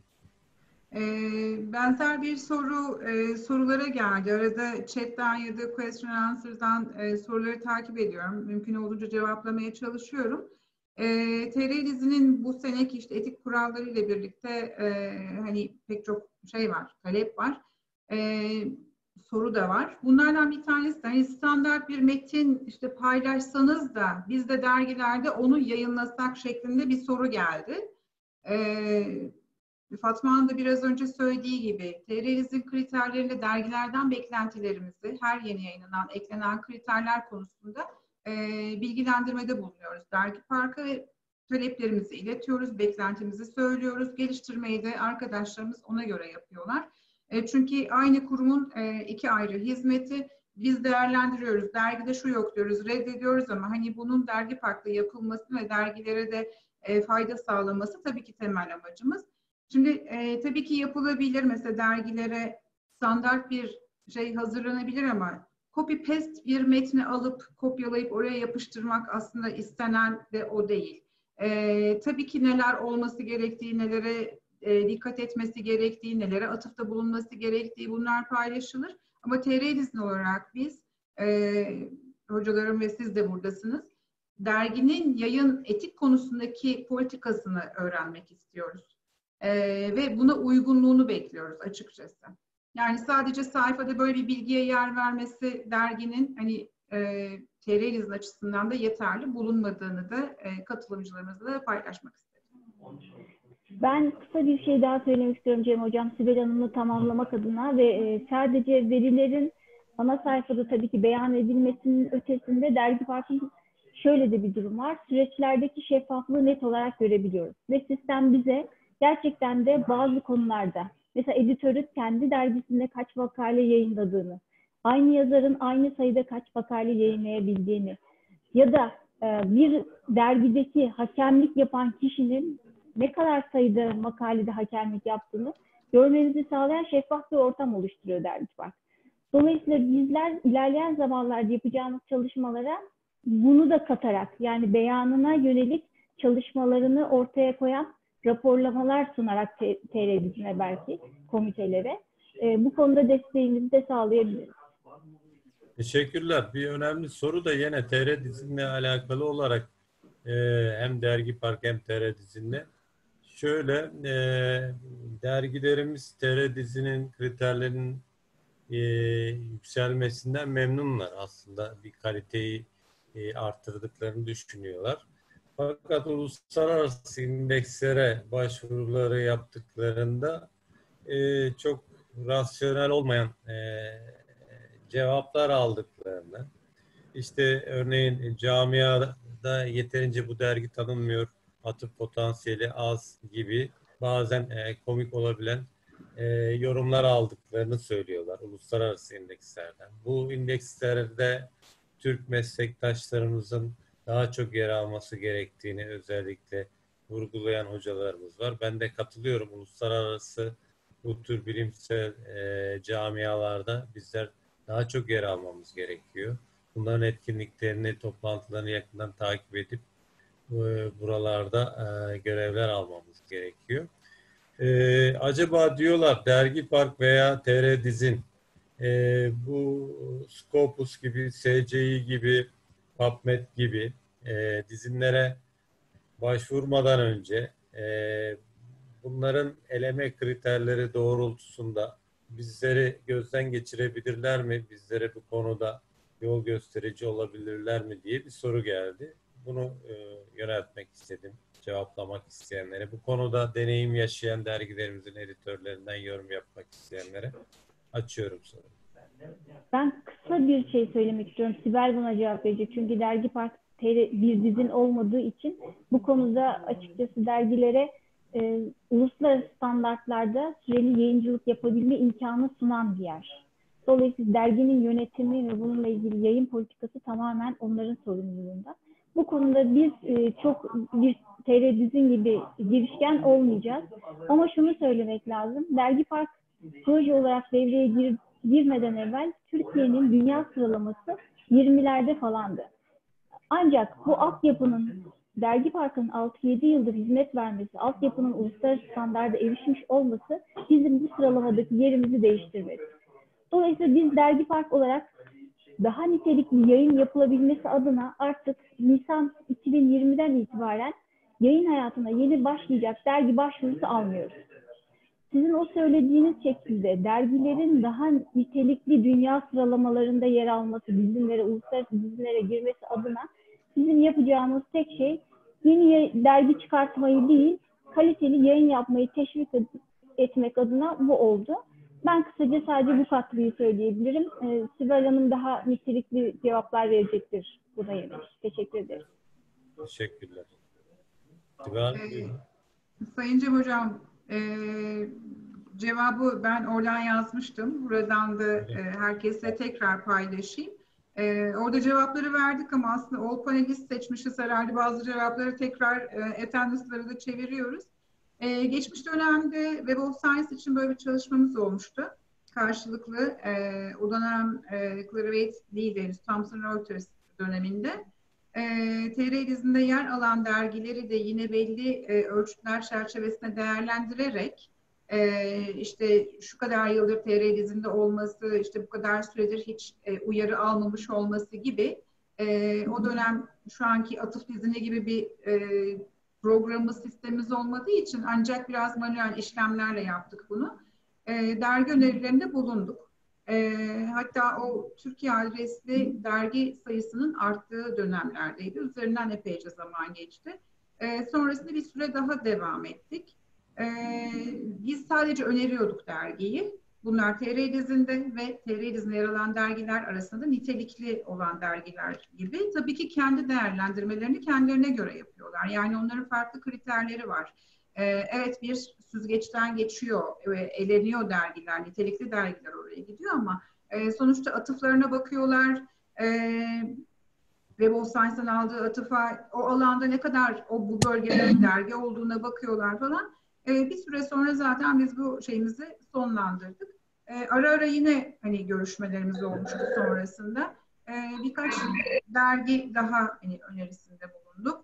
Benzer bir sorulara geldi. Arada chat'ten ya da question and answer'dan soruları takip ediyorum. Mümkün olduğunca cevaplamaya çalışıyorum. TR dizinin bu seneki işte etik kuralları ile birlikte hani pek çok şey var, talep var. Soru da var. Bunlardan bir tanesi de hani standart bir metin işte paylaşsanız da biz de dergilerde onu yayınlasak şeklinde bir soru geldi. Fatma Hanım da biraz önce söylediği gibi TR-Liz'in kriterlerinde dergilerden beklentilerimizi her yeni yayınlanan, eklenen kriterler konusunda bilgilendirmede bulunuyoruz. Dergi Park'a ve taleplerimizi iletiyoruz, beklentimizi söylüyoruz. Geliştirmeyi de arkadaşlarımız ona göre yapıyorlar. Çünkü aynı kurumun iki ayrı hizmeti biz değerlendiriyoruz. Dergide şu yok diyoruz, reddediyoruz ama hani bunun Dergi Park'ta yapılması ve dergilere de fayda sağlaması tabii ki temel amacımız. Şimdi tabii ki yapılabilir. Mesela dergilere standart bir şey hazırlanabilir ama copy paste bir metni alıp kopyalayıp oraya yapıştırmak aslında istenen de o değil. Tabii ki neler olması gerektiği, nelere dikkat etmesi gerektiği, nelere atıfta bulunması gerektiği bunlar paylaşılır. Ama TR-Lizin olarak biz, hocalarım ve siz de buradasınız, derginin yayın etik konusundaki politikasını öğrenmek istiyoruz. Ve buna uygunluğunu bekliyoruz açıkçası. Yani sadece sayfada böyle bir bilgiye yer vermesi derginin hani TR-Lizin açısından da yeterli bulunmadığını da katılımcılarımızla da paylaşmak istedim. Ben kısa bir şey daha söylemek istiyorum Cem Hocam, Sibel Hanım'ı tamamlamak adına ve sadece verilerin ana sayfada tabii ki beyan edilmesinin ötesinde Dergi Park'ın şöyle de bir durum var. Süreçlerdeki şeffaflığı net olarak görebiliyoruz. Ve sistem bize gerçekten de bazı konularda, mesela editörün kendi dergisinde kaç makale yayınladığını, aynı yazarın aynı sayıda kaç makale yayınlayabildiğini ya da bir dergideki hakemlik yapan kişinin ne kadar sayıda makalede hakemlik yaptığını görmenizi sağlayan şeffaf bir ortam oluşturuyor Dergi Park. Dolayısıyla bizler ilerleyen zamanlarda yapacağımız çalışmalara bunu da katarak, yani beyanına yönelik çalışmalarını ortaya koyan raporlamalar sunarak TR-Lizin'e belki komitelere bu konuda desteğimizi de sağlayabiliriz. Teşekkürler. Bir önemli soru da yine TR-Lizin'le alakalı olarak hem Dergi Park hem TR-Lizin'le. Şöyle, dergilerimiz TR-Lizin'in kriterlerinin yükselmesinden memnunlar aslında. Bir kaliteyi arttırdıklarını düşünüyorlar. Fakat uluslararası indekslere başvuruları yaptıklarında çok rasyonel olmayan cevaplar aldıklarını, işte örneğin camiada yeterince bu dergi tanınmıyor, atıf potansiyeli az gibi bazen komik olabilen yorumlar aldıklarını söylüyorlar uluslararası indekslerden. Bu indekslerde Türk meslektaşlarımızın daha çok yer alması gerektiğini özellikle vurgulayan hocalarımız var. Ben de katılıyorum. Uluslararası bu tür bilimsel camialarda bizler daha çok yer almamız gerekiyor. Bunların etkinliklerini, toplantılarını yakından takip edip buralarda görevler almamız gerekiyor. Acaba diyorlar Dergi Park veya TR-Dizin bu Scopus gibi, SCI gibi, PubMed gibi dizinlere başvurmadan önce bunların eleme kriterleri doğrultusunda bizleri gözden geçirebilirler mi? Bizlere bu konuda yol gösterici olabilirler mi diye bir soru geldi. Bunu yöneltmek istedim, cevaplamak isteyenlere. Bu konuda deneyim yaşayan dergilerimizin editörlerinden yorum yapmak isteyenlere açıyorum soruyu. Ben kısa bir şey söylemek istiyorum. Sibel buna cevap verecek. Çünkü Dergi Park bir dizin olmadığı için bu konuda açıkçası dergilere uluslararası standartlarda süreli yayıncılık yapabilme imkanı sunan bir yer. Dolayısıyla derginin yönetimi ve bununla ilgili yayın politikası tamamen onların sorumluluğunda. Bu konuda biz çok bir TR Dizin gibi girişken olmayacağız. Ama şunu söylemek lazım. Dergi Park proje olarak devreye girmeden evvel Türkiye'nin dünya sıralaması 20'lerde falandı. Ancak bu altyapının, Dergi Park'ın 6-7 yıldır hizmet vermesi, altyapının uluslararası standarda erişmiş olması bizim bu sıralamadaki yerimizi değiştirmedi. Dolayısıyla biz Dergi Park olarak daha nitelikli yayın yapılabilmesi adına artık Nisan 2020'den itibaren yayın hayatına yeni başlayacak dergi başvurusu almıyoruz. Sizin o söylediğiniz şekilde dergilerin daha nitelikli dünya sıralamalarında yer alması, dizinlere, uluslararası dizinlere girmesi adına bizim yapacağımız tek şey yeni dergi çıkartmayı değil, kaliteli yayın yapmayı teşvik etmek adına bu oldu. Ben kısaca sadece bu katkıyı söyleyebilirim. Sibel Hanım daha nitelikli cevaplar verecektir buna yönelik. Teşekkür ederim. Teşekkürler. Sibel, Sayın Cem Hocam, cevabı ben oradan yazmıştım. Buradan da herkesle tekrar paylaşayım. Orada cevapları verdik ama aslında all panelist seçmişiz herhalde. Bazı cevapları tekrar attendance'ları da çeviriyoruz. Geçmiş dönemde Web of Science için böyle bir çalışmamız olmuştu. Karşılıklı o dönem Clarivate değildi henüz, Thomson Reuters döneminde. TR dizinde yer alan dergileri de yine belli ölçütler çerçevesinde değerlendirerek işte şu kadar yıldır TR dizinde olması, işte bu kadar süredir hiç uyarı almamış olması gibi o dönem şu anki atıf dizini gibi bir programımız, sistemimiz olmadığı için ancak biraz manuel işlemlerle yaptık bunu. Dergi önerilerinde bulunduk. Hatta o Türkiye adresli dergi sayısının arttığı dönemlerdeydi. Üzerinden epeyce zaman geçti. Sonrasında bir süre daha devam ettik. Biz sadece öneriyorduk dergiyi. Bunlar TR dizinde ve TR dizinde yer alan dergiler arasında nitelikli olan dergiler gibi. Tabii ki kendi değerlendirmelerini kendilerine göre yapıyorlar. Yani onların farklı kriterleri var. Evet, bir süzgeçten geçiyor ve eleniyor dergiler, nitelikli dergiler oraya gidiyor ama sonuçta atıflarına bakıyorlar. Web of Science'dan aldığı atıfa, o alanda ne kadar bu bölgede dergi olduğuna bakıyorlar falan. Bir süre sonra zaten biz bu şeyimizi sonlandırdık. Ara ara yine hani görüşmelerimiz olmuştu sonrasında. Birkaç dergi daha hani önerisinde bulunduk.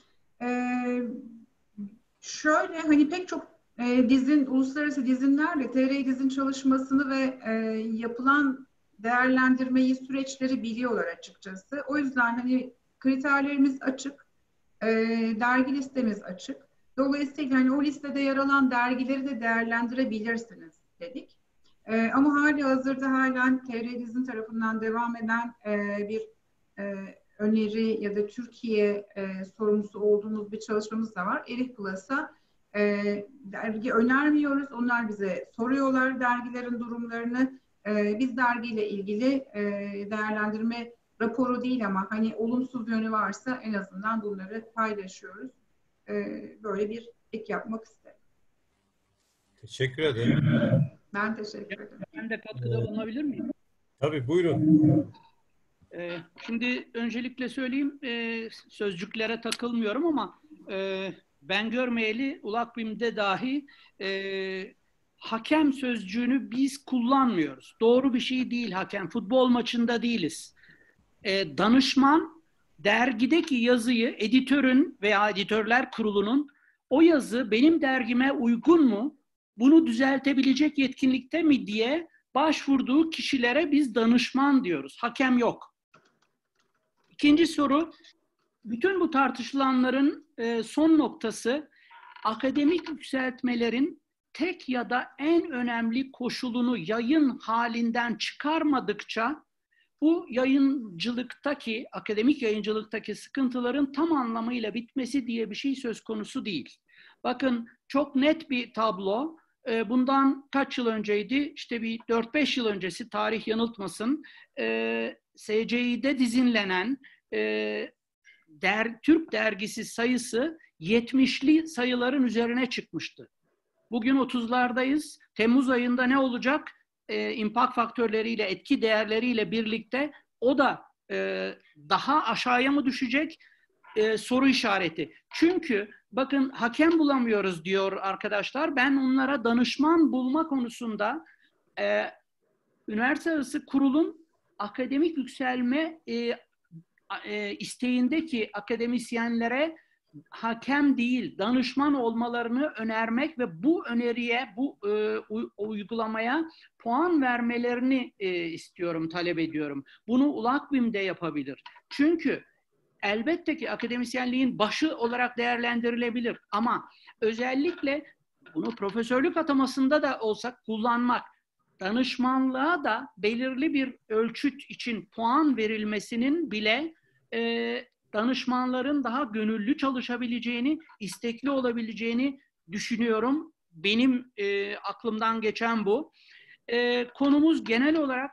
Şöyle hani pek çok uluslararası dizinlerle TR dizin çalışmasını ve yapılan değerlendirmeyi, süreçleri biliyorlar açıkçası. O yüzden hani kriterlerimiz açık, dergi listemiz açık. Dolayısıyla hani o listede yer alan dergileri de değerlendirebilirsiniz dedik. Ama halihazırda halen TR Dizin tarafından devam eden bir öneri ya da Türkiye sorumlusu olduğumuz bir çalışmamız da var. Elif Plus'a dergi önermiyoruz. Onlar bize soruyorlar dergilerin durumlarını. Biz dergiyle ilgili değerlendirme raporu değil ama hani olumsuz yönü varsa en azından bunları paylaşıyoruz. Böyle bir ek yapmak isterim. Teşekkür ederim. Ben teşekkür ederim. Ben de katkıda bulunabilir miyim? Tabii, buyurun. Şimdi öncelikle söyleyeyim, sözcüklere takılmıyorum ama ben görmeyeli Ulakbim'de dahi hakem sözcüğünü biz kullanmıyoruz. Doğru bir şey değil hakem. Futbol maçında değiliz. Danışman dergideki yazıyı editörün veya editörler kurulunun o yazı benim dergime uygun mu? Bunu düzeltebilecek yetkinlikte mi diye başvurduğu kişilere biz danışman diyoruz. Hakem yok. İkinci soru, bütün bu tartışılanların son noktası akademik yükseltmelerin tek ya da en önemli koşulunu yayın halinden çıkarmadıkça bu yayıncılıktaki, akademik yayıncılıktaki sıkıntıların tam anlamıyla bitmesi diye bir şey söz konusu değil. Bakın çok net bir tablo. Bundan kaç yıl önceydi? İşte bir 4-5 yıl öncesi, tarih yanıltmasın, SCİ'de dizinlenen Türk dergisi sayısı 70'li sayıların üzerine çıkmıştı. Bugün 30'lardayız. Temmuz ayında ne olacak? İmpact faktörleriyle, etki değerleriyle birlikte o da daha aşağıya mı düşecek? Soru işareti. Çünkü bakın hakem bulamıyoruz diyor arkadaşlar. Ben onlara danışman bulma konusunda üniversite arası kurulun akademik yükselme isteğindeki akademisyenlere hakem değil, danışman olmalarını önermek ve bu öneriye, bu uygulamaya puan vermelerini istiyorum, talep ediyorum. Bunu ULAKBİM de yapabilir. Çünkü elbette ki akademisyenliğin başı olarak değerlendirilebilir ama özellikle bunu profesörlük atamasında da olsa kullanmak, danışmanlığa da belirli bir ölçüt için puan verilmesinin bile danışmanların daha gönüllü çalışabileceğini, istekli olabileceğini düşünüyorum. Benim aklımdan geçen bu. Konumuz genel olarak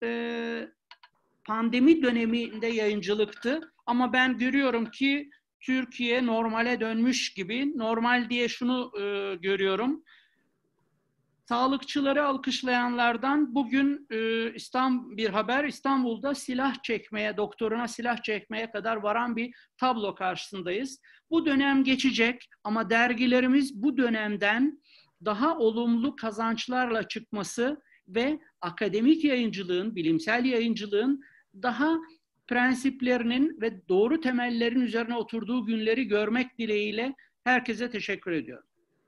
pandemi döneminde yayıncılıktı. Ama ben görüyorum ki Türkiye normale dönmüş gibi. Normal diye şunu görüyorum. Sağlıkçıları alkışlayanlardan bugün bir haber, İstanbul'da silah çekmeye, doktoruna silah çekmeye kadar varan bir tablo karşısındayız. Bu dönem geçecek ama dergilerimiz bu dönemden daha olumlu kazançlarla çıkması ve akademik yayıncılığın, bilimsel yayıncılığın daha prensiplerinin ve doğru temellerin üzerine oturduğu günleri görmek dileğiyle herkese teşekkür ediyorum.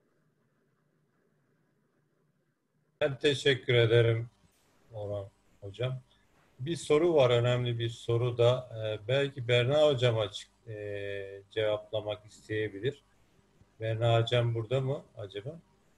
Ben teşekkür ederim Orhan Hocam. Bir soru var, önemli bir soru da. Belki Berna Hocam cevaplamak isteyebilir. Berna Hocam burada mı acaba?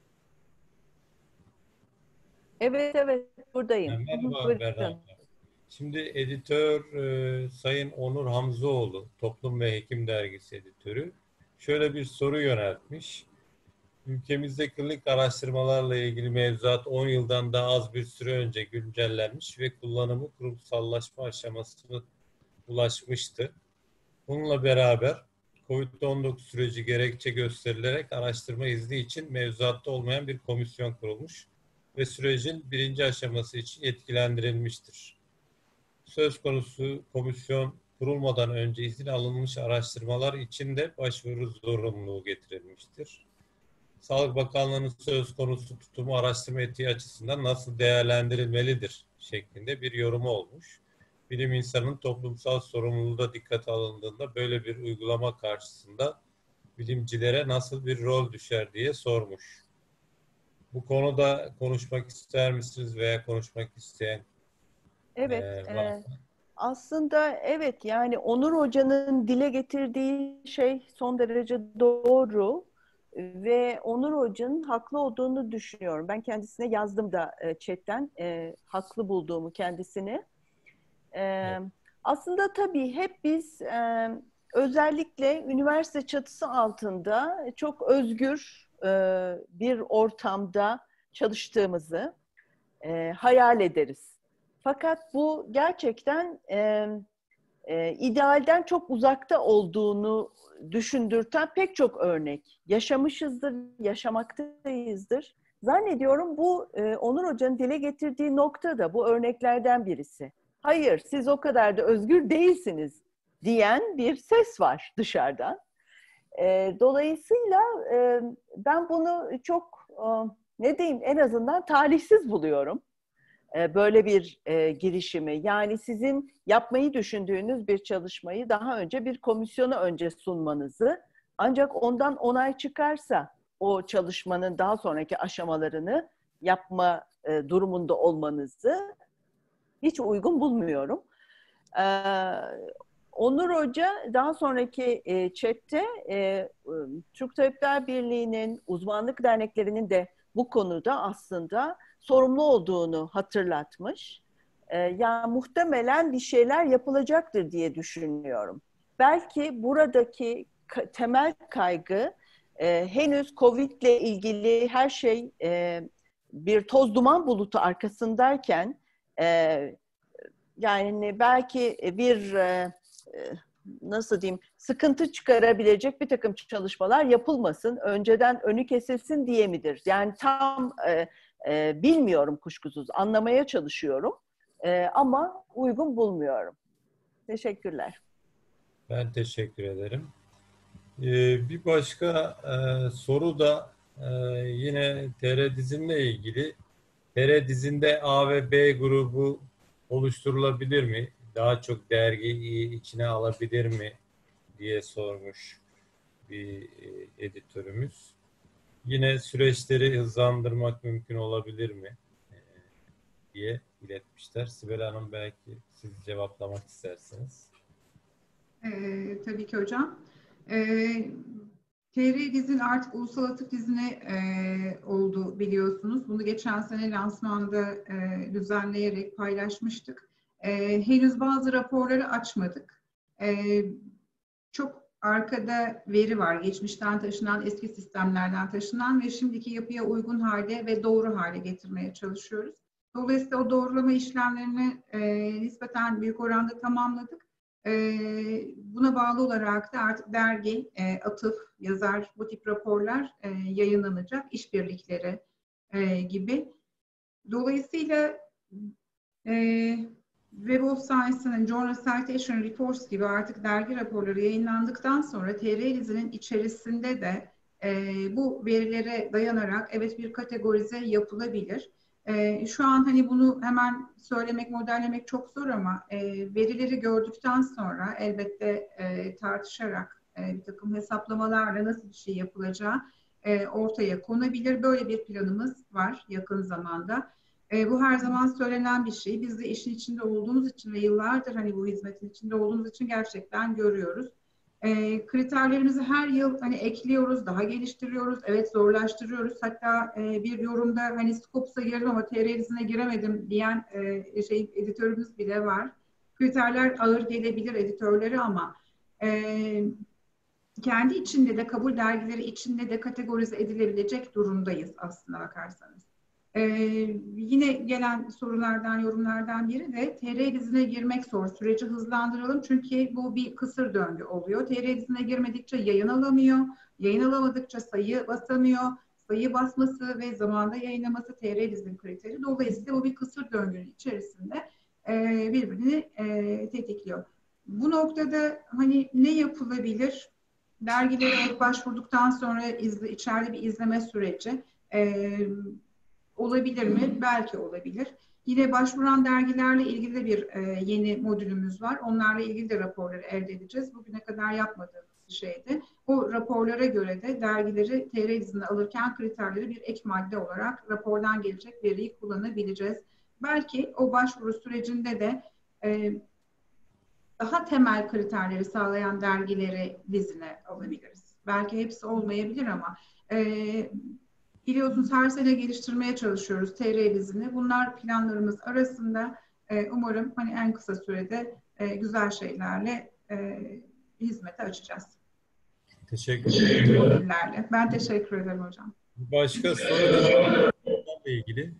Evet, buradayım. Merhaba Berna Hocam. Şimdi editör Sayın Onur Hamzoğlu, Toplum ve Hekim Dergisi editörü şöyle bir soru yöneltmiş. Ülkemizde klinik araştırmalarla ilgili mevzuat 10 yıldan daha az bir süre önce güncellenmiş ve kullanımı kurumsallaşma aşamasına ulaşmıştı. Bununla beraber COVID-19 süreci gerekçe gösterilerek araştırma izni için mevzuatta olmayan bir komisyon kurulmuş ve sürecin birinci aşaması için yetkilendirilmiştir. Söz konusu komisyon kurulmadan önce izin alınmış araştırmalar için de başvuru zorunluluğu getirilmiştir. Sağlık Bakanlığı'nın söz konusu tutumu araştırma etiği açısından nasıl değerlendirilmelidir şeklinde bir yorumu olmuş. Bilim insanının toplumsal sorumluluğu da dikkate alındığında böyle bir uygulama karşısında bilimcilere nasıl bir rol düşer diye sormuş. Bu konuda konuşmak ister misiniz veya konuşmak isteyen var mı? Aslında evet, yani Onur Hoca'nın dile getirdiği şey son derece doğru. Ve Onur Hoca'nın haklı olduğunu düşünüyorum. Ben kendisine yazdım da chatten haklı bulduğumu kendisini. Evet. Aslında tabii hep biz özellikle üniversite çatısı altında çok özgür bir ortamda çalıştığımızı hayal ederiz. Fakat bu gerçekten idealden çok uzakta olduğunu düşündürten pek çok örnek yaşamışızdır, yaşamaktayızdır. Zannediyorum bu Onur Hoca'nın dile getirdiği nokta da bu örneklerden birisi. Hayır, siz o kadar da özgür değilsiniz diyen bir ses var dışarıdan. Dolayısıyla ben bunu çok ne diyeyim, en azından talihsiz buluyorum. Böyle bir girişimi. Yani sizin yapmayı düşündüğünüz bir çalışmayı daha önce bir komisyona önce sunmanızı, ancak ondan onay çıkarsa o çalışmanın daha sonraki aşamalarını yapma durumunda olmanızı hiç uygun bulmuyorum. Onur Hoca daha sonraki chatte Türk Tabipler Birliği'nin, uzmanlık derneklerinin de bu konuda aslında sorumlu olduğunu hatırlatmış. yani muhtemelen bir şeyler yapılacaktır diye düşünüyorum. Belki buradaki temel kaygı henüz Covid'le ilgili her şey bir toz duman bulutu arkasındayken yani belki bir nasıl diyeyim, sıkıntı çıkarabilecek bir takım çalışmalar yapılmasın, önceden önü kesilsin diye midir? Yani tam bilmiyorum, kuşkusuz anlamaya çalışıyorum ama uygun bulmuyorum. Teşekkürler. Ben teşekkür ederim. Bir başka soru da yine TR Dizin'le ilgili. TR Dizin'de A ve B grubu oluşturulabilir mi? Daha çok dergiyi içine alabilir mi diye sormuş bir editörümüz. Yine süreçleri hızlandırmak mümkün olabilir mi diye iletmişler. Sibel Hanım, belki siz cevaplamak istersiniz. Tabii ki hocam. TR Dizin artık ulusal atıf dizine oldu biliyorsunuz. Bunu geçen sene lansmanda düzenleyerek paylaşmıştık. Henüz bazı raporları açmadık. Çok arkada veri var. Geçmişten taşınan, eski sistemlerden taşınan ve şimdiki yapıya uygun hale ve doğru hale getirmeye çalışıyoruz. Dolayısıyla o doğrulama işlemlerini nispeten büyük oranda tamamladık. Buna bağlı olarak da artık dergi, atıf, yazar, bu tip raporlar yayınlanacak, işbirlikleri gibi. Dolayısıyla Web of Science'ın Journal Citation Reports gibi artık dergi raporları yayınlandıktan sonra TR Dizi'nin içerisinde de bu verilere dayanarak evet bir kategorize yapılabilir. Şu an hani bunu hemen söylemek, modellemek çok zor ama verileri gördükten sonra elbette tartışarak bir takım hesaplamalarla nasıl bir şey yapılacağı ortaya konabilir. Böyle bir planımız var yakın zamanda. Bu her zaman söylenen bir şey. Biz de işin içinde olduğumuz için ve yıllardır hani bu hizmetin içinde olduğumuz için gerçekten görüyoruz. Kriterlerimizi her yıl hani ekliyoruz, daha geliştiriyoruz, evet zorlaştırıyoruz. Hatta bir yorumda hani Scopus'a girdim ama TR Dizi'ne giremedim diyen editörümüz bile var. Kriterler ağır gelebilir editörleri ama kendi içinde de kabul dergileri içinde de kategorize edilebilecek durumdayız aslında bakarsanız. Yine gelen sorulardan, yorumlardan biri de TR Dizi'ne girmek zor. Süreci hızlandıralım çünkü bu bir kısır döngü oluyor. TR Dizi'ne girmedikçe yayın alamıyor. Yayın alamadıkça sayı basamıyor. Sayı basması ve zamanda yayınlaması TR Dizi'nin kriteri. Dolayısıyla bu bir kısır döngünün içerisinde birbirini tetikliyor. Bu noktada hani ne yapılabilir? Dergilere başvurduktan sonra içeride bir izleme süreci olabilir mi? Belki olabilir. Yine başvuran dergilerle ilgili de bir yeni modülümüz var. Onlarla ilgili de raporları elde edeceğiz. Bugüne kadar yapmadığımız bir şeydi. O raporlara göre de dergileri TR Dizi'ne alırken kriterleri bir ek madde olarak rapordan gelecek veriyi kullanabileceğiz. Belki o başvuru sürecinde de daha temel kriterleri sağlayan dergileri dizine alabiliriz. Belki hepsi olmayabilir ama biliyorsunuz her sene geliştirmeye çalışıyoruz TR Dizi'ni. Bunlar planlarımız arasında. Umarım hani en kısa sürede güzel şeylerle hizmete açacağız. Teşekkür ederim. Ben teşekkür ederim hocam. Başka sorularla ilgili.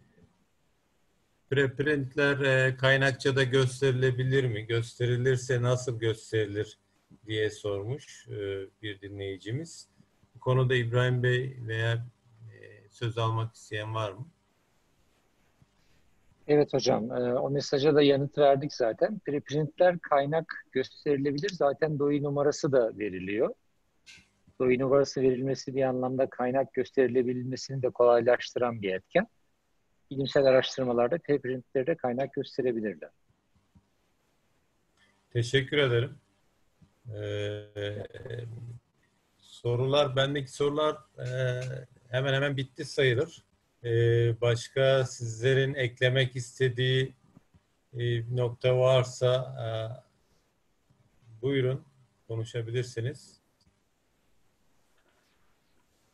Preprintler kaynakçada gösterilebilir mi? Gösterilirse nasıl gösterilir diye sormuş bir dinleyicimiz. Bu konuda İbrahim Bey veya söz almak isteyen var mı? Evet hocam, o mesaja da yanıt verdik zaten. Preprintler kaynak gösterilebilir. Zaten DOI numarası da veriliyor. DOI numarası verilmesi bir anlamda kaynak gösterilebilmesini de kolaylaştıran bir etken. Bilimsel araştırmalarda preprintlerde kaynak gösterebilirler. Teşekkür ederim. Bendeki sorular hemen hemen bitti sayılır. Başka sizlerin eklemek istediği nokta varsa buyurun, konuşabilirsiniz.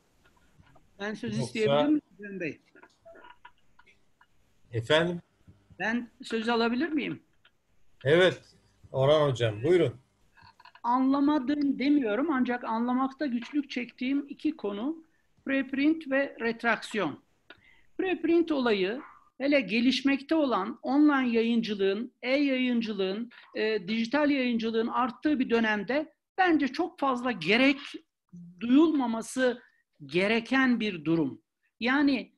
Ben söz isteyebilir miyim Bey? Efendim? Ben söz alabilir miyim? Evet, Orhan Hocam, buyurun. Anlamadım demiyorum ancak anlamakta güçlük çektiğim iki konu preprint ve retraksiyon. Preprint olayı hele gelişmekte olan online yayıncılığın, e-yayıncılığın, dijital yayıncılığın arttığı bir dönemde bence çok fazla gerek duyulmaması gereken bir durum. Yani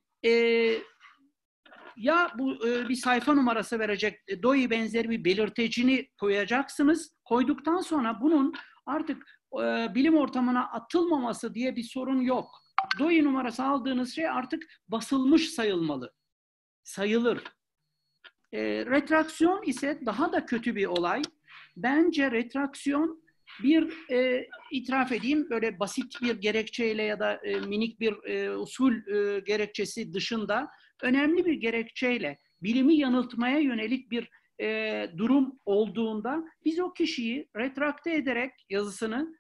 ya bu bir sayfa numarası verecek DOI benzeri bir belirtecini koyacaksınız. Koyduktan sonra bunun artık bilim ortamına atılmaması diye bir sorun yok. DOI numarası aldığınız şey artık basılmış sayılmalı. Sayılır. Retraksiyon ise daha da kötü bir olay. Bence retraksiyon bir itiraf edeyim böyle basit bir gerekçeyle ya da minik bir usul gerekçesi dışında önemli bir gerekçeyle bilimi yanıltmaya yönelik bir durum olduğunda biz o kişiyi retrakte ederek yazısını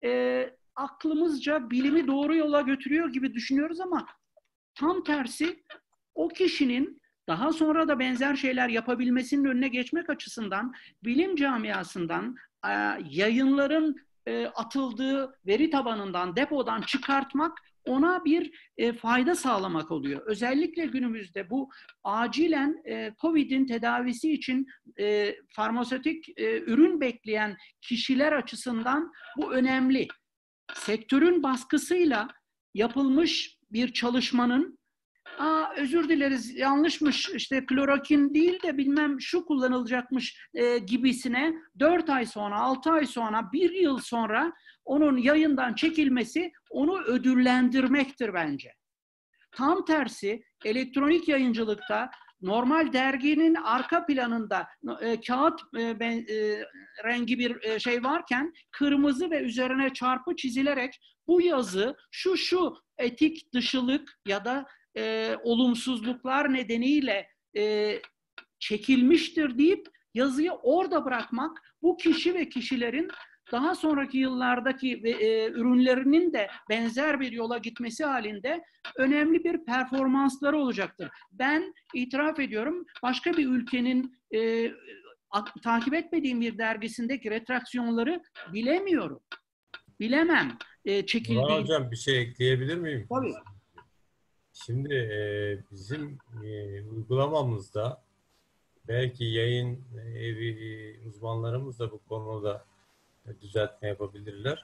aklımızca bilimi doğru yola götürüyor gibi düşünüyoruz ama tam tersi o kişinin daha sonra da benzer şeyler yapabilmesinin önüne geçmek açısından bilim camiasından yayınların atıldığı veri tabanından, depodan çıkartmak ona bir fayda sağlamak oluyor. Özellikle günümüzde bu acilen COVID'in tedavisi için farmasötik ürün bekleyen kişiler açısından bu önemli. Sektörün baskısıyla yapılmış bir çalışmanın özür dileriz yanlışmış işte klorokin değil de bilmem şu kullanılacakmış gibisine 4 ay sonra, 6 ay sonra, 1 yıl sonra onun yayından çekilmesi onu ödüllendirmektir bence. Tam tersi elektronik yayıncılıkta normal derginin arka planında kağıt rengi bir şey varken kırmızı ve üzerine çarpı çizilerek bu yazı şu etik dışılık ya da olumsuzluklar nedeniyle çekilmiştir deyip yazıyı orada bırakmak bu kişi ve kişilerin daha sonraki yıllardaki ürünlerinin de benzer bir yola gitmesi halinde önemli bir performansları olacaktır. Ben itiraf ediyorum başka bir ülkenin takip etmediğim bir dergisindeki retraksiyonları bilemiyorum. Bilemem çekildiği. Orhan Hocam bir şey ekleyebilir miyim? Tabii. Şimdi bizim uygulamamızda belki yayın evi uzmanlarımız da bu konuda düzeltme yapabilirler.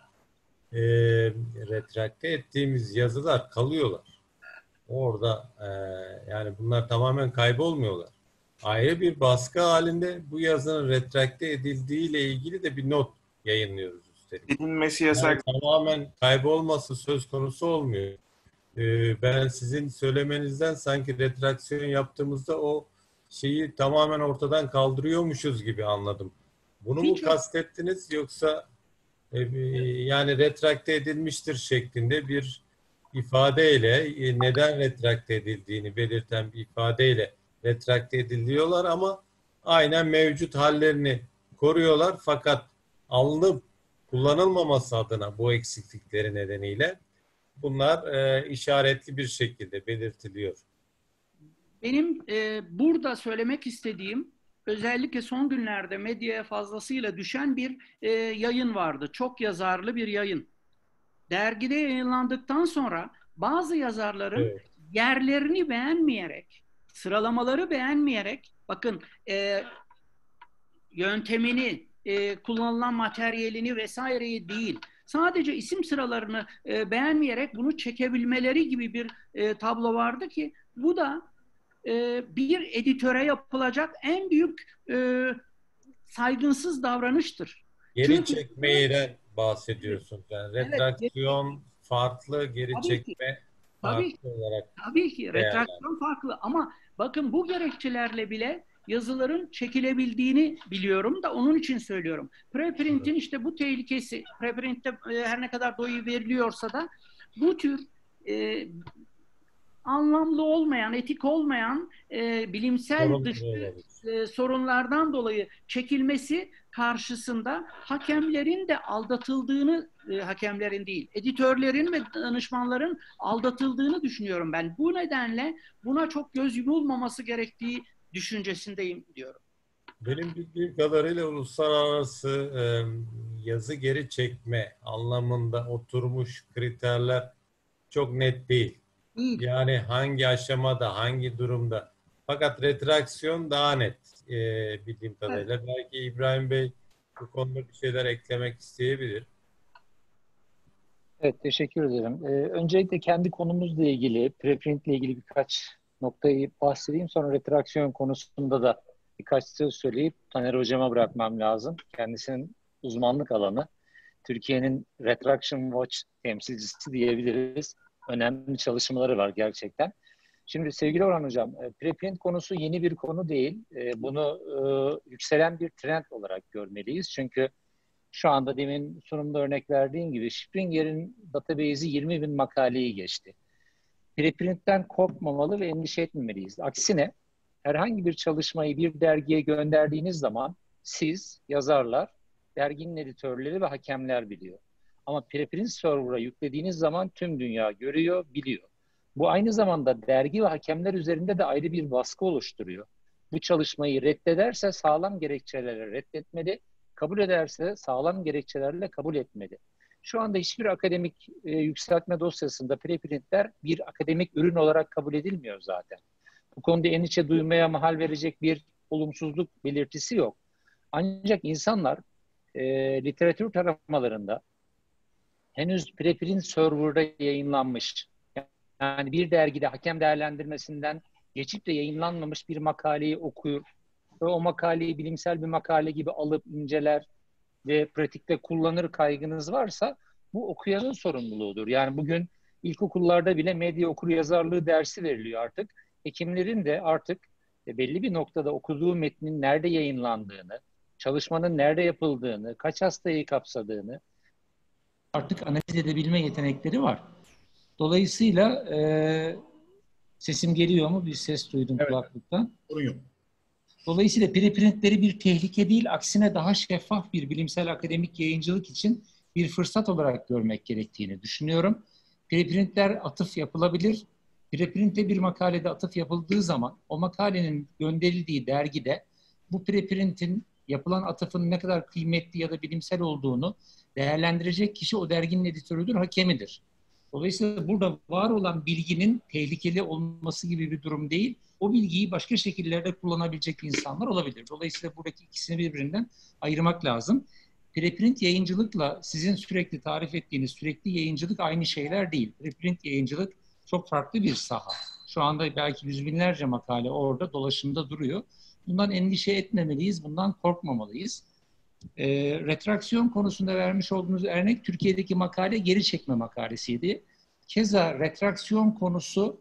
Retrakte ettiğimiz yazılar kalıyorlar. Orada yani bunlar tamamen kaybolmuyorlar. Ayrı bir baskı halinde bu yazının retrakte edildiği ile ilgili de bir not yayınlıyoruz üstelik. Edilmesi yasak. Yani tamamen kaybolması söz konusu olmuyor. Ben sizin söylemenizden sanki retraksiyon yaptığımızda o şeyi tamamen ortadan kaldırıyormuşuz gibi anladım. Bunu mu kastettiniz yoksa yani retrakte edilmiştir şeklinde bir ifadeyle neden retrakte edildiğini belirten bir ifadeyle retrakte ediliyorlar ama aynen mevcut hallerini koruyorlar fakat alınıp kullanılmaması adına bu eksiklikleri nedeniyle bunlar işaretli bir şekilde belirtiliyor. Benim burada söylemek istediğim özellikle son günlerde medyaya fazlasıyla düşen bir yayın vardı. Çok yazarlı bir yayın. Dergide yayınlandıktan sonra bazı yazarların yerlerini beğenmeyerek, sıralamaları beğenmeyerek, bakın yöntemini, kullanılan materyalini vesaireyi değil, sadece isim sıralarını beğenmeyerek bunu çekebilmeleri gibi bir tablo vardı ki bu da bir editöre yapılacak en büyük saygısız davranıştır. Geri çekmeyden bahsediyorsun. Yani retraksiyon farklı, geri çekme farklı olarak. Tabii ki retraksiyon farklı ama bakın bu gerekçelerle bile yazıların çekilebildiğini biliyorum da onun için söylüyorum. Preprint'in işte bu tehlikesi, preprint'te her ne kadar DOI veriliyorsa da bu tür anlamlı olmayan, etik olmayan bilimsel dışı sorunlardan dolayı çekilmesi karşısında hakemlerin de aldatıldığını, hakemlerin değil, editörlerin ve danışmanların aldatıldığını düşünüyorum ben. Bu nedenle buna çok göz yumulmaması gerektiği düşüncesindeyim diyorum. Benim bildiğim kadarıyla uluslararası yazı geri çekme anlamında oturmuş kriterler çok net değil. Yani hangi aşamada, hangi durumda. Fakat retraksiyon daha net bildiğim kadarıyla. Evet. Belki İbrahim Bey bu konuda bir şeyler eklemek isteyebilir. Evet, teşekkür ederim. Öncelikle kendi konumuzla ilgili, preprintle ilgili birkaç noktayı bahsedeyim. Sonra retraksiyon konusunda da birkaç söz söyleyip Taner Hocam'a bırakmam lazım. Kendisinin uzmanlık alanı. Türkiye'nin Retraction Watch temsilcisi diyebiliriz. Önemli çalışmaları var gerçekten. Şimdi sevgili Orhan Hocam, preprint konusu yeni bir konu değil. Bunu yükselen bir trend olarak görmeliyiz. Çünkü şu anda demin sunumda örnek verdiğim gibi Springer'in database'i 20.000 makaleyi geçti. Preprintten korkmamalı ve endişe etmemeliyiz. Aksine herhangi bir çalışmayı bir dergiye gönderdiğiniz zaman siz, yazarlar, derginin editörleri ve hakemler biliyor. Ama preprint server'a yüklediğiniz zaman tüm dünya görüyor, biliyor. Bu aynı zamanda dergi ve hakemler üzerinde de ayrı bir baskı oluşturuyor. Bu çalışmayı reddederse sağlam gerekçelerle reddetmeli, kabul ederse sağlam gerekçelerle kabul etmeli. Şu anda hiçbir akademik yükseltme dosyasında preprintler bir akademik ürün olarak kabul edilmiyor zaten. Bu konuda endişe duymaya mahal verecek bir olumsuzluk belirtisi yok. Ancak insanlar literatür taramalarında henüz preprint server'da yayınlanmış, yani bir dergide hakem değerlendirmesinden geçip de yayınlanmamış bir makaleyi okur ve o makaleyi bilimsel bir makale gibi alıp inceler ve pratikte kullanır kaygınız varsa bu okuyanın sorumluluğudur. Yani bugün ilkokullarda bile medya okuryazarlığı dersi veriliyor artık. Hekimlerin de artık belli bir noktada okuduğu metnin nerede yayınlandığını, çalışmanın nerede yapıldığını, kaç hastayı kapsadığını artık analiz edebilme yetenekleri var. Dolayısıyla sesim geliyor mu? Bir ses duydum kulaklıktan. Sorun. Dolayısıyla preprintleri bir tehlike değil, aksine daha şeffaf bir bilimsel akademik yayıncılık için bir fırsat olarak görmek gerektiğini düşünüyorum. Preprintler atıf yapılabilir. Preprinte bir makalede atıf yapıldığı zaman o makalenin gönderildiği dergide bu preprintin yapılan atıfın ne kadar kıymetli ya da bilimsel olduğunu değerlendirecek kişi o derginin editörüdür, hakemidir. Dolayısıyla burada var olan bilginin tehlikeli olması gibi bir durum değil. O bilgiyi başka şekillerde kullanabilecek insanlar olabilir. Dolayısıyla buradaki ikisini birbirinden ayırmak lazım. Preprint yayıncılıkla sizin sürekli tarif ettiğiniz sürekli yayıncılık aynı şeyler değil. Preprint yayıncılık çok farklı bir saha. Şu anda belki yüz binlerce makale orada dolaşımda duruyor. Bundan endişe etmemeliyiz, bundan korkmamalıyız. Retraksiyon konusunda vermiş olduğunuz örnek Türkiye'deki makale geri çekme makalesiydi. Keza retraksiyon konusu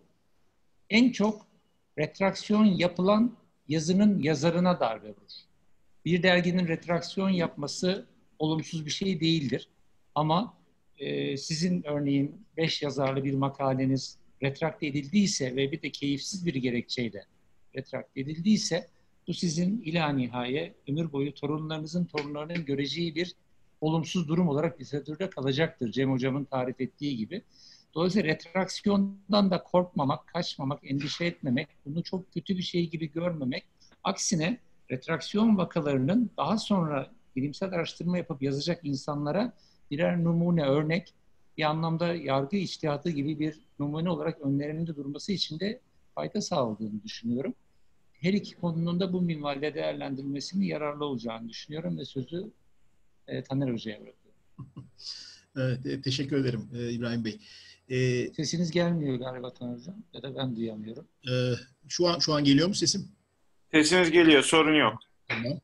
en çok retraksiyon yapılan yazının yazarına darbe vurur. Bir derginin retraksiyon yapması olumsuz bir şey değildir. Ama sizin örneğin 5 yazarlı bir makaleniz retrakte edildiyse ve bir de keyifsiz bir gerekçeyle retrakte edildiyse bu sizin ilanihaye ömür boyu torunlarının göreceği bir olumsuz durum olarak literatürde kalacaktır. Cem Hocam'ın tarif ettiği gibi. Dolayısıyla retraksiyondan da korkmamak, kaçmamak, endişe etmemek, bunu çok kötü bir şey gibi görmemek. Aksine retraksiyon vakalarının daha sonra bilimsel araştırma yapıp yazacak insanlara birer numune, örnek, bir anlamda yargı içtihatı gibi bir numune olarak önlerinde durması için de fayda sağladığını düşünüyorum. Her iki konunun da bu minvalde değerlendirilmesinin yararlı olacağını düşünüyorum ve sözü Taner Hoca'ya bırakıyorum. Evet, teşekkür ederim İbrahim Bey. Sesiniz gelmiyor galiba Taner Hocam ya da ben duyamıyorum. Şu an geliyor mu sesim? Sesiniz geliyor, sorun yok. Tamam.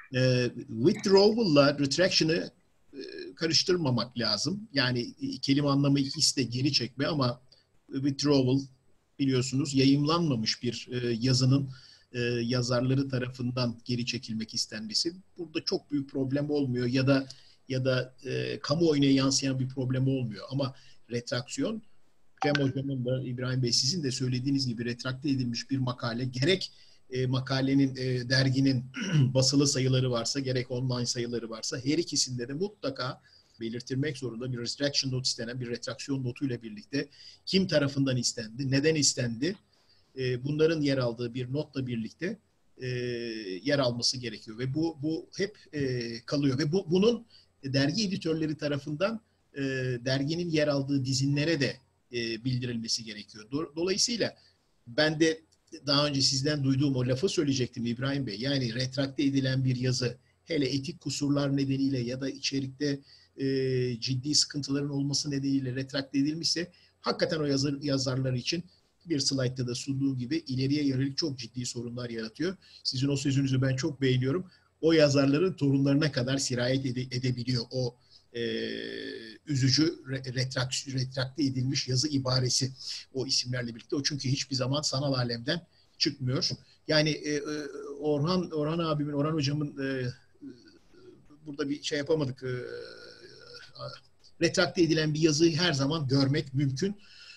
Withdrawal'la retraction'ı karıştırmamak lazım. Yani kelime anlamı ikisi de geri çekme ama withdrawal biliyorsunuz yayımlanmamış bir yazının yazarları tarafından geri çekilmek istenmesi. Burada çok büyük problem olmuyor ya da kamuoyuna yansıyan bir problem olmuyor. Ama retraksiyon, Cem Hocam'ın da İbrahim Bey sizin de söylediğiniz gibi retrakte edilmiş bir makale, gerek makalenin, derginin basılı sayıları varsa, gerek online sayıları varsa her ikisinde de mutlaka belirtilmek zorunda bir retraction note istenen bir retraksiyon notuyla birlikte kim tarafından istendi, neden istendi, bunların yer aldığı bir notla birlikte yer alması gerekiyor ve bu hep kalıyor ve bunun dergi editörleri tarafından derginin yer aldığı dizinlere de bildirilmesi gerekiyor. Dolayısıyla ben de daha önce sizden duyduğum o lafı söyleyecektim İbrahim Bey. Yani retrakte edilen bir yazı, hele etik kusurlar nedeniyle ya da içerikte ciddi sıkıntıların olması nedeniyle retrakte edilmişse, hakikaten o yazarlar için bir slaytta da sunduğu gibi ileriye yönelik çok ciddi sorunlar yaratıyor. Sizin o sözünüzü ben çok beğeniyorum. O yazarların torunlarına kadar sirayet edebiliyor o üzücü retrakte edilmiş yazı ibaresi o isimlerle birlikte. O çünkü hiçbir zaman sanal alemden çıkmıyor. Yani Orhan abimin, Orhan hocamın burada bir şey yapamadık. Retrakte edilen bir yazıyı her zaman görmek mümkün.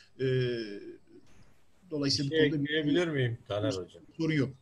Dolayısıyla bu konuda ekleyebilir miyim Taner Hocam? Sorun yok.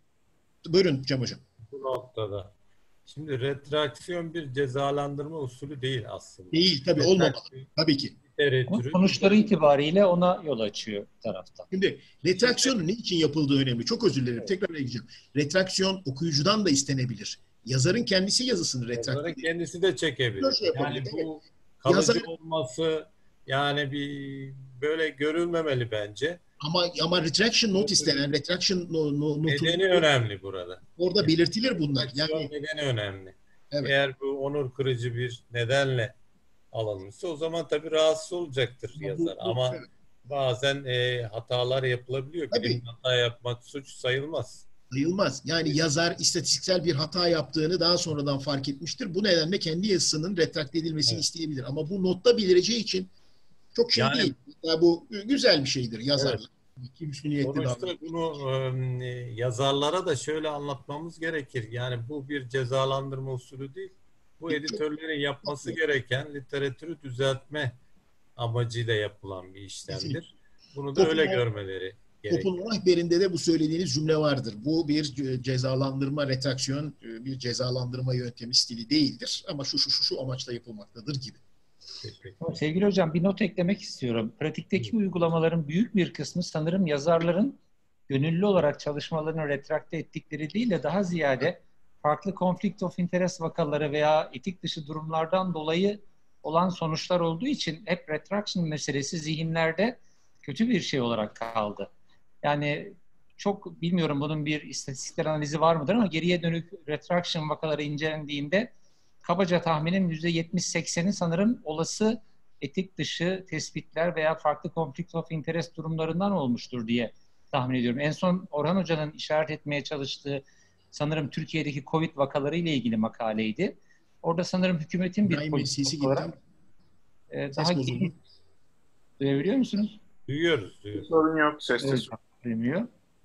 Buyurun Cem Hocam. Bu noktada. Şimdi retraksiyon bir cezalandırma usulü değil aslında. Değil tabii, olmamalı. Tabii ki. Sonuçları itibariyle ona yol açıyor tarafta. Şimdi retraksiyonun ne için yapıldığı önemli. Çok özür dilerim. Tekrar edeceğim. Retraksiyon okuyucudan da istenebilir. Yazarın kendisi yazısını retraksiyon. Yazarın kendisi de çekebilir. Yani bu kalıcı olması yani bir böyle görülmemeli bence. Ama retraction note istenen, retraction notu nedeni önemli burada. Orada belirtilir bunlar. Yani nedeni önemli. Evet. Eğer bu onur kırıcı bir nedenle alınmışsa o zaman tabii rahatsız olacaktır yazar. Ama bazen hatalar yapılabiliyor. Bir hata yapmak suç sayılmaz. Sayılmaz. Yani yazar istatistiksel bir hata yaptığını daha sonradan fark etmiştir. Bu nedenle kendi yazısının retrakte edilmesini isteyebilir. Ama bu notta belireceği için çok şey değil. Yani bu güzel bir şeydir yazarlar. Sonuçta bunu yazarlara da şöyle anlatmamız gerekir. Yani bu bir cezalandırma usulü değil. Bu editörlerin yapması gereken literatürü düzeltme amacıyla yapılan bir işlemdir. Bunu da öyle görmeleri gerekir. Toplum rehberinde de bu söylediğiniz cümle vardır. Bu bir cezalandırma, retraksiyon, bir cezalandırma yöntemi stili değildir. Ama şu amaçla yapılmaktadır gibi. Sevgili hocam, bir not eklemek istiyorum. Pratikteki uygulamaların büyük bir kısmı sanırım yazarların gönüllü olarak çalışmalarını retrakte ettikleri değil de daha ziyade farklı conflict of interest vakaları veya etik dışı durumlardan dolayı olan sonuçlar olduğu için hep retraction meselesi zihinlerde kötü bir şey olarak kaldı. Yani çok bilmiyorum bunun bir istatistikler analizi var mıdır ama geriye dönük retraction vakaları incelendiğinde kabaca tahminim %70-80'i sanırım olası etik dışı tespitler veya farklı conflict of interest durumlarından olmuştur diye tahmin ediyorum. En son Orhan Hoca'nın işaret etmeye çalıştığı sanırım Türkiye'deki Covid vakaları ile ilgili makaleydi. Orada sanırım hükümetin bir politik olarak daha geniş... Duyabiliyor musunuz? Duyuyoruz. Sorun yok. Ses duymuyor.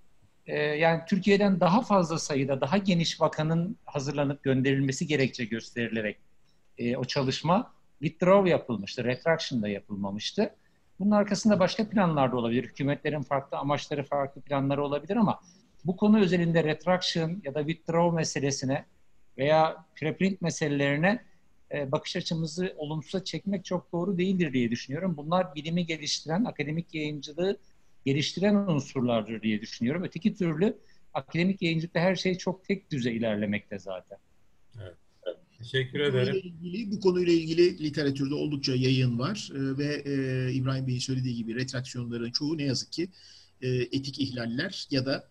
Yani Türkiye'den daha fazla sayıda, daha geniş vakanın hazırlanıp gönderilmesi gerekçe gösterilerek o çalışma withdraw yapılmıştı, retraction da yapılmamıştı. Bunun arkasında başka planlar da olabilir. Hükümetlerin farklı amaçları, farklı planları olabilir ama bu konu özelinde retraction ya da withdraw meselesine veya preprint meselelerine bakış açımızı olumsuza çekmek çok doğru değildir diye düşünüyorum. Bunlar bilimi geliştiren, akademik yayıncılığı geliştiren unsurlardır diye düşünüyorum. Öteki türlü akademik yayıncılıkta her şey çok tek düze ilerlemekte zaten. Evet. Teşekkür ederim. Bu konuyla ilgili literatürde oldukça yayın var ve İbrahim Bey'in söylediği gibi retraksiyonların çoğu ne yazık ki etik ihlaller ya da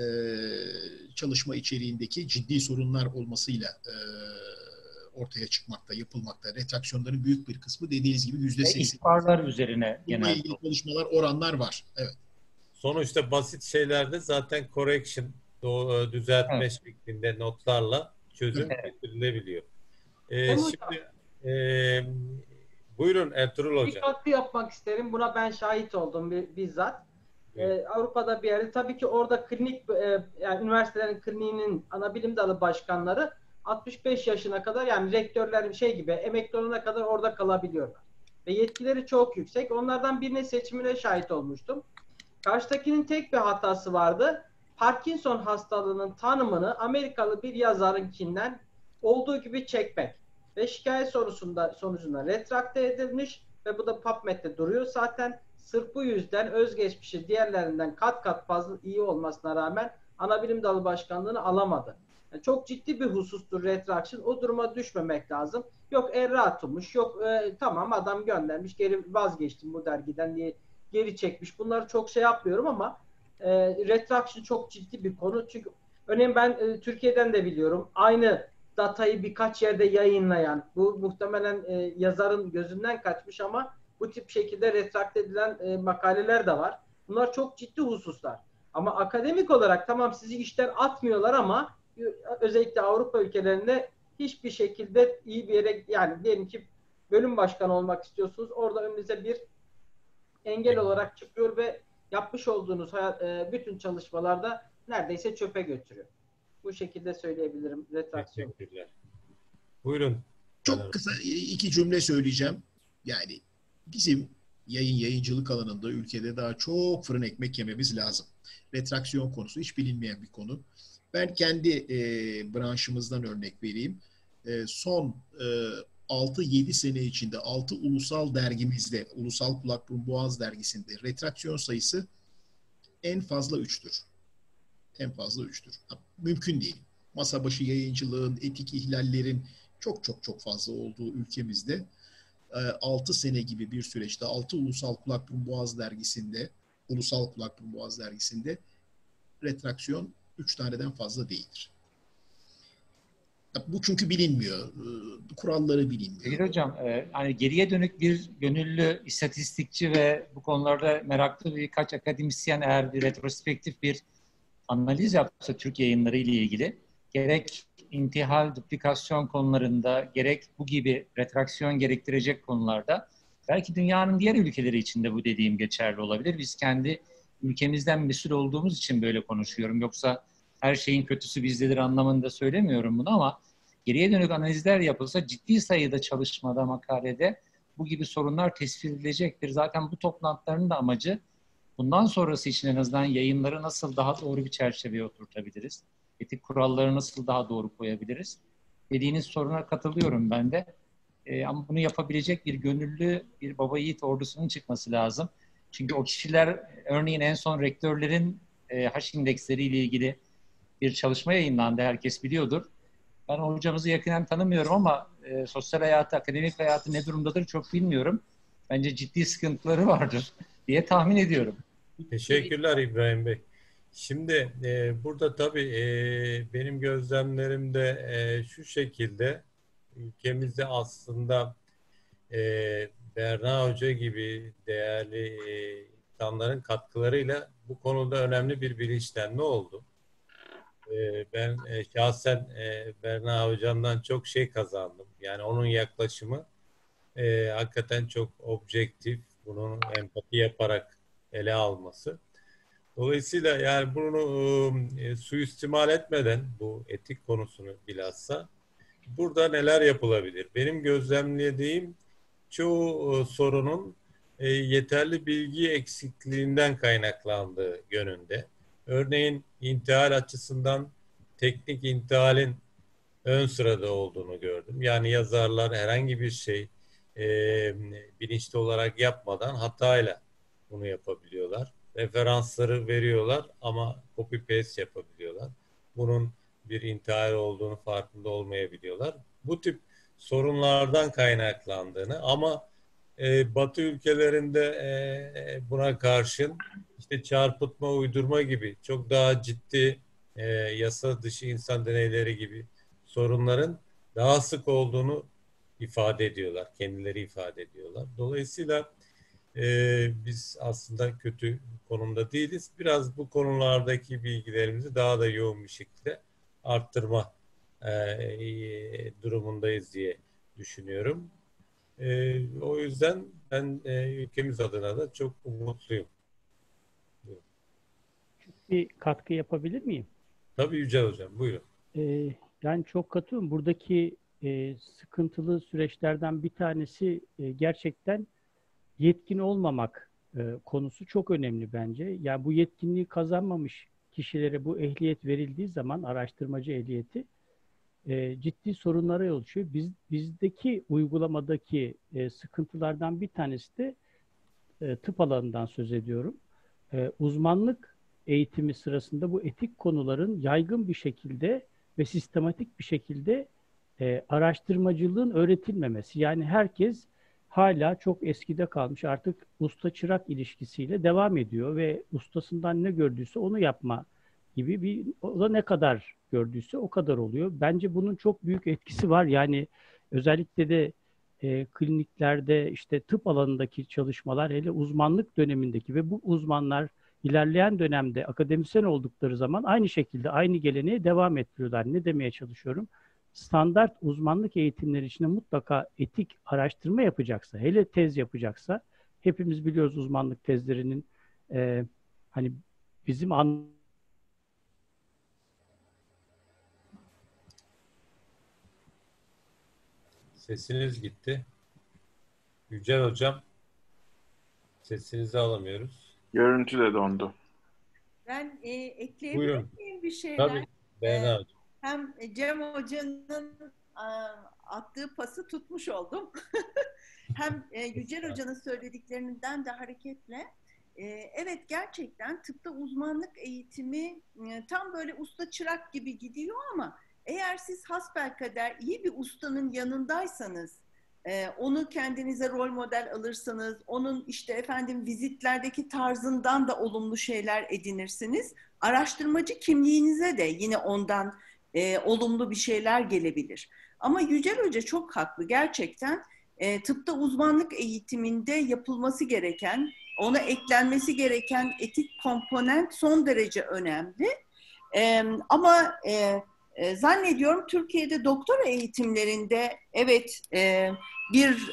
çalışma içeriğindeki ciddi sorunlar olmasıyla ortaya çıkmakta, yapılmakta. Retraksiyonların büyük bir kısmı dediğiniz gibi %80. İhbarlar üzerine bununla ilgili çalışmalar, oranlar var. Evet. Sonuçta basit şeylerde zaten correction, düzeltme şeklinde notlarla çözüm getirilebiliyor. Şimdi buyurun Ertuğrul Hocam. Bir katkı yapmak isterim. Buna ben şahit oldum bizzat. Avrupa'da bir yerde. Tabii ki orada klinik, yani üniversitelerin kliniğinin ana bilim dalı başkanları 65 yaşına kadar, yani rektörler şey gibi emekli olana kadar orada kalabiliyorlar. Ve yetkileri çok yüksek. Onlardan birine seçimine şahit olmuştum. Karşıdakinin tek bir hatası vardı. Parkinson hastalığının tanımını Amerikalı bir yazarınkinden olduğu gibi çekmek. Ve şikayet sonucunda retrakte edilmiş ve bu da PubMed'de duruyor. Zaten sırf bu yüzden özgeçmişi diğerlerinden kat kat fazla iyi olmasına rağmen Anabilim Dalı Başkanlığı'nı alamadı. Yani çok ciddi bir husustur retraction. O duruma düşmemek lazım. Yok erratılmış, yok tamam adam göndermiş, geri vazgeçtim bu dergiden diye geri çekmiş. Bunları çok şey yapmıyorum ama retraction çok ciddi bir konu. Çünkü örneğin ben Türkiye'den de biliyorum. Aynı datayı birkaç yerde yayınlayan, bu muhtemelen yazarın gözünden kaçmış ama bu tip şekilde retrakt edilen makaleler de var. Bunlar çok ciddi hususlar. Ama akademik olarak tamam sizi işten atmıyorlar ama özellikle Avrupa ülkelerinde hiçbir şekilde iyi bir yere, yani diyelim ki bölüm başkanı olmak istiyorsunuz. Orada önünüze bir engel olarak çıkıyor ve yapmış olduğunuz bütün çalışmalarda neredeyse çöpe götürüyor. Bu şekilde söyleyebilirim retraksiyon. Teşekkürler. Buyurun. Çok kısa iki cümle söyleyeceğim. Yani bizim yayıncılık alanında ülkede daha çok fırın ekmek yememiz lazım. Retraksiyon konusu hiç bilinmeyen bir konu. Ben kendi branşımızdan örnek vereyim. Son 6-7 sene içinde 6 ulusal dergimizde, Ulusal Kulak Burun Boğaz dergisinde retraksiyon sayısı en fazla 3'tür. En fazla 3'tür. Mümkün değil. Masa başı yayıncılığın, etik ihlallerin çok fazla olduğu ülkemizde 6 sene gibi bir süreçte 6 Ulusal Kulak Burun Boğaz dergisinde, Ulusal Kulak Burun Boğaz dergisinde retraksiyon 3 taneden fazla değildir. Bu çünkü bilinmiyor. Kuralları bilinmiyor. Hayır hocam, hani geriye dönük bir gönüllü istatistikçi ve bu konularda meraklı birkaç akademisyen eğer bir retrospektif bir analiz yapsa Türk yayınları ile ilgili, gerek intihal, duplikasyon konularında, gerek bu gibi retraksiyon gerektirecek konularda, belki dünyanın diğer ülkeleri için de bu dediğim geçerli olabilir. Biz kendi ülkemizden mesul olduğumuz için böyle konuşuyorum. Yoksa her şeyin kötüsü bizdedir anlamında söylemiyorum bunu ama geriye dönük analizler yapılsa ciddi sayıda çalışmada, makalede bu gibi sorunlar tespit edilecektir. Zaten bu toplantıların da amacı bundan sonrası için en azından yayınları nasıl daha doğru bir çerçeveye oturtabiliriz? Etik kuralları nasıl daha doğru koyabiliriz? Dediğiniz soruna katılıyorum ben de. Ama bunu yapabilecek bir gönüllü, bir baba yiğit ordusunun çıkması lazım. Çünkü o kişiler, örneğin en son rektörlerin H indeksleriyle ilgili bir çalışma yayınlandı. Herkes biliyordur. Ben hocamızı yakından tanımıyorum ama sosyal hayatı, akademik hayatı ne durumdadır çok bilmiyorum. Bence ciddi sıkıntıları vardır diye tahmin ediyorum. Teşekkürler İbrahim Bey. Şimdi burada tabii benim gözlemlerimde şu şekilde ülkemizde aslında Berna Hoca gibi değerli insanların katkılarıyla bu konuda önemli bir bilinçlenme oldu. Ben şahsen Berna Hocam'dan çok şey kazandım. Yani onun yaklaşımı hakikaten çok objektif, bunu empati yaparak ele alması. Dolayısıyla yani bunu suistimal etmeden bu etik konusunu bilhassa burada neler yapılabilir? Benim gözlemlediğim çoğu sorunun yeterli bilgi eksikliğinden kaynaklandığı yönünde. Örneğin intihal açısından teknik intihalin ön sırada olduğunu gördüm. Yani yazarlar herhangi bir şey bilinçli olarak yapmadan hatayla bunu yapabiliyorlar. Referansları veriyorlar ama copy paste yapabiliyorlar. Bunun bir intihal olduğunu farkında olmayabiliyorlar. Bu tip sorunlardan kaynaklandığını ama Batı ülkelerinde buna karşın işte çarpıtma, uydurma gibi çok daha ciddi yasa dışı insan deneyleri gibi sorunların daha sık olduğunu ifade ediyorlar. Kendileri ifade ediyorlar. Dolayısıyla biz aslında kötü konumda değiliz. Biraz bu konulardaki bilgilerimizi daha da yoğun bir şekilde arttırma durumundayız diye düşünüyorum. O yüzden ben ülkemiz adına da çok umutluyum. Bir katkı yapabilir miyim? Tabii Yücel Hocam, buyurun. Yani çok katılıyorum. Buradaki sıkıntılı süreçlerden bir tanesi gerçekten yetkin olmamak konusu çok önemli bence. Yani bu yetkinliği kazanmamış kişilere bu ehliyet verildiği zaman, araştırmacı ehliyeti, ciddi sorunlara yol açıyor. Bizdeki uygulamadaki sıkıntılardan bir tanesi de tıp alanından söz ediyorum. Uzmanlık eğitimi sırasında bu etik konuların yaygın bir şekilde ve sistematik bir şekilde araştırmacılığın öğretilmemesi. Yani herkes hala çok eskide kalmış, artık usta-çırak ilişkisiyle devam ediyor ve ustasından ne gördüyse onu yapma gibi bir, o da ne kadar gördüyse o kadar oluyor. Bence bunun çok büyük etkisi var. Yani özellikle de kliniklerde işte tıp alanındaki çalışmalar, hele uzmanlık dönemindeki ve bu uzmanlar ilerleyen dönemde akademisyen oldukları zaman aynı şekilde aynı geleneğe devam ettiriyorlar. Ne demeye çalışıyorum? Standart uzmanlık eğitimleri içinde mutlaka etik araştırma yapacaksa, hele tez yapacaksa, hepimiz biliyoruz uzmanlık tezlerinin hani bizim Sesiniz gitti. Yücel Hocam, sesinizi alamıyoruz. Görüntü de dondu. Ben ekleyebilir Buyurun. miyim bir şeyler? Tabii, Berna Hocam. Hem Cem Hoca'nın attığı pası tutmuş oldum. Hem Yücel Hoca'nın söylediklerinden de hareketle. Evet, gerçekten tıpta uzmanlık eğitimi tam böyle usta çırak gibi gidiyor ama eğer siz hasbelkader iyi bir ustanın yanındaysanız, onu kendinize rol model alırsanız, onun işte efendim vizitlerdeki tarzından da olumlu şeyler edinirsiniz. Araştırmacı kimliğinize de yine ondan olumlu bir şeyler gelebilir. Ama Yücel Hoca çok haklı. Gerçekten tıpta uzmanlık eğitiminde yapılması gereken, ona eklenmesi gereken etik komponent son derece önemli. Ama zannediyorum Türkiye'de doktora eğitimlerinde evet bir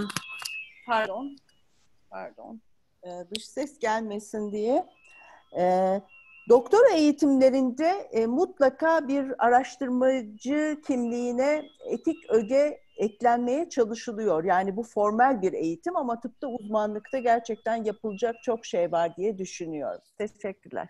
pardon dış ses gelmesin diye doktora eğitimlerinde mutlaka bir araştırmacı kimliğine etik öge eklenmeye çalışılıyor. Yani bu formal bir eğitim ama tıpta uzmanlıkta gerçekten yapılacak çok şey var diye düşünüyorum. Teşekkürler.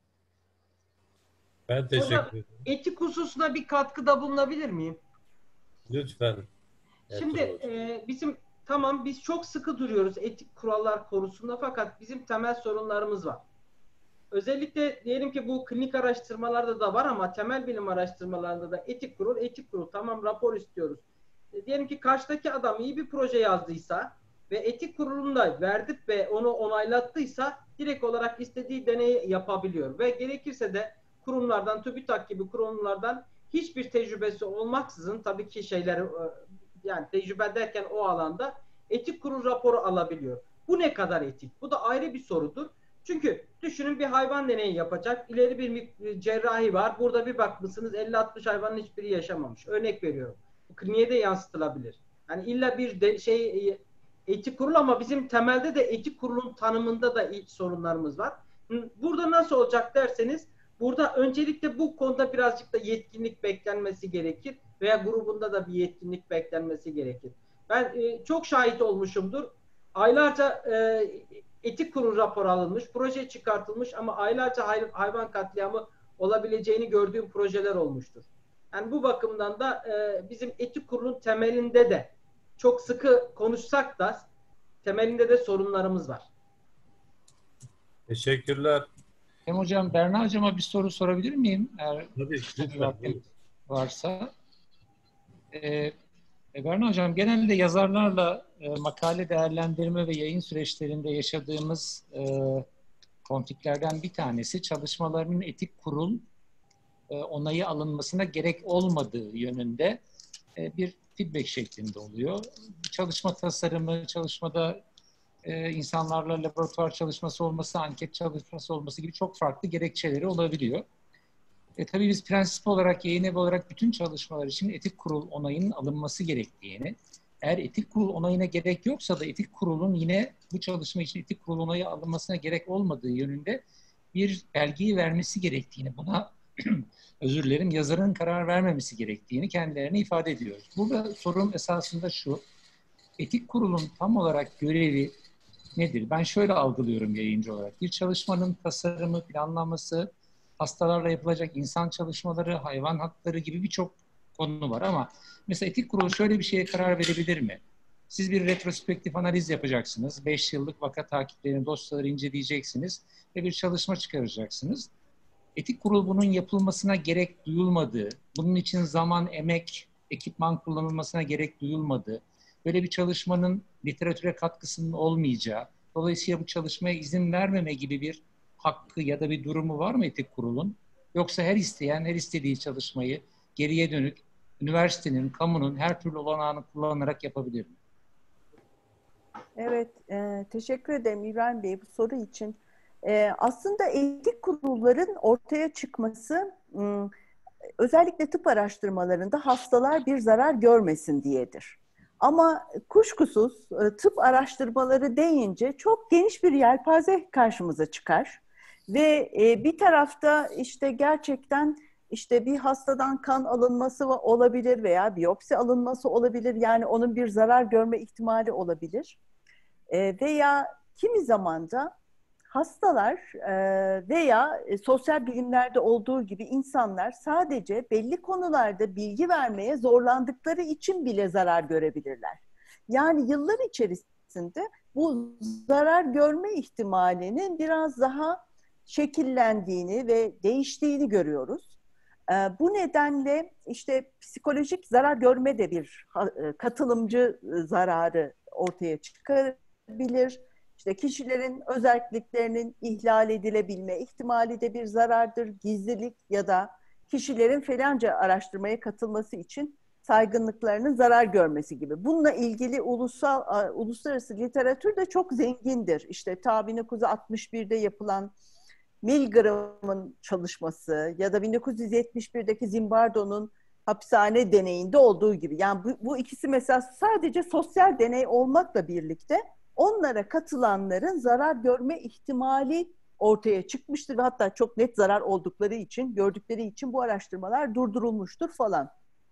Ben teşekkür Hocam, ederim. etik hususuna bir katkıda bulunabilir miyim? Lütfen. Şimdi biz çok sıkı duruyoruz etik kurallar konusunda, fakat bizim temel sorunlarımız var. Özellikle diyelim ki bu klinik araştırmalarda da var ama temel bilim araştırmalarında da etik kurul, tamam rapor istiyoruz. Diyelim ki karşıdaki adam iyi bir proje yazdıysa ve etik kurulunda verdik ve onu onaylattıysa direkt olarak istediği deneyi yapabiliyor. Ve gerekirse de kurumlardan, TÜBİTAK gibi kurumlardan hiçbir tecrübesi olmaksızın, tabii ki yani tecrübe derken o alanda etik kurul raporu alabiliyor. Bu ne kadar etik? Bu da ayrı bir sorudur. Çünkü düşünün, bir hayvan deneyi yapacak. İleri bir cerrahi var. Burada bir bakmışsınız 50-60 hayvanın hiçbiri yaşamamış. Örnek veriyorum. Bu kliniğe de yansıtılabilir. Yani illa bir etik kurul, ama bizim temelde de etik kurulun tanımında da sorunlarımız var. Burada nasıl olacak derseniz, burada öncelikle bu konuda birazcık da yetkinlik beklenmesi gerekir veya grubunda da bir yetkinlik beklenmesi gerekir. Ben çok şahit olmuşumdur. Aylarca etik kurul raporu alınmış, proje çıkartılmış ama aylarca hayvan katliamı olabileceğini gördüğüm projeler olmuştur. Yani bu bakımdan da bizim etik kurulun temelinde de çok sıkı konuşsak da temelinde de sorunlarımız var. Teşekkürler. Hocam, Berna Hocam'a bir soru sorabilir miyim? Tabii, lütfen. Varsa. Berna Hocam, genelde yazarlarla makale değerlendirme ve yayın süreçlerinde yaşadığımız konfliktlerden bir tanesi çalışmalarının etik kurul onayı alınmasına gerek olmadığı yönünde bir feedback şeklinde oluyor. Çalışma tasarımı, çalışmada insanlarla laboratuvar çalışması olması, anket çalışması olması gibi çok farklı gerekçeleri olabiliyor. Tabii biz prensip olarak, yayın evi olarak bütün çalışmalar için etik kurul onayının alınması gerektiğini, eğer etik kurul onayına gerek yoksa da etik kurulun yine bu çalışma için etik kurul onayı alınmasına gerek olmadığı yönünde bir belgeyi vermesi gerektiğini, buna özür dilerim, yazarın karar vermemesi gerektiğini kendilerine ifade ediyoruz. Burada sorum esasında şu: etik kurulun tam olarak görevi nedir? Ben şöyle algılıyorum yayıncı olarak. Bir çalışmanın tasarımı, planlaması, hastalarla yapılacak insan çalışmaları, hayvan hakları gibi birçok konu var ama mesela etik kurulu şöyle bir şeye karar verebilir mi? Siz bir retrospektif analiz yapacaksınız. 5 yıllık vaka takiplerini, dosyaları inceleyeceksiniz ve bir çalışma çıkaracaksınız. Etik kurul bunun yapılmasına gerek duyulmadığı, bunun için zaman, emek, ekipman kullanılmasına gerek duyulmadığı, böyle bir çalışmanın literatüre katkısının olmayacağı, dolayısıyla bu çalışmaya izin vermeme gibi bir hakkı ya da bir durumu var mı etik kurulun? Yoksa her isteyen, her istediği çalışmayı geriye dönük üniversitenin, kamunun her türlü olanağını kullanarak yapabilir mi? Evet, teşekkür ederim İbrahim Bey bu soru için. Aslında etik kurulların ortaya çıkması özellikle tıp araştırmalarında hastalar bir zarar görmesin diyedir. Ama kuşkusuz tıp araştırmaları deyince çok geniş bir yelpaze karşımıza çıkar. Ve bir tarafta işte gerçekten işte bir hastadan kan alınması olabilir veya biyopsi alınması olabilir. Yani onun bir zarar görme ihtimali olabilir. Veya kimi zaman da hastalar veya sosyal bilimlerde olduğu gibi insanlar sadece belli konularda bilgi vermeye zorlandıkları için bile zarar görebilirler. Yani yıllar içerisinde bu zarar görme ihtimalinin biraz daha şekillendiğini ve değiştiğini görüyoruz. Bu nedenle işte psikolojik zarar görme de bir katılımcı zararı ortaya çıkabilir. İşte kişilerin özelliklerinin ihlal edilebilme ihtimali de bir zarardır. Gizlilik ya da kişilerin falanca araştırmaya katılması için saygınlıklarının zarar görmesi gibi. Bununla ilgili uluslararası literatür de çok zengindir. İşte ta 1961'de yapılan Milgram'ın çalışması ya da 1971'deki Zimbardo'nun hapishane deneyinde olduğu gibi. Yani bu ikisi mesela sadece sosyal deney olmakla birlikte onlara katılanların zarar görme ihtimali ortaya çıkmıştır ve hatta çok net zarar oldukları için, gördükleri için bu araştırmalar durdurulmuştur falan.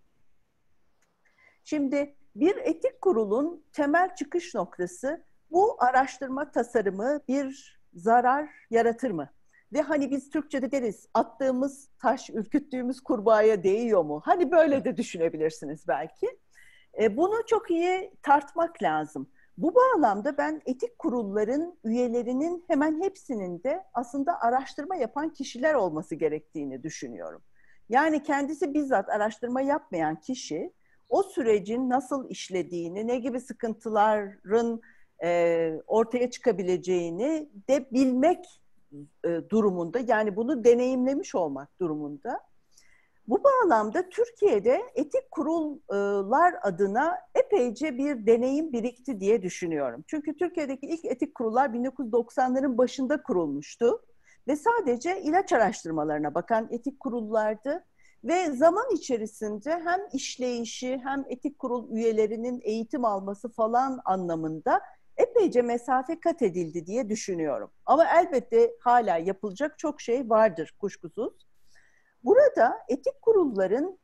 Şimdi bir etik kurulun temel çıkış noktası bu araştırma tasarımı bir zarar yaratır mı? Ve hani biz Türkçe'de deriz, attığımız taş ürküttüğümüz kurbağaya değiyor mu? Hani böyle de düşünebilirsiniz belki. Bunu çok iyi tartmak lazım. Bu bağlamda ben etik kurulların üyelerinin hemen hepsinin de aslında araştırma yapan kişiler olması gerektiğini düşünüyorum. Yani kendisi bizzat araştırma yapmayan kişi o sürecin nasıl işlediğini, ne gibi sıkıntıların ortaya çıkabileceğini de bilmek durumunda, yani bunu deneyimlemiş olmak durumunda. Bu bağlamda Türkiye'de etik kurullar adına epeyce bir deneyim birikti diye düşünüyorum. Çünkü Türkiye'deki ilk etik kurullar 1990'ların başında kurulmuştu ve sadece ilaç araştırmalarına bakan etik kurullardı. Ve zaman içerisinde hem işleyişi hem etik kurul üyelerinin eğitim alması falan anlamında epeyce mesafe kat edildi diye düşünüyorum. Ama elbette hala yapılacak çok şey vardır kuşkusuz. Burada etik kurulların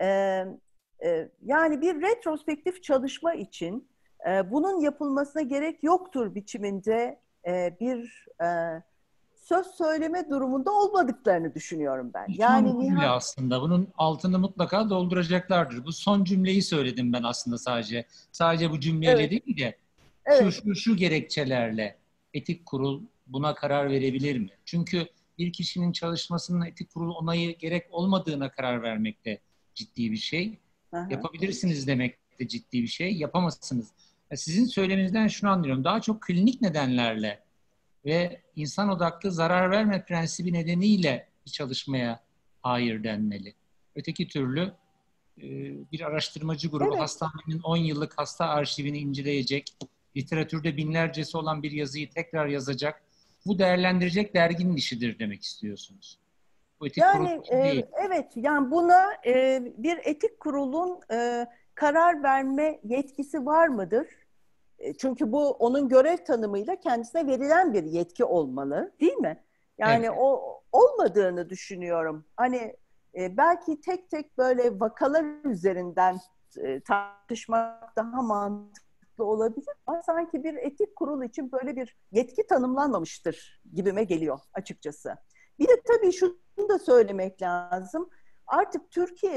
yani bir retrospektif çalışma için bunun yapılmasına gerek yoktur biçiminde bir söz söyleme durumunda olmadıklarını düşünüyorum ben. Yani son cümle aslında. Bunun altını mutlaka dolduracaklardır. Bu son cümleyi söyledim ben aslında sadece. Sadece bu cümleyle evet. değil de evet. şu gerekçelerle etik kurul buna karar verebilir mi? Çünkü bir kişinin çalışmasının etik kurul onayı gerek olmadığına karar vermek de ciddi bir şey. Aha. Yapabilirsiniz demek de ciddi bir şey. Yapamazsınız. Sizin söyleminizden şunu anlıyorum. Daha çok klinik nedenlerle ve insan odaklı zarar verme prensibi nedeniyle bir çalışmaya hayır denmeli. Öteki türlü bir araştırmacı grubu evet. hastanenin 10 yıllık hasta arşivini inceleyecek, literatürde binlercesi olan bir yazıyı tekrar yazacak, bu değerlendirecek derginin işidir demek istiyorsunuz. Bu etik yani kurul değil. Evet, yani buna bir etik kurulun karar verme yetkisi var mıdır? Çünkü bu onun görev tanımıyla kendisine verilen bir yetki olmalı, değil mi? Yani evet. O olmadığını düşünüyorum. Hani belki tek tek böyle vakalar üzerinden tartışmak daha mantıklı olabilir ama sanki bir etik kurul için böyle bir yetki tanımlanmamıştır gibime geliyor açıkçası. Bir de tabii şunu da söylemek lazım. Artık Türkiye'de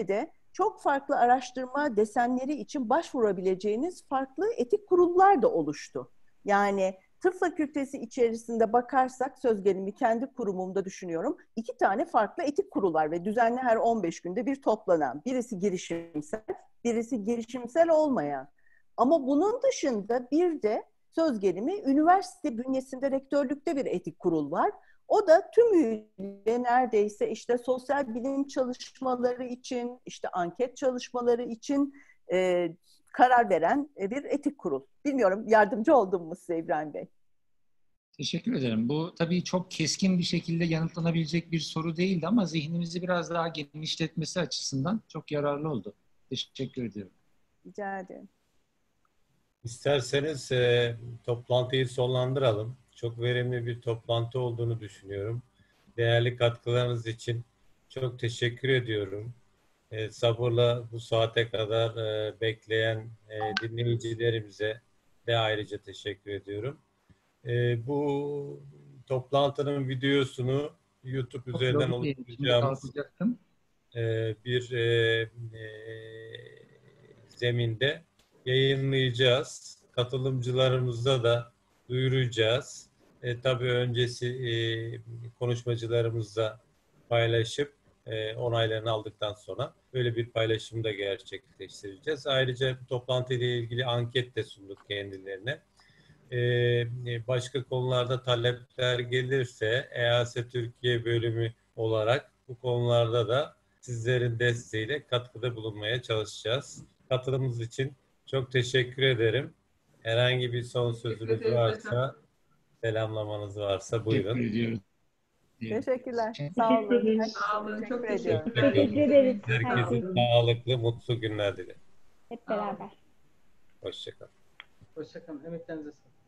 çok farklı araştırma desenleri için başvurabileceğiniz farklı etik kurullar da oluştu. Yani tıp fakültesi içerisinde bakarsak, söz gelimi kendi kurumumda düşünüyorum, 2 tane farklı etik kurul var ve düzenli her 15 günde bir toplanan. Birisi girişimsel, birisi girişimsel olmayan. Ama bunun dışında bir de söz gelimi üniversite bünyesinde rektörlükte bir etik kurul var. O da tümüyle neredeyse işte sosyal bilim çalışmaları için, işte anket çalışmaları için karar veren bir etik kurul. Bilmiyorum, yardımcı oldum mu size İbrahim Bey? Teşekkür ederim. Bu tabii çok keskin bir şekilde yanıtlanabilecek bir soru değildi ama zihnimizi biraz daha genişletmesi açısından çok yararlı oldu. Teşekkür ediyorum. Rica ederim. İsterseniz toplantıyı sonlandıralım. Çok verimli bir toplantı olduğunu düşünüyorum. Değerli katkılarınız için çok teşekkür ediyorum. Sabırla bu saate kadar bekleyen dinleyicilerimize de ayrıca teşekkür ediyorum. Bu toplantının videosunu YouTube üzerinden oluşturacağımız bir zeminde yayınlayacağız. Katılımcılarımıza da duyuracağız. Tabii öncesi konuşmacılarımızla paylaşıp onaylarını aldıktan sonra böyle bir paylaşım da gerçekleştireceğiz. Ayrıca bu toplantıyla ilgili anket de sunduk kendilerine. Başka konularda talepler gelirse EAS Türkiye bölümü olarak bu konularda da sizlerin desteğiyle katkıda bulunmaya çalışacağız. Katılımınız için çok teşekkür ederim. Herhangi bir son sözünüz varsa, selamlamanız varsa buyurun. Teşekkür ediyorum. Teşekkürler. Sağ olun. Sağ olun. Çok ediyorum. Teşekkür ederiz. Herkese sağlıklı, mutlu günler dilerim. Hep beraber. Hoşça kalın. Hoşça kalın. Emeklerinize sağlık.